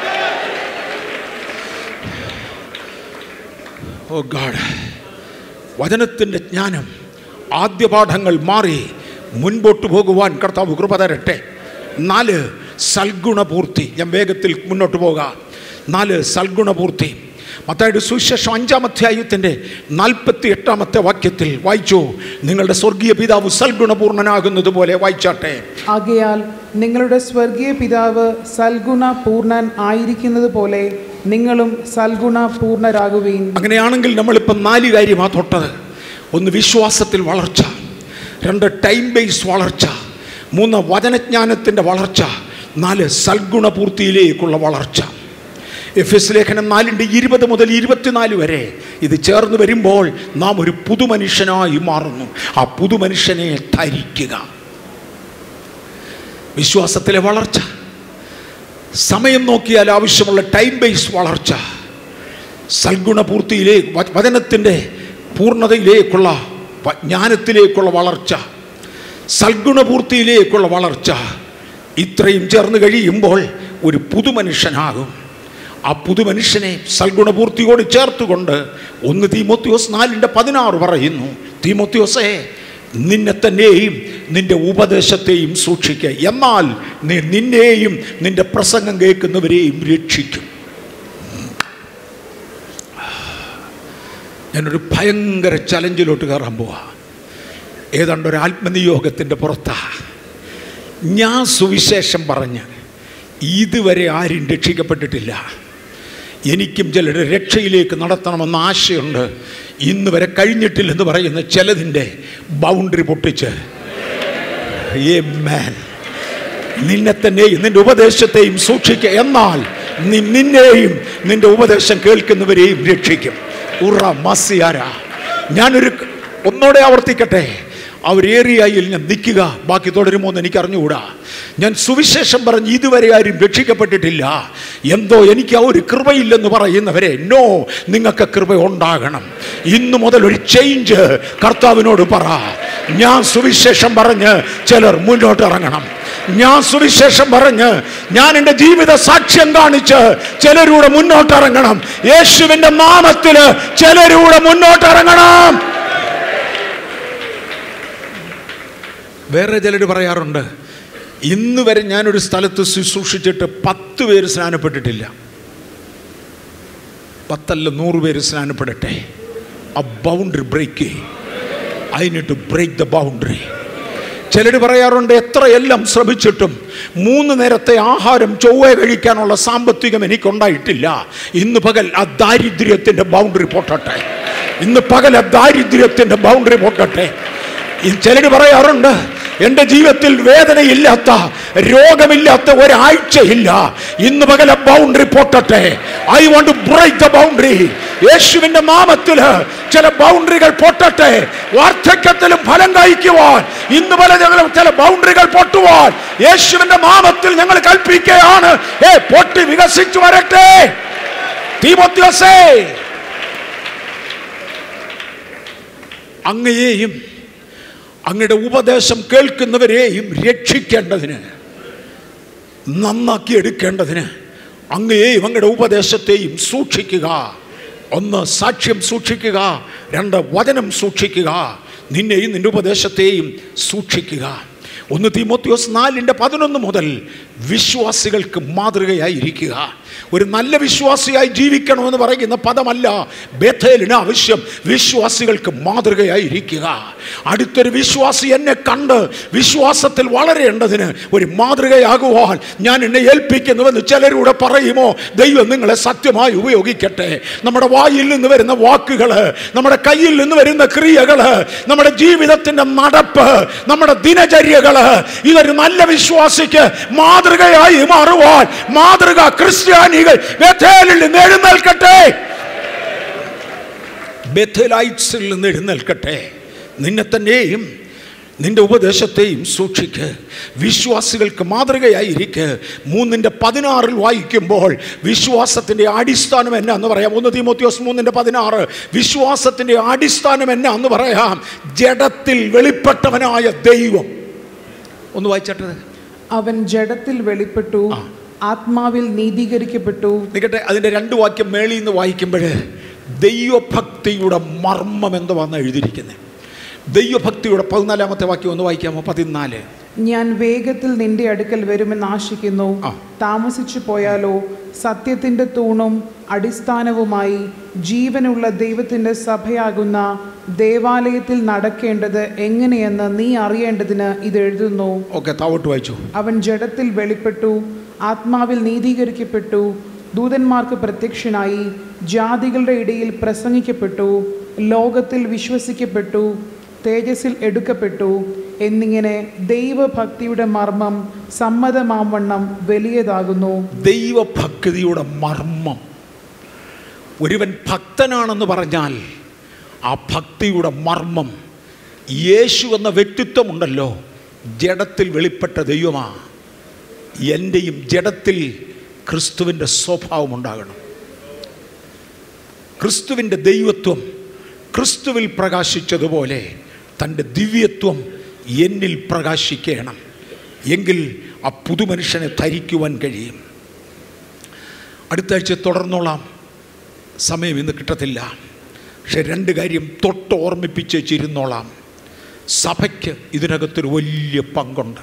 ഓ ഗോഡ്, വചനത്തിൻ്റെ ജ്ഞാനം, ആദ്യ പാഠങ്ങൾ മാറി മുൻപോട്ട് പോകുവാൻ കർത്താവ് കൃപ തരട്ടെ. 4 സൽഗുണപൂർത്തി. ഞാൻ വേഗത്തിൽ മുന്നോട്ട് പോകാം. 4 സൽഗുണപൂർത്തി. മത്തായിയുടെ സുവിശേഷം 5-ാം അധ്യായത്തിൻ്റെ 48-ാമത്തെ വാക്യത്തിൽ വായിച്ചു, നിങ്ങളുടെ സ്വർഗീയ പിതാവ് സൽഗുണപൂർണനാകുന്നത് പോലെ. വായിച്ചാട്ടെ. ആകയാൽ നിങ്ങളുടെ സ്വർഗീയ പിതാവ് സൽഗുണ പൂർണ്ണൻ ആയിരിക്കുന്നത് പോലെ നിങ്ങളും സൽഗുണ പൂർണ്ണരാകുവീൻ. അങ്ങനെയാണെങ്കിൽ നമ്മളിപ്പം 4 കാര്യമാണ് തൊട്ടത്. 1 വിശ്വാസത്തിൽ വളർച്ച, 2 ടൈം ബേസ് വളർച്ച, 3 വചനജ്ഞാനത്തിൻ്റെ വളർച്ച, 4 സൽഗുണപൂർത്തിയിലേക്കുള്ള വളർച്ച. എഫെസ്യ ലേഖനം 4:20 മുതൽ 24 വരെ ഇത് ചേർന്ന് വരുമ്പോൾ നാം ഒരു പുതുമനുഷ്യനായി മാറുന്നു. ആ പുതുമനുഷ്യനെ ധരിക്കുക. വിശ്വാസത്തിലെ വളർച്ച, സമയം നോക്കിയാൽ ആവശ്യമുള്ള ടൈം ബേസ് വളർച്ച, സൽഗുണപൂർത്തിയിലേക്ക് വചനത്തിൻ്റെ പൂർണ്ണതയിലേക്കുള്ള ജ്ഞാനത്തിലേക്കുള്ള വളർച്ച, സൽഗുണപൂർത്തിയിലേക്കുള്ള വളർച്ച, ഇത്രയും ചേർന്ന് കഴിയുമ്പോൾ ഒരു പുതുമനുഷ്യനാകും. ആ പുതുമനുഷ്യനെ സൽഗുണപൂർത്തിയോട് ചേർത്തുകൊണ്ട് 1 തീമോത്തിയോസ് 4:16 പറയുന്നു, തീമോത്തിയോസേ, നിന്നെ തന്നെയും നിന്റെ ഉപദേശത്തെയും സൂക്ഷിക്കുക, എന്നാൽ നീ നിന്നെയും നിന്റെ പ്രസംഗം കേൾക്കുന്നവരെയും രക്ഷിക്കും. ഞാനൊരു ഭയങ്കര ചലഞ്ചിലോട്ട് കയറാൻ പോവാ. ഏതാണ്ട് ഒരു ആത്മനിയോഗത്തിൻ്റെ പുറത്താ. ഞാൻ സുവിശേഷം പറഞ്ഞ് ഇതുവരെ ആരും രക്ഷിക്കപ്പെട്ടിട്ടില്ല. എനിക്കും ചിലരുടെ രക്ഷയിലേക്ക് നടത്തണമെന്ന ആശയുണ്ട്. ഇന്ന് വരെ കഴിഞ്ഞിട്ടില്ലെന്ന് പറയുന്ന ചിലതിൻ്റെ ബൗണ്ടറി പൊട്ടിച്ച്, ആമേൻ, നിന്നെ തന്നെയും നിന്റെ ഉപദേശത്തെയും സൂക്ഷിക്കുക, എന്നാൽ നീ നിന്നെയും നിന്റെ ഉപദേശം കേൾക്കുന്നവരെയും രക്ഷിക്കും. ഉറ മസിയാര. ഞാനൊരു ഒന്നോടെ ആവർത്തിക്കട്ടെ, അവർ ഏരിയയിൽ ഞാൻ നിൽക്കുക, ബാക്കി തുടരുമോ എന്ന് എനിക്ക് അറിഞ്ഞുകൂടാ. ഞാൻ സുവിശേഷം പറഞ്ഞ് ഇതുവരെ ആരും രക്ഷിക്കപ്പെട്ടിട്ടില്ല, എന്തോ എനിക്ക് ആ ഒരു കൃപയില്ലെന്ന് പറയുന്നവരെ, നോ, നിങ്ങൾക്ക് കൃപ ഉണ്ടാകണം. ഇന്നു മുതൽ ഒരു ചേഞ്ച് കർത്താവിനോട് പറ. ഞാൻ സുവിശേഷം പറഞ്ഞ് ചിലർ മുന്നോട്ട് ഇറങ്ങണം. ഞാൻ സുവിശേഷം പറഞ്ഞ് ഞാൻ എൻ്റെ ജീവിത സാക്ഷ്യം കാണിച്ച് ചിലരൂടെ മുന്നോട്ടിറങ്ങണം. യേശുവിൻ്റെ നാമത്തിൽ ചിലരൂടെ മുന്നോട്ടിറങ്ങണം. വേറെ ചിലർ പറയാറുണ്ട്, ഇന്ന് വരെ ഞാനൊരു സ്ഥലത്ത് ശുശ്രൂഷിച്ചിട്ട് 10 പേര് സ്നാനപ്പെട്ടിട്ടില്ല. 10 അല്ല 100 പേര് സ്നാനപ്പെടട്ടെ. ആ boundary break. I need to break the boundary. ചിലർ പറയാറുണ്ട്, എത്രയെല്ലാം ശ്രമിച്ചിട്ടും 3 നേരത്തെ ആഹാരം ചൊവ്വേ കഴിക്കാനുള്ള സാമ്പത്തികം എനിക്കുണ്ടായിട്ടില്ല. ഇന്ന് പകൽ ആ ദാരിദ്ര്യത്തിൻ്റെ ബൗണ്ടറി പൊട്ടട്ടെ. ഇന്ന് പകൽ ആ ദാരിദ്ര്യത്തിൻ്റെ ബൗണ്ടറി പൊട്ടട്ടെ. ചിലർ പറയാറുണ്ട്, എൻ്റെ ജീവിതത്തിൽ വേദനയില്ലാത്ത, രോഗമില്ലാത്ത ഒരാഴ്ചയില്ല. ഇന്ന് പകൽ ബൗണ്ടറി പൊട്ടട്ടെ. I want to break the boundary. യേശുവിൻ്റെ നാമത്തിൽ ചില ബൗണ്ടറികൾ പൊട്ടട്ടെ. വാർദ്ധക്യത്തിലും ഫലം കഴിക്കുവാൻ ഇന്ന് പല ചില ബൗണ്ടറികൾ പൊട്ടുവാൻ യേശുവിൻ്റെ നാമത്തിൽ ഞങ്ങൾ കൽപ്പിക്കുകയാണ്. പൊട്ടി വികസിച്ചു വരട്ടെ. തീമോത്തിയോസേ, അങ്ങയെയും അങ്ങയുടെ ഉപദേശം കേൾക്കുന്നവരെയും രക്ഷിക്കേണ്ടതിന്, നന്നാക്കി എടുക്കേണ്ടതിന് അങ്ങയെയും അങ്ങയുടെ ഉപദേശത്തെയും സൂക്ഷിക്കുക. 1 സാക്ഷ്യം സൂക്ഷിക്കുക, 2 വചനം സൂക്ഷിക്കുക, നിന്നെയും നിന്റെ ഉപദേശത്തെയും സൂക്ഷിക്കുക. 1 തീമോത്തിയോസ് 4:11 മുതൽ വിശ്വാസികൾക്ക് മാതൃകയായിരിക്കുക. ഒരു നല്ല വിശ്വാസിയായി ജീവിക്കണമെന്ന് പറയുന്ന പദമല്ല ബേഥേലിന് ആവശ്യം. വിശ്വാസികൾക്ക് മാതൃകയായിരിക്കുക. അടുത്തൊരു വിശ്വാസി എന്നെ കണ്ട് വിശ്വാസത്തിൽ വളരേണ്ടതിന് ഒരു മാതൃകയാകുവാൻ ഞാൻ എന്നെ ഏൽപ്പിക്കുന്നുവെന്ന് ചിലരൂടെ പറയുമോ? ദൈവം നിങ്ങളെ സത്യമായി ഉപയോഗിക്കട്ടെ. നമ്മുടെ വായിൽ നിന്ന് വരുന്ന വാക്കുകൾ, നമ്മുടെ കയ്യിൽ നിന്ന് വരുന്ന ക്രിയകൾ, നമ്മുടെ ജീവിതത്തിന്റെ നടപ്പ്, നമ്മുടെ ദിനചര്യകൾ, ഇതൊരു നല്ല വിശ്വാസിക്ക് മാതൃകയായി മാറുവാൻ മാതൃക ക്രിസ്ത്യാനികൾ ബേഥേലിൽ നിന്ന് എഴുന്നേൽക്കട്ടെ. ബേഥേലൈറ്റ്സിൽ നിന്ന് എഴുന്നേൽക്കട്ടെ. നിന്നെ തന്നെയും നിന്റെ ഉപദേശത്തെയും സൂക്ഷിക്ക്. വിശ്വാസികൾക്ക് മാതൃകയായിരിക്കെ. 3:16 വായിക്കുമ്പോൾ വിശ്വാസത്തിൻ്റെ അടിസ്ഥാനം എന്നാന്ന് പറയാം. 1 തീമോത്തിയോസ് 3:16 വിശ്വാസത്തിൻ്റെ അടിസ്ഥാനം എന്നാന്ന് പറയാം. ജഡത്തിൽ വെളിപ്പെട്ടവനായ ദൈവം. ഒന്ന് വായിച്ചത്, അവൻ ജഡത്തിൽ വെളിപ്പെട്ടു, ആത്മാവിൽ നീതീകരിക്കപ്പെട്ടു. നിൽക്കട്ടെ, അതിൻ്റെ 2 വാക്യം മേളിൽ നിന്ന് വായിക്കുമ്പോൾ ദൈവഭക്തിയുടെ മർമ്മം എന്തുവാന്ന് എഴുതിയിരിക്കുന്നത്. ദൈവഭക്തിയുടെ 14-ാമത്തെ വാക്യം ഒന്ന് വായിക്കാമോ? 14. ഞാൻ വേഗത്തിൽ നിന്റെ അടുക്കൽ വരുമെന്ന് ആശിക്കുന്നു. താമസിച്ചു പോയാലോ സത്യത്തിന്റെ തൂണും അടിസ്ഥാനവുമായി ജീവനുള്ള ദൈവത്തിന്റെ സഭയാകുന്ന ദേവാലയത്തിൽ നടക്കേണ്ടത് എങ്ങനെയെന്ന് നീ അറിയേണ്ടതിന് ഇത് എഴുതുന്നു. അവൻ ജഡത്തിൽ വെളിപ്പെട്ടു, ആത്മാവിൽ നീതീകരിക്കപ്പെട്ടു, ദൂതന്മാർക്ക് പ്രത്യക്ഷനായി, ജാതികളുടെ ഇടയിൽ പ്രസംഗിക്കപ്പെട്ടു, ലോകത്തിൽ വിശ്വസിക്കപ്പെട്ടു, തേജസ്സിൽ എടുക്കപ്പെട്ടു എന്നിങ്ങനെ ദൈവഭക്തിയുടെ മർമ്മം സമ്മതമാവണ്ണം വലിയതാകുന്നു. ദൈവഭക്തിയുടെ മർമ്മം. ഒരുവൻ ഭക്തനാണെന്ന് പറഞ്ഞാൽ ആ ഭക്തിയുടെ മർമ്മം, യേശു എന്ന വ്യക്തിത്വമുണ്ടല്ലോ, ജഡത്തിൽ വെളിപ്പെട്ട ദൈവമാ. എൻ്റെയും ജഡത്തിൽ ക്രിസ്തുവിൻ്റെ സ്വഭാവം ഉണ്ടാകണം. ക്രിസ്തുവിൻ്റെ ദൈവത്വം ക്രിസ്തുവിൽ പ്രകാശിച്ചതുപോലെ തൻ്റെ ദിവ്യത്വം എന്നിൽ പ്രകാശിക്കണം. എങ്കിൽ ആ പുതുമനുഷ്യനെ ധരിക്കുവാൻ കഴിയും. അടുത്ത ആഴ്ച തുടർന്നോളാം, സമയം ഇന്ന് കിട്ടത്തില്ല. പക്ഷെ 2 കാര്യം തൊട്ട് ഓർമ്മിപ്പിച്ചിരുന്നോളാം. സഭയ്ക്ക് ഇതിനകത്തൊരു വലിയ പങ്കുണ്ട്.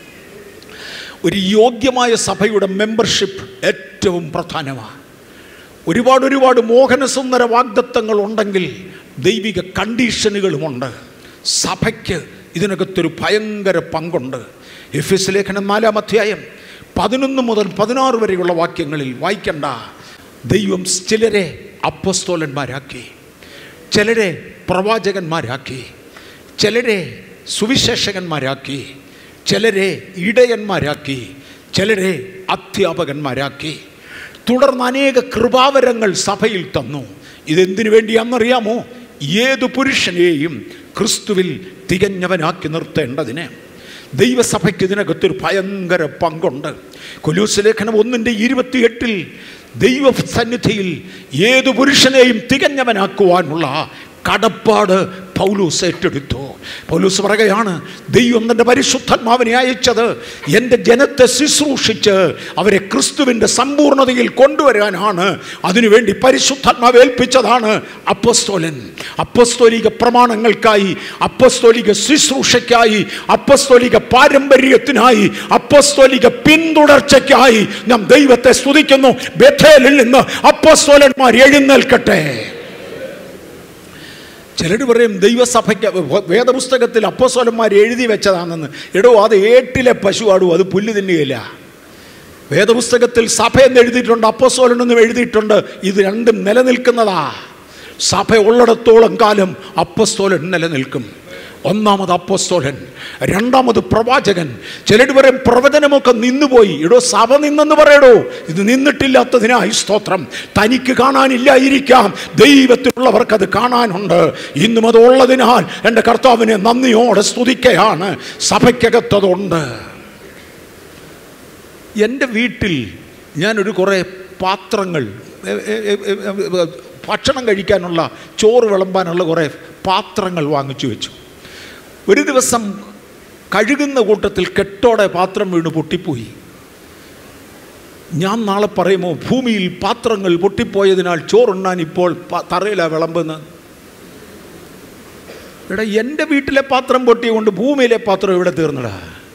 ഒരു യോഗ്യമായ സഭയുടെ മെമ്പർഷിപ്പ് ഏറ്റവും പ്രധാനമാണ്. ഒരുപാട് മോഹനസുന്ദര വാഗ്ദത്തങ്ങൾ ഉണ്ടെങ്കിൽ ദൈവിക കണ്ടീഷനുകളുമുണ്ട്. സഭയ്ക്ക് ഇതിനകത്തൊരു ഭയങ്കര പങ്കുണ്ട്. എഫെസ്യ ലേഖനം 4-ാം അധ്യായം 11 മുതൽ 16 വരെയുള്ള വാക്യങ്ങളിൽ വായിക്കണ്ട. ദൈവം ചിലരെ അപ്പോസ്തലന്മാരാക്കി, ചിലരെ പ്രവാചകന്മാരാക്കി, ചിലരെ സുവിശേഷകന്മാരാക്കി, ചിലരെ ഇടയന്മാരാക്കി, ചിലരെ അധ്യാപകന്മാരാക്കി. തുടർന്ന് അനേക കൃപാവരങ്ങൾ സഭയിൽ തന്നു. ഇതെന്തിനു വേണ്ടിയാണെന്നറിയാമോ? ഏതു പുരുഷനെയും ക്രിസ്തുവിൽ തികഞ്ഞവനാക്കി നിർത്തേണ്ടതിന്. ദൈവസഭയ്ക്ക് ഇതിനകത്തൊരു ഭയങ്കര പങ്കുണ്ട്. കൊലോസ്യ ലേഖനം 1:28 ദൈവസന്നിധിയിൽ ഏതു പുരുഷനെയും തികഞ്ഞവനാക്കുവാനുള്ള കടപ്പാട് പൗലോസ് ഏറ്റെടുത്തു. പൗലോസ് പറയുകയാണ്, ദൈവം തൻ്റെ പരിശുദ്ധാത്മാവിനെ അയച്ചത് എൻ്റെ ജനത്തെ ശുശ്രൂഷിച്ച് അവരെ ക്രിസ്തുവിൻ്റെ സമ്പൂർണ്ണതയിൽ കൊണ്ടുവരാനാണ്. അതിനുവേണ്ടി പരിശുദ്ധാത്മാവ് ഏൽപ്പിച്ചതാണ് അപ്പോസ്തോലൻ. അപ്പോസ്തോലിക പ്രമാണങ്ങൾക്കായി, അപ്പോസ്തോലിക ശുശ്രൂഷയ്ക്കായി, അപ്പോസ്തോലിക പാരമ്പര്യത്തിനായി, അപ്പോസ്തോലിക പിന്തുടർച്ചയ്ക്കായി നാം ദൈവത്തെ സ്തുതിക്കുന്നു. ബേഥേലിൽ നിന്ന് അപ്പോസ്തോലന്മാർ എഴുന്നേൽക്കട്ടെ. ചിലർ പറയും ദൈവസഭയ്ക്ക് വേദപുസ്തകത്തിൽ അപ്പോസ്തലന്മാർ എഴുതി വെച്ചതാണെന്ന്. എടോ, അത് ഏട്ടിലെ പശുവാടും, അത് പുല്ല് തിന്നുകയില്ല. വേദപുസ്തകത്തിൽ സഭയെന്ന് എഴുതിയിട്ടുണ്ട്, അപ്പോസ്തലനെന്നും എഴുതിയിട്ടുണ്ട്. ഇത് രണ്ടും നിലനിൽക്കുന്നതാ. സഭ ഉള്ളിടത്തോളം കാലം അപ്പോസ്തലൻ നിലനിൽക്കും. ഒന്നാമത് അപ്പോസ്തലൻ, രണ്ടാമത് പ്രവാചകൻ. ചിലർ പറയും പ്രവചനമൊക്കെ നിന്നുപോയി. എടോ, സഭ നിന്നെന്ന് പറയടോ. ഇത് നിന്നിട്ടില്ലാത്തതിനായി സ്തോത്രം. തനിക്ക് കാണാനില്ലായിരിക്കാം, ദൈവത്തിലുള്ളവർക്ക് അത് കാണാനുണ്ട്. ഇന്നും അത് ഉള്ളതിനാൽ എൻ്റെ കർത്താവിനെ നന്ദിയോടെ സ്തുതിക്കുകയാണ്. സഭയ്ക്കകത്തതുണ്ട്. എൻ്റെ വീട്ടിൽ ഞാനൊരു കുറേ പാത്രങ്ങൾ, ഭക്ഷണം കഴിക്കാനുള്ള, ചോറ് വിളമ്പാനുള്ള കുറേ പാത്രങ്ങൾ വാങ്ങിച്ചു വെച്ചു. ഒരു ദിവസം കഴുകുന്ന കൂട്ടത്തിൽ കെട്ടോടെ പാത്രം വീണ് പൊട്ടിപ്പോയി. ഞാൻ നാളെ പറയുമോ, ഭൂമിയിൽ പാത്രങ്ങൾ പൊട്ടിപ്പോയതിനാൽ ചോറുണ്ണാൻ ഇപ്പോൾ തറയിലാണ് വിളമ്പുന്നത്. എടാ, എൻ്റെ വീട്ടിലെ പാത്രം പൊട്ടിയുകൊണ്ട് ഭൂമിയിലെ പാത്രം ഇവിടെ തീർന്നടാ.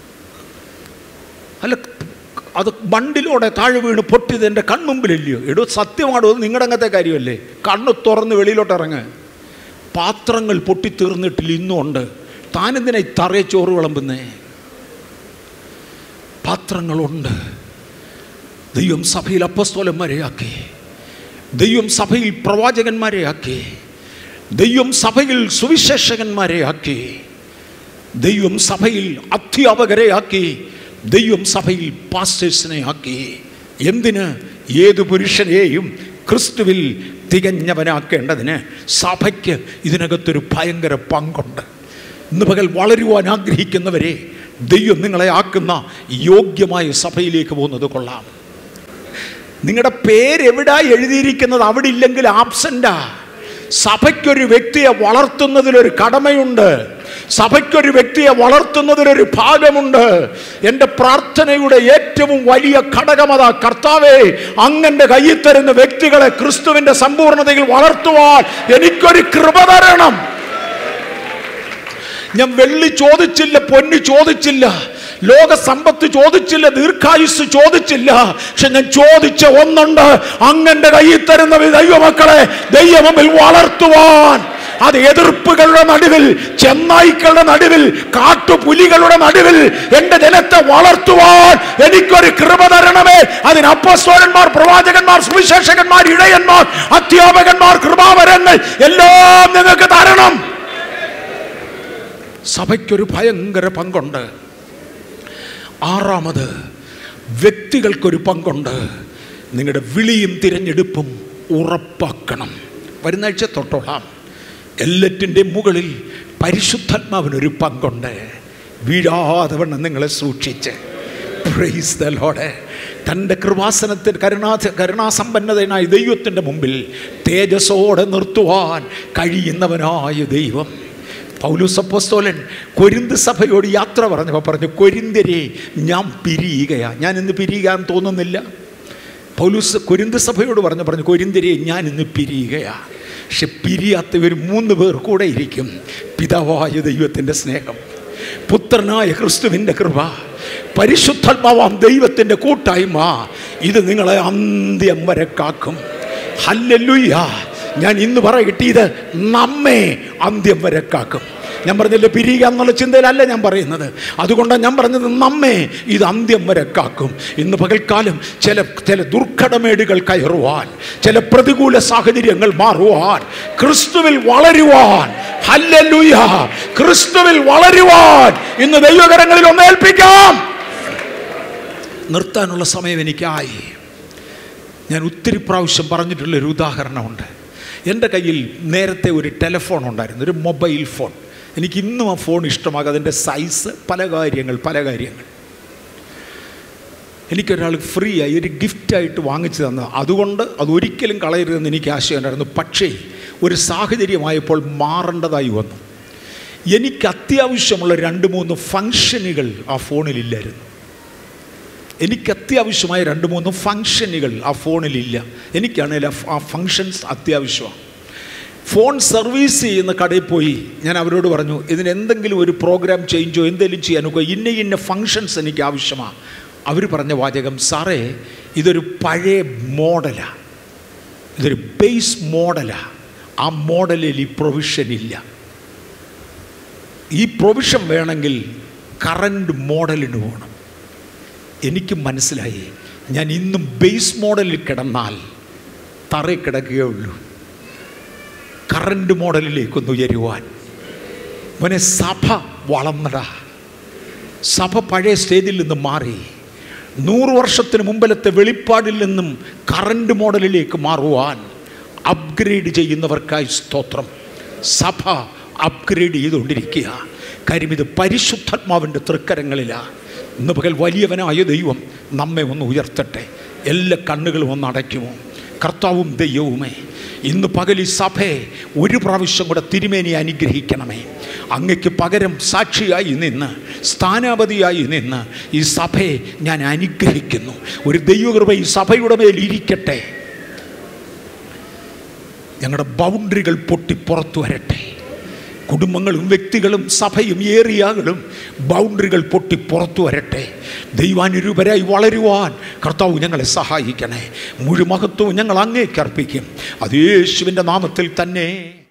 അല്ല, അത് ബണ്ടിലൂടെ താഴെ വീണ് പൊട്ടിയത് എൻ്റെ കൺമുമ്പിലില്ലയോ? എടോ, സത്യമാണോ? അത് നിങ്ങളുടെ അങ്ങനത്തെ കാര്യമല്ലേ? കണ്ണ് തുറന്ന് വെളിയിലോട്ട് ഇറങ്ങ്. പാത്രങ്ങൾ പൊട്ടിത്തീർന്നിട്ടില്ല, ഇന്നും ഉണ്ട്. താനെന്തിനാ ഈ തറയെ ചോറ് വിളമ്പുന്നേ? പാത്രങ്ങളുണ്ട്. ദൈവം സഭയിൽ അപ്പസ്തോലന്മാരെ ആക്കി, ദൈവം സഭയിൽ പ്രവാചകന്മാരെ ആക്കി, ദൈവം സഭയിൽ സുവിശേഷകന്മാരെ ആക്കി, ദൈവം സഭയിൽ അധ്യാപകരെ ആക്കി, ദൈവം സഭയിൽ പാസ്റ്റേഴ്സിനെ ആക്കി. എന്തിന്? ഏതു പുരുഷനെയും ക്രിസ്തുവിൽ തികഞ്ഞവനാക്കേണ്ടതിന് സഭയ്ക്ക് ഇതിനകത്തൊരു ഭയങ്കര പങ്കുണ്ട്. ഇന്ന് പകൽ വളരുവാൻ ആഗ്രഹിക്കുന്നവരെ ദൈവം നിങ്ങളെ ആക്കുന്ന യോഗ്യമായ സഭയിലേക്ക് പോകുന്നത് കൊള്ളാം. നിങ്ങളുടെ പേരെവിടാ എഴുതിയിരിക്കുന്നത് അവിടെ ഇല്ലെങ്കിൽ ആബ്സെന്റാ. സഭയ്ക്കൊരു വ്യക്തിയെ വളർത്തുന്നതിലൊരു കടമയുണ്ട്. സഭയ്ക്കൊരു വ്യക്തിയെ വളർത്തുന്നതിലൊരു ഭാഗമുണ്ട്. എൻ്റെ പ്രാർത്ഥനയുടെ ഏറ്റവും വലിയ ഘടകമതാ, കർത്താവേ, അങ്ങന്റെ കയ്യിൽ തരുന്ന വ്യക്തികളെ ക്രിസ്തുവിന്റെ സമ്പൂർണ്ണതയിൽ വളർത്തുവാൻ എനിക്കൊരു കൃപ തരണം. ഞാൻ വെള്ളി ചോദിച്ചില്ല, പൊന്ന് ചോദിച്ചില്ല, ലോക സമ്പത്ത് ചോദിച്ചില്ല, ദീർഘായുസ് ചോദിച്ചില്ല. പക്ഷെ ഞാൻ ചോദിച്ച ഒന്നുണ്ട്, അങ്ങന്റെ കയ്യിൽ തരുന്ന ദൈവമക്കളെ ദൈവമുമ്പിൽ വളർത്തുവാൻ. അത് എതിർപ്പുകളുടെ നടുവിൽ, ചെന്നായ്ക്കളുടെ നടുവിൽ, കാട്ടുപുലികളുടെ നടുവിൽ എൻ്റെ ജനത്തെ വളർത്തുവാൻ എനിക്കൊരു കൃപ തരണമേ. അതിന് അപ്പോസ്തലന്മാർ, പ്രവാചകന്മാർ, സുവിശേഷകന്മാർ, ഇടയന്മാർ, അധ്യാപകന്മാർ, കൃപാവരങ്ങൾ എല്ലാം നിങ്ങൾക്ക് തരണം. സഭയ്ക്കൊരു ഭയങ്കര പങ്കുണ്ട്. ആറാമത്, വ്യക്തികൾക്കൊരു പങ്കുണ്ട്. നിങ്ങളുടെ വിളിയും തിരഞ്ഞെടുപ്പും ഉറപ്പാക്കണം. വരുന്ന ആഴ്ച തൊട്ടോളാം. എല്ലാറ്റിൻ്റെ മുകളിൽ പരിശുദ്ധാത്മാവിനൊരു പങ്കുണ്ട്. വീഴാതെ വണ്ണം നിങ്ങളെ സൂക്ഷിച്ച്, പ്രൈസ് ദി ലോർഡ്, തൻ്റെ കൃപാസനത്തിൽ കരുണാസമ്പന്നതനായ ദൈവത്തിൻ്റെ മുമ്പിൽ തേജസ്സോടെ നിർത്തുവാൻ കഴിയുന്നവനായ ദൈവം. പൗലോസ് അപ്പോസ്തലൻ കൊരിന്ത് സഭയോട് യാത്ര പറഞ്ഞപ്പോൾ പറഞ്ഞു, കൊരിന്ത്യരെ ഞാൻ പിരിയുകയാ. ഞാൻ ഇന്ന് പിരിയാൻ തോന്നുന്നില്ല. പൗലോസ് കൊരിന്ത് സഭയോട് പറഞ്ഞു, കൊരിന്ത്യരെ ഞാൻ ഇന്ന് പിരിയുകയാ. പക്ഷെ പിരിയാത്തവർ 3 പേർ കൂടെ ഇരിക്കും. പിതാവായ ദൈവത്തിൻ്റെ സ്നേഹം, പുത്രനായ ക്രിസ്തുവിൻ്റെ കൃപ, പരിശുദ്ധാത്മാവാം ദൈവത്തിൻ്റെ കൂട്ടായ്മ, ഇത് നിങ്ങളെ അന്ത്യം വരെ കാക്കും. ഹല്ലേലൂയ. ഞാൻ ഇന്ന് പറയട്ടെ, ഇത് നമ്മെ അന്ത്യം വരെ കാക്കും. ഞാൻ പറഞ്ഞില്ല പിരിയുക എന്നുള്ള ചിന്തയിലല്ല ഞാൻ പറയുന്നത്. അതുകൊണ്ടാണ് ഞാൻ പറഞ്ഞത് നമ്മെ ഇത് അന്ത്യം വരെ കാക്കും. ഇന്ന് പകൽക്കാലം ചില ദുർഘടമേടുകൾ കയറുവാൻ, ചില പ്രതികൂല സാഹചര്യങ്ങൾ മാറുവാൻ, ക്രിസ്തുവിൽ വളരുവാൻ, ഹല്ലേലൂയ, ക്രിസ്തുവിൽ വളരുവാൻ ഇന്ന് ദൈവകരങ്ങളിൽ ഒന്ന് ഏൽപ്പിക്കാം. നിർത്താനുള്ള സമയം എനിക്കായി. ഞാൻ ഒത്തിരി പ്രാവശ്യം പറഞ്ഞിട്ടുള്ളൊരു ഉദാഹരണമുണ്ട്. എൻ്റെ കയ്യിൽ നേരത്തെ ഒരു ടെലിഫോൺ ഉണ്ടായിരുന്നു, ഒരു മൊബൈൽ ഫോൺ. എനിക്ക് ഇന്നും ആ ഫോൺ ഇഷ്ടമാകും. അതിൻ്റെ സൈസ്, പല കാര്യങ്ങൾ. എനിക്കൊരാൾ ഫ്രീ ആയി ഒരു ഗിഫ്റ്റായിട്ട് വാങ്ങിച്ചു തന്നത്. അതുകൊണ്ട് അതൊരിക്കലും കളയരുതെന്ന് എനിക്ക് ആശയമുണ്ടായിരുന്നു. പക്ഷേ ഒരു സാഹചര്യമായപ്പോൾ മാറേണ്ടതായി വന്നു. എനിക്ക് അത്യാവശ്യമുള്ള 2-3 ഫങ്ഷനുകൾ ആ ഫോണിലില്ലായിരുന്നു. എനിക്ക് അത്യാവശ്യമായ 2-3 ഫങ്ഷനുകൾ ആ ഫോണിലില്ല. എനിക്കാണെങ്കിൽ ആ ഫങ്ഷൻസ് അത്യാവശ്യമാണ്. ഫോൺ സർവീസ് ചെയ്യുന്ന കടയിൽ പോയി ഞാൻ അവരോട് പറഞ്ഞു, ഇതിന് എന്തെങ്കിലും ഒരു പ്രോഗ്രാം ചേഞ്ചോ എന്തെങ്കിലും ചെയ്യാനൊക്കെ, ഇന്ന ഫങ്ഷൻസ് എനിക്ക് ആവശ്യമാണ്. അവർ പറഞ്ഞ വാചകം, സാറേ ഇതൊരു പഴയ മോഡലാണ്, ഇതൊരു ബേസ് മോഡലാണ്, ആ മോഡലിൽ ഈ പ്രൊവിഷൻ ഇല്ല. ഈ പ്രൊവിഷൻ വേണമെങ്കിൽ കറണ്ട് മോഡലിന് പോകണം. എനിക്ക് മനസ്സിലായി, ഞാൻ ഇന്നും ബേസ് മോഡലിൽ കിടന്നാൽ തറയിൽ കിടക്കുകയുള്ളൂ. കറണ്ട് മോഡലിലേക്കൊന്ന് ഉയരുവാൻ മോനെ, സഭ വളർന്നടാ. സഭ പഴയ സ്റ്റേജിൽ നിന്ന് മാറി 100 വർഷത്തിന് മുമ്പിലത്തെ വെളിപ്പാടിൽ നിന്നും കറണ്ട് മോഡലിലേക്ക് മാറുവാൻ അപ്ഗ്രേഡ് ചെയ്യുന്നവർക്കായി സ്തോത്രം. സഭ അപ്ഗ്രേഡ് ചെയ്തുകൊണ്ടിരിക്കുക. കാര്യം ഇത് പരിശുദ്ധാത്മാവിൻ്റെ തൃക്കരങ്ങളിലാണ്. ഇന്ന് പകൽ വലിയവനായ ദൈവം നമ്മെ ഒന്ന് ഉയർത്തട്ടെ. എല്ലാ കണ്ണുകളും ഒന്ന് അടയ്ക്കുമോ? കർത്താവും ദൈവവുമേ, ഇന്ന് പകൽ ഈ സഭയെ ഒരു പ്രാവശ്യം കൂടെ തിരുമേനി അനുഗ്രഹിക്കണമേ. അങ്ങയ്ക്ക് പകരം സാക്ഷിയായി നിന്ന്, സ്ഥാനാപതിയായി നിന്ന് ഈ സഭയെ ഞാൻ അനുഗ്രഹിക്കുന്നു. ഒരു ദൈവകൃപ ഈ സഭയുടെ മേൽ ഇരിക്കട്ടെ. ഞങ്ങളുടെ ബൗണ്ടറികൾ പൊട്ടി പുറത്തു വരട്ടെ. കുടുംബങ്ങളും വ്യക്തികളും സഭയും ഏറിയകളും ബൗണ്ടറികൾ പൊട്ടി പുറത്തു വരട്ടെ. ദൈവാനുരൂപരായി വളരുവാൻ കർത്താവ് ഞങ്ങളെ സഹായിക്കണേ. മുഴുമഹത്വവും ഞങ്ങൾ അങ്ങേക്ക് അർപ്പിക്കും. അത് യേശുവിൻ്റെ നാമത്തിൽ തന്നെ.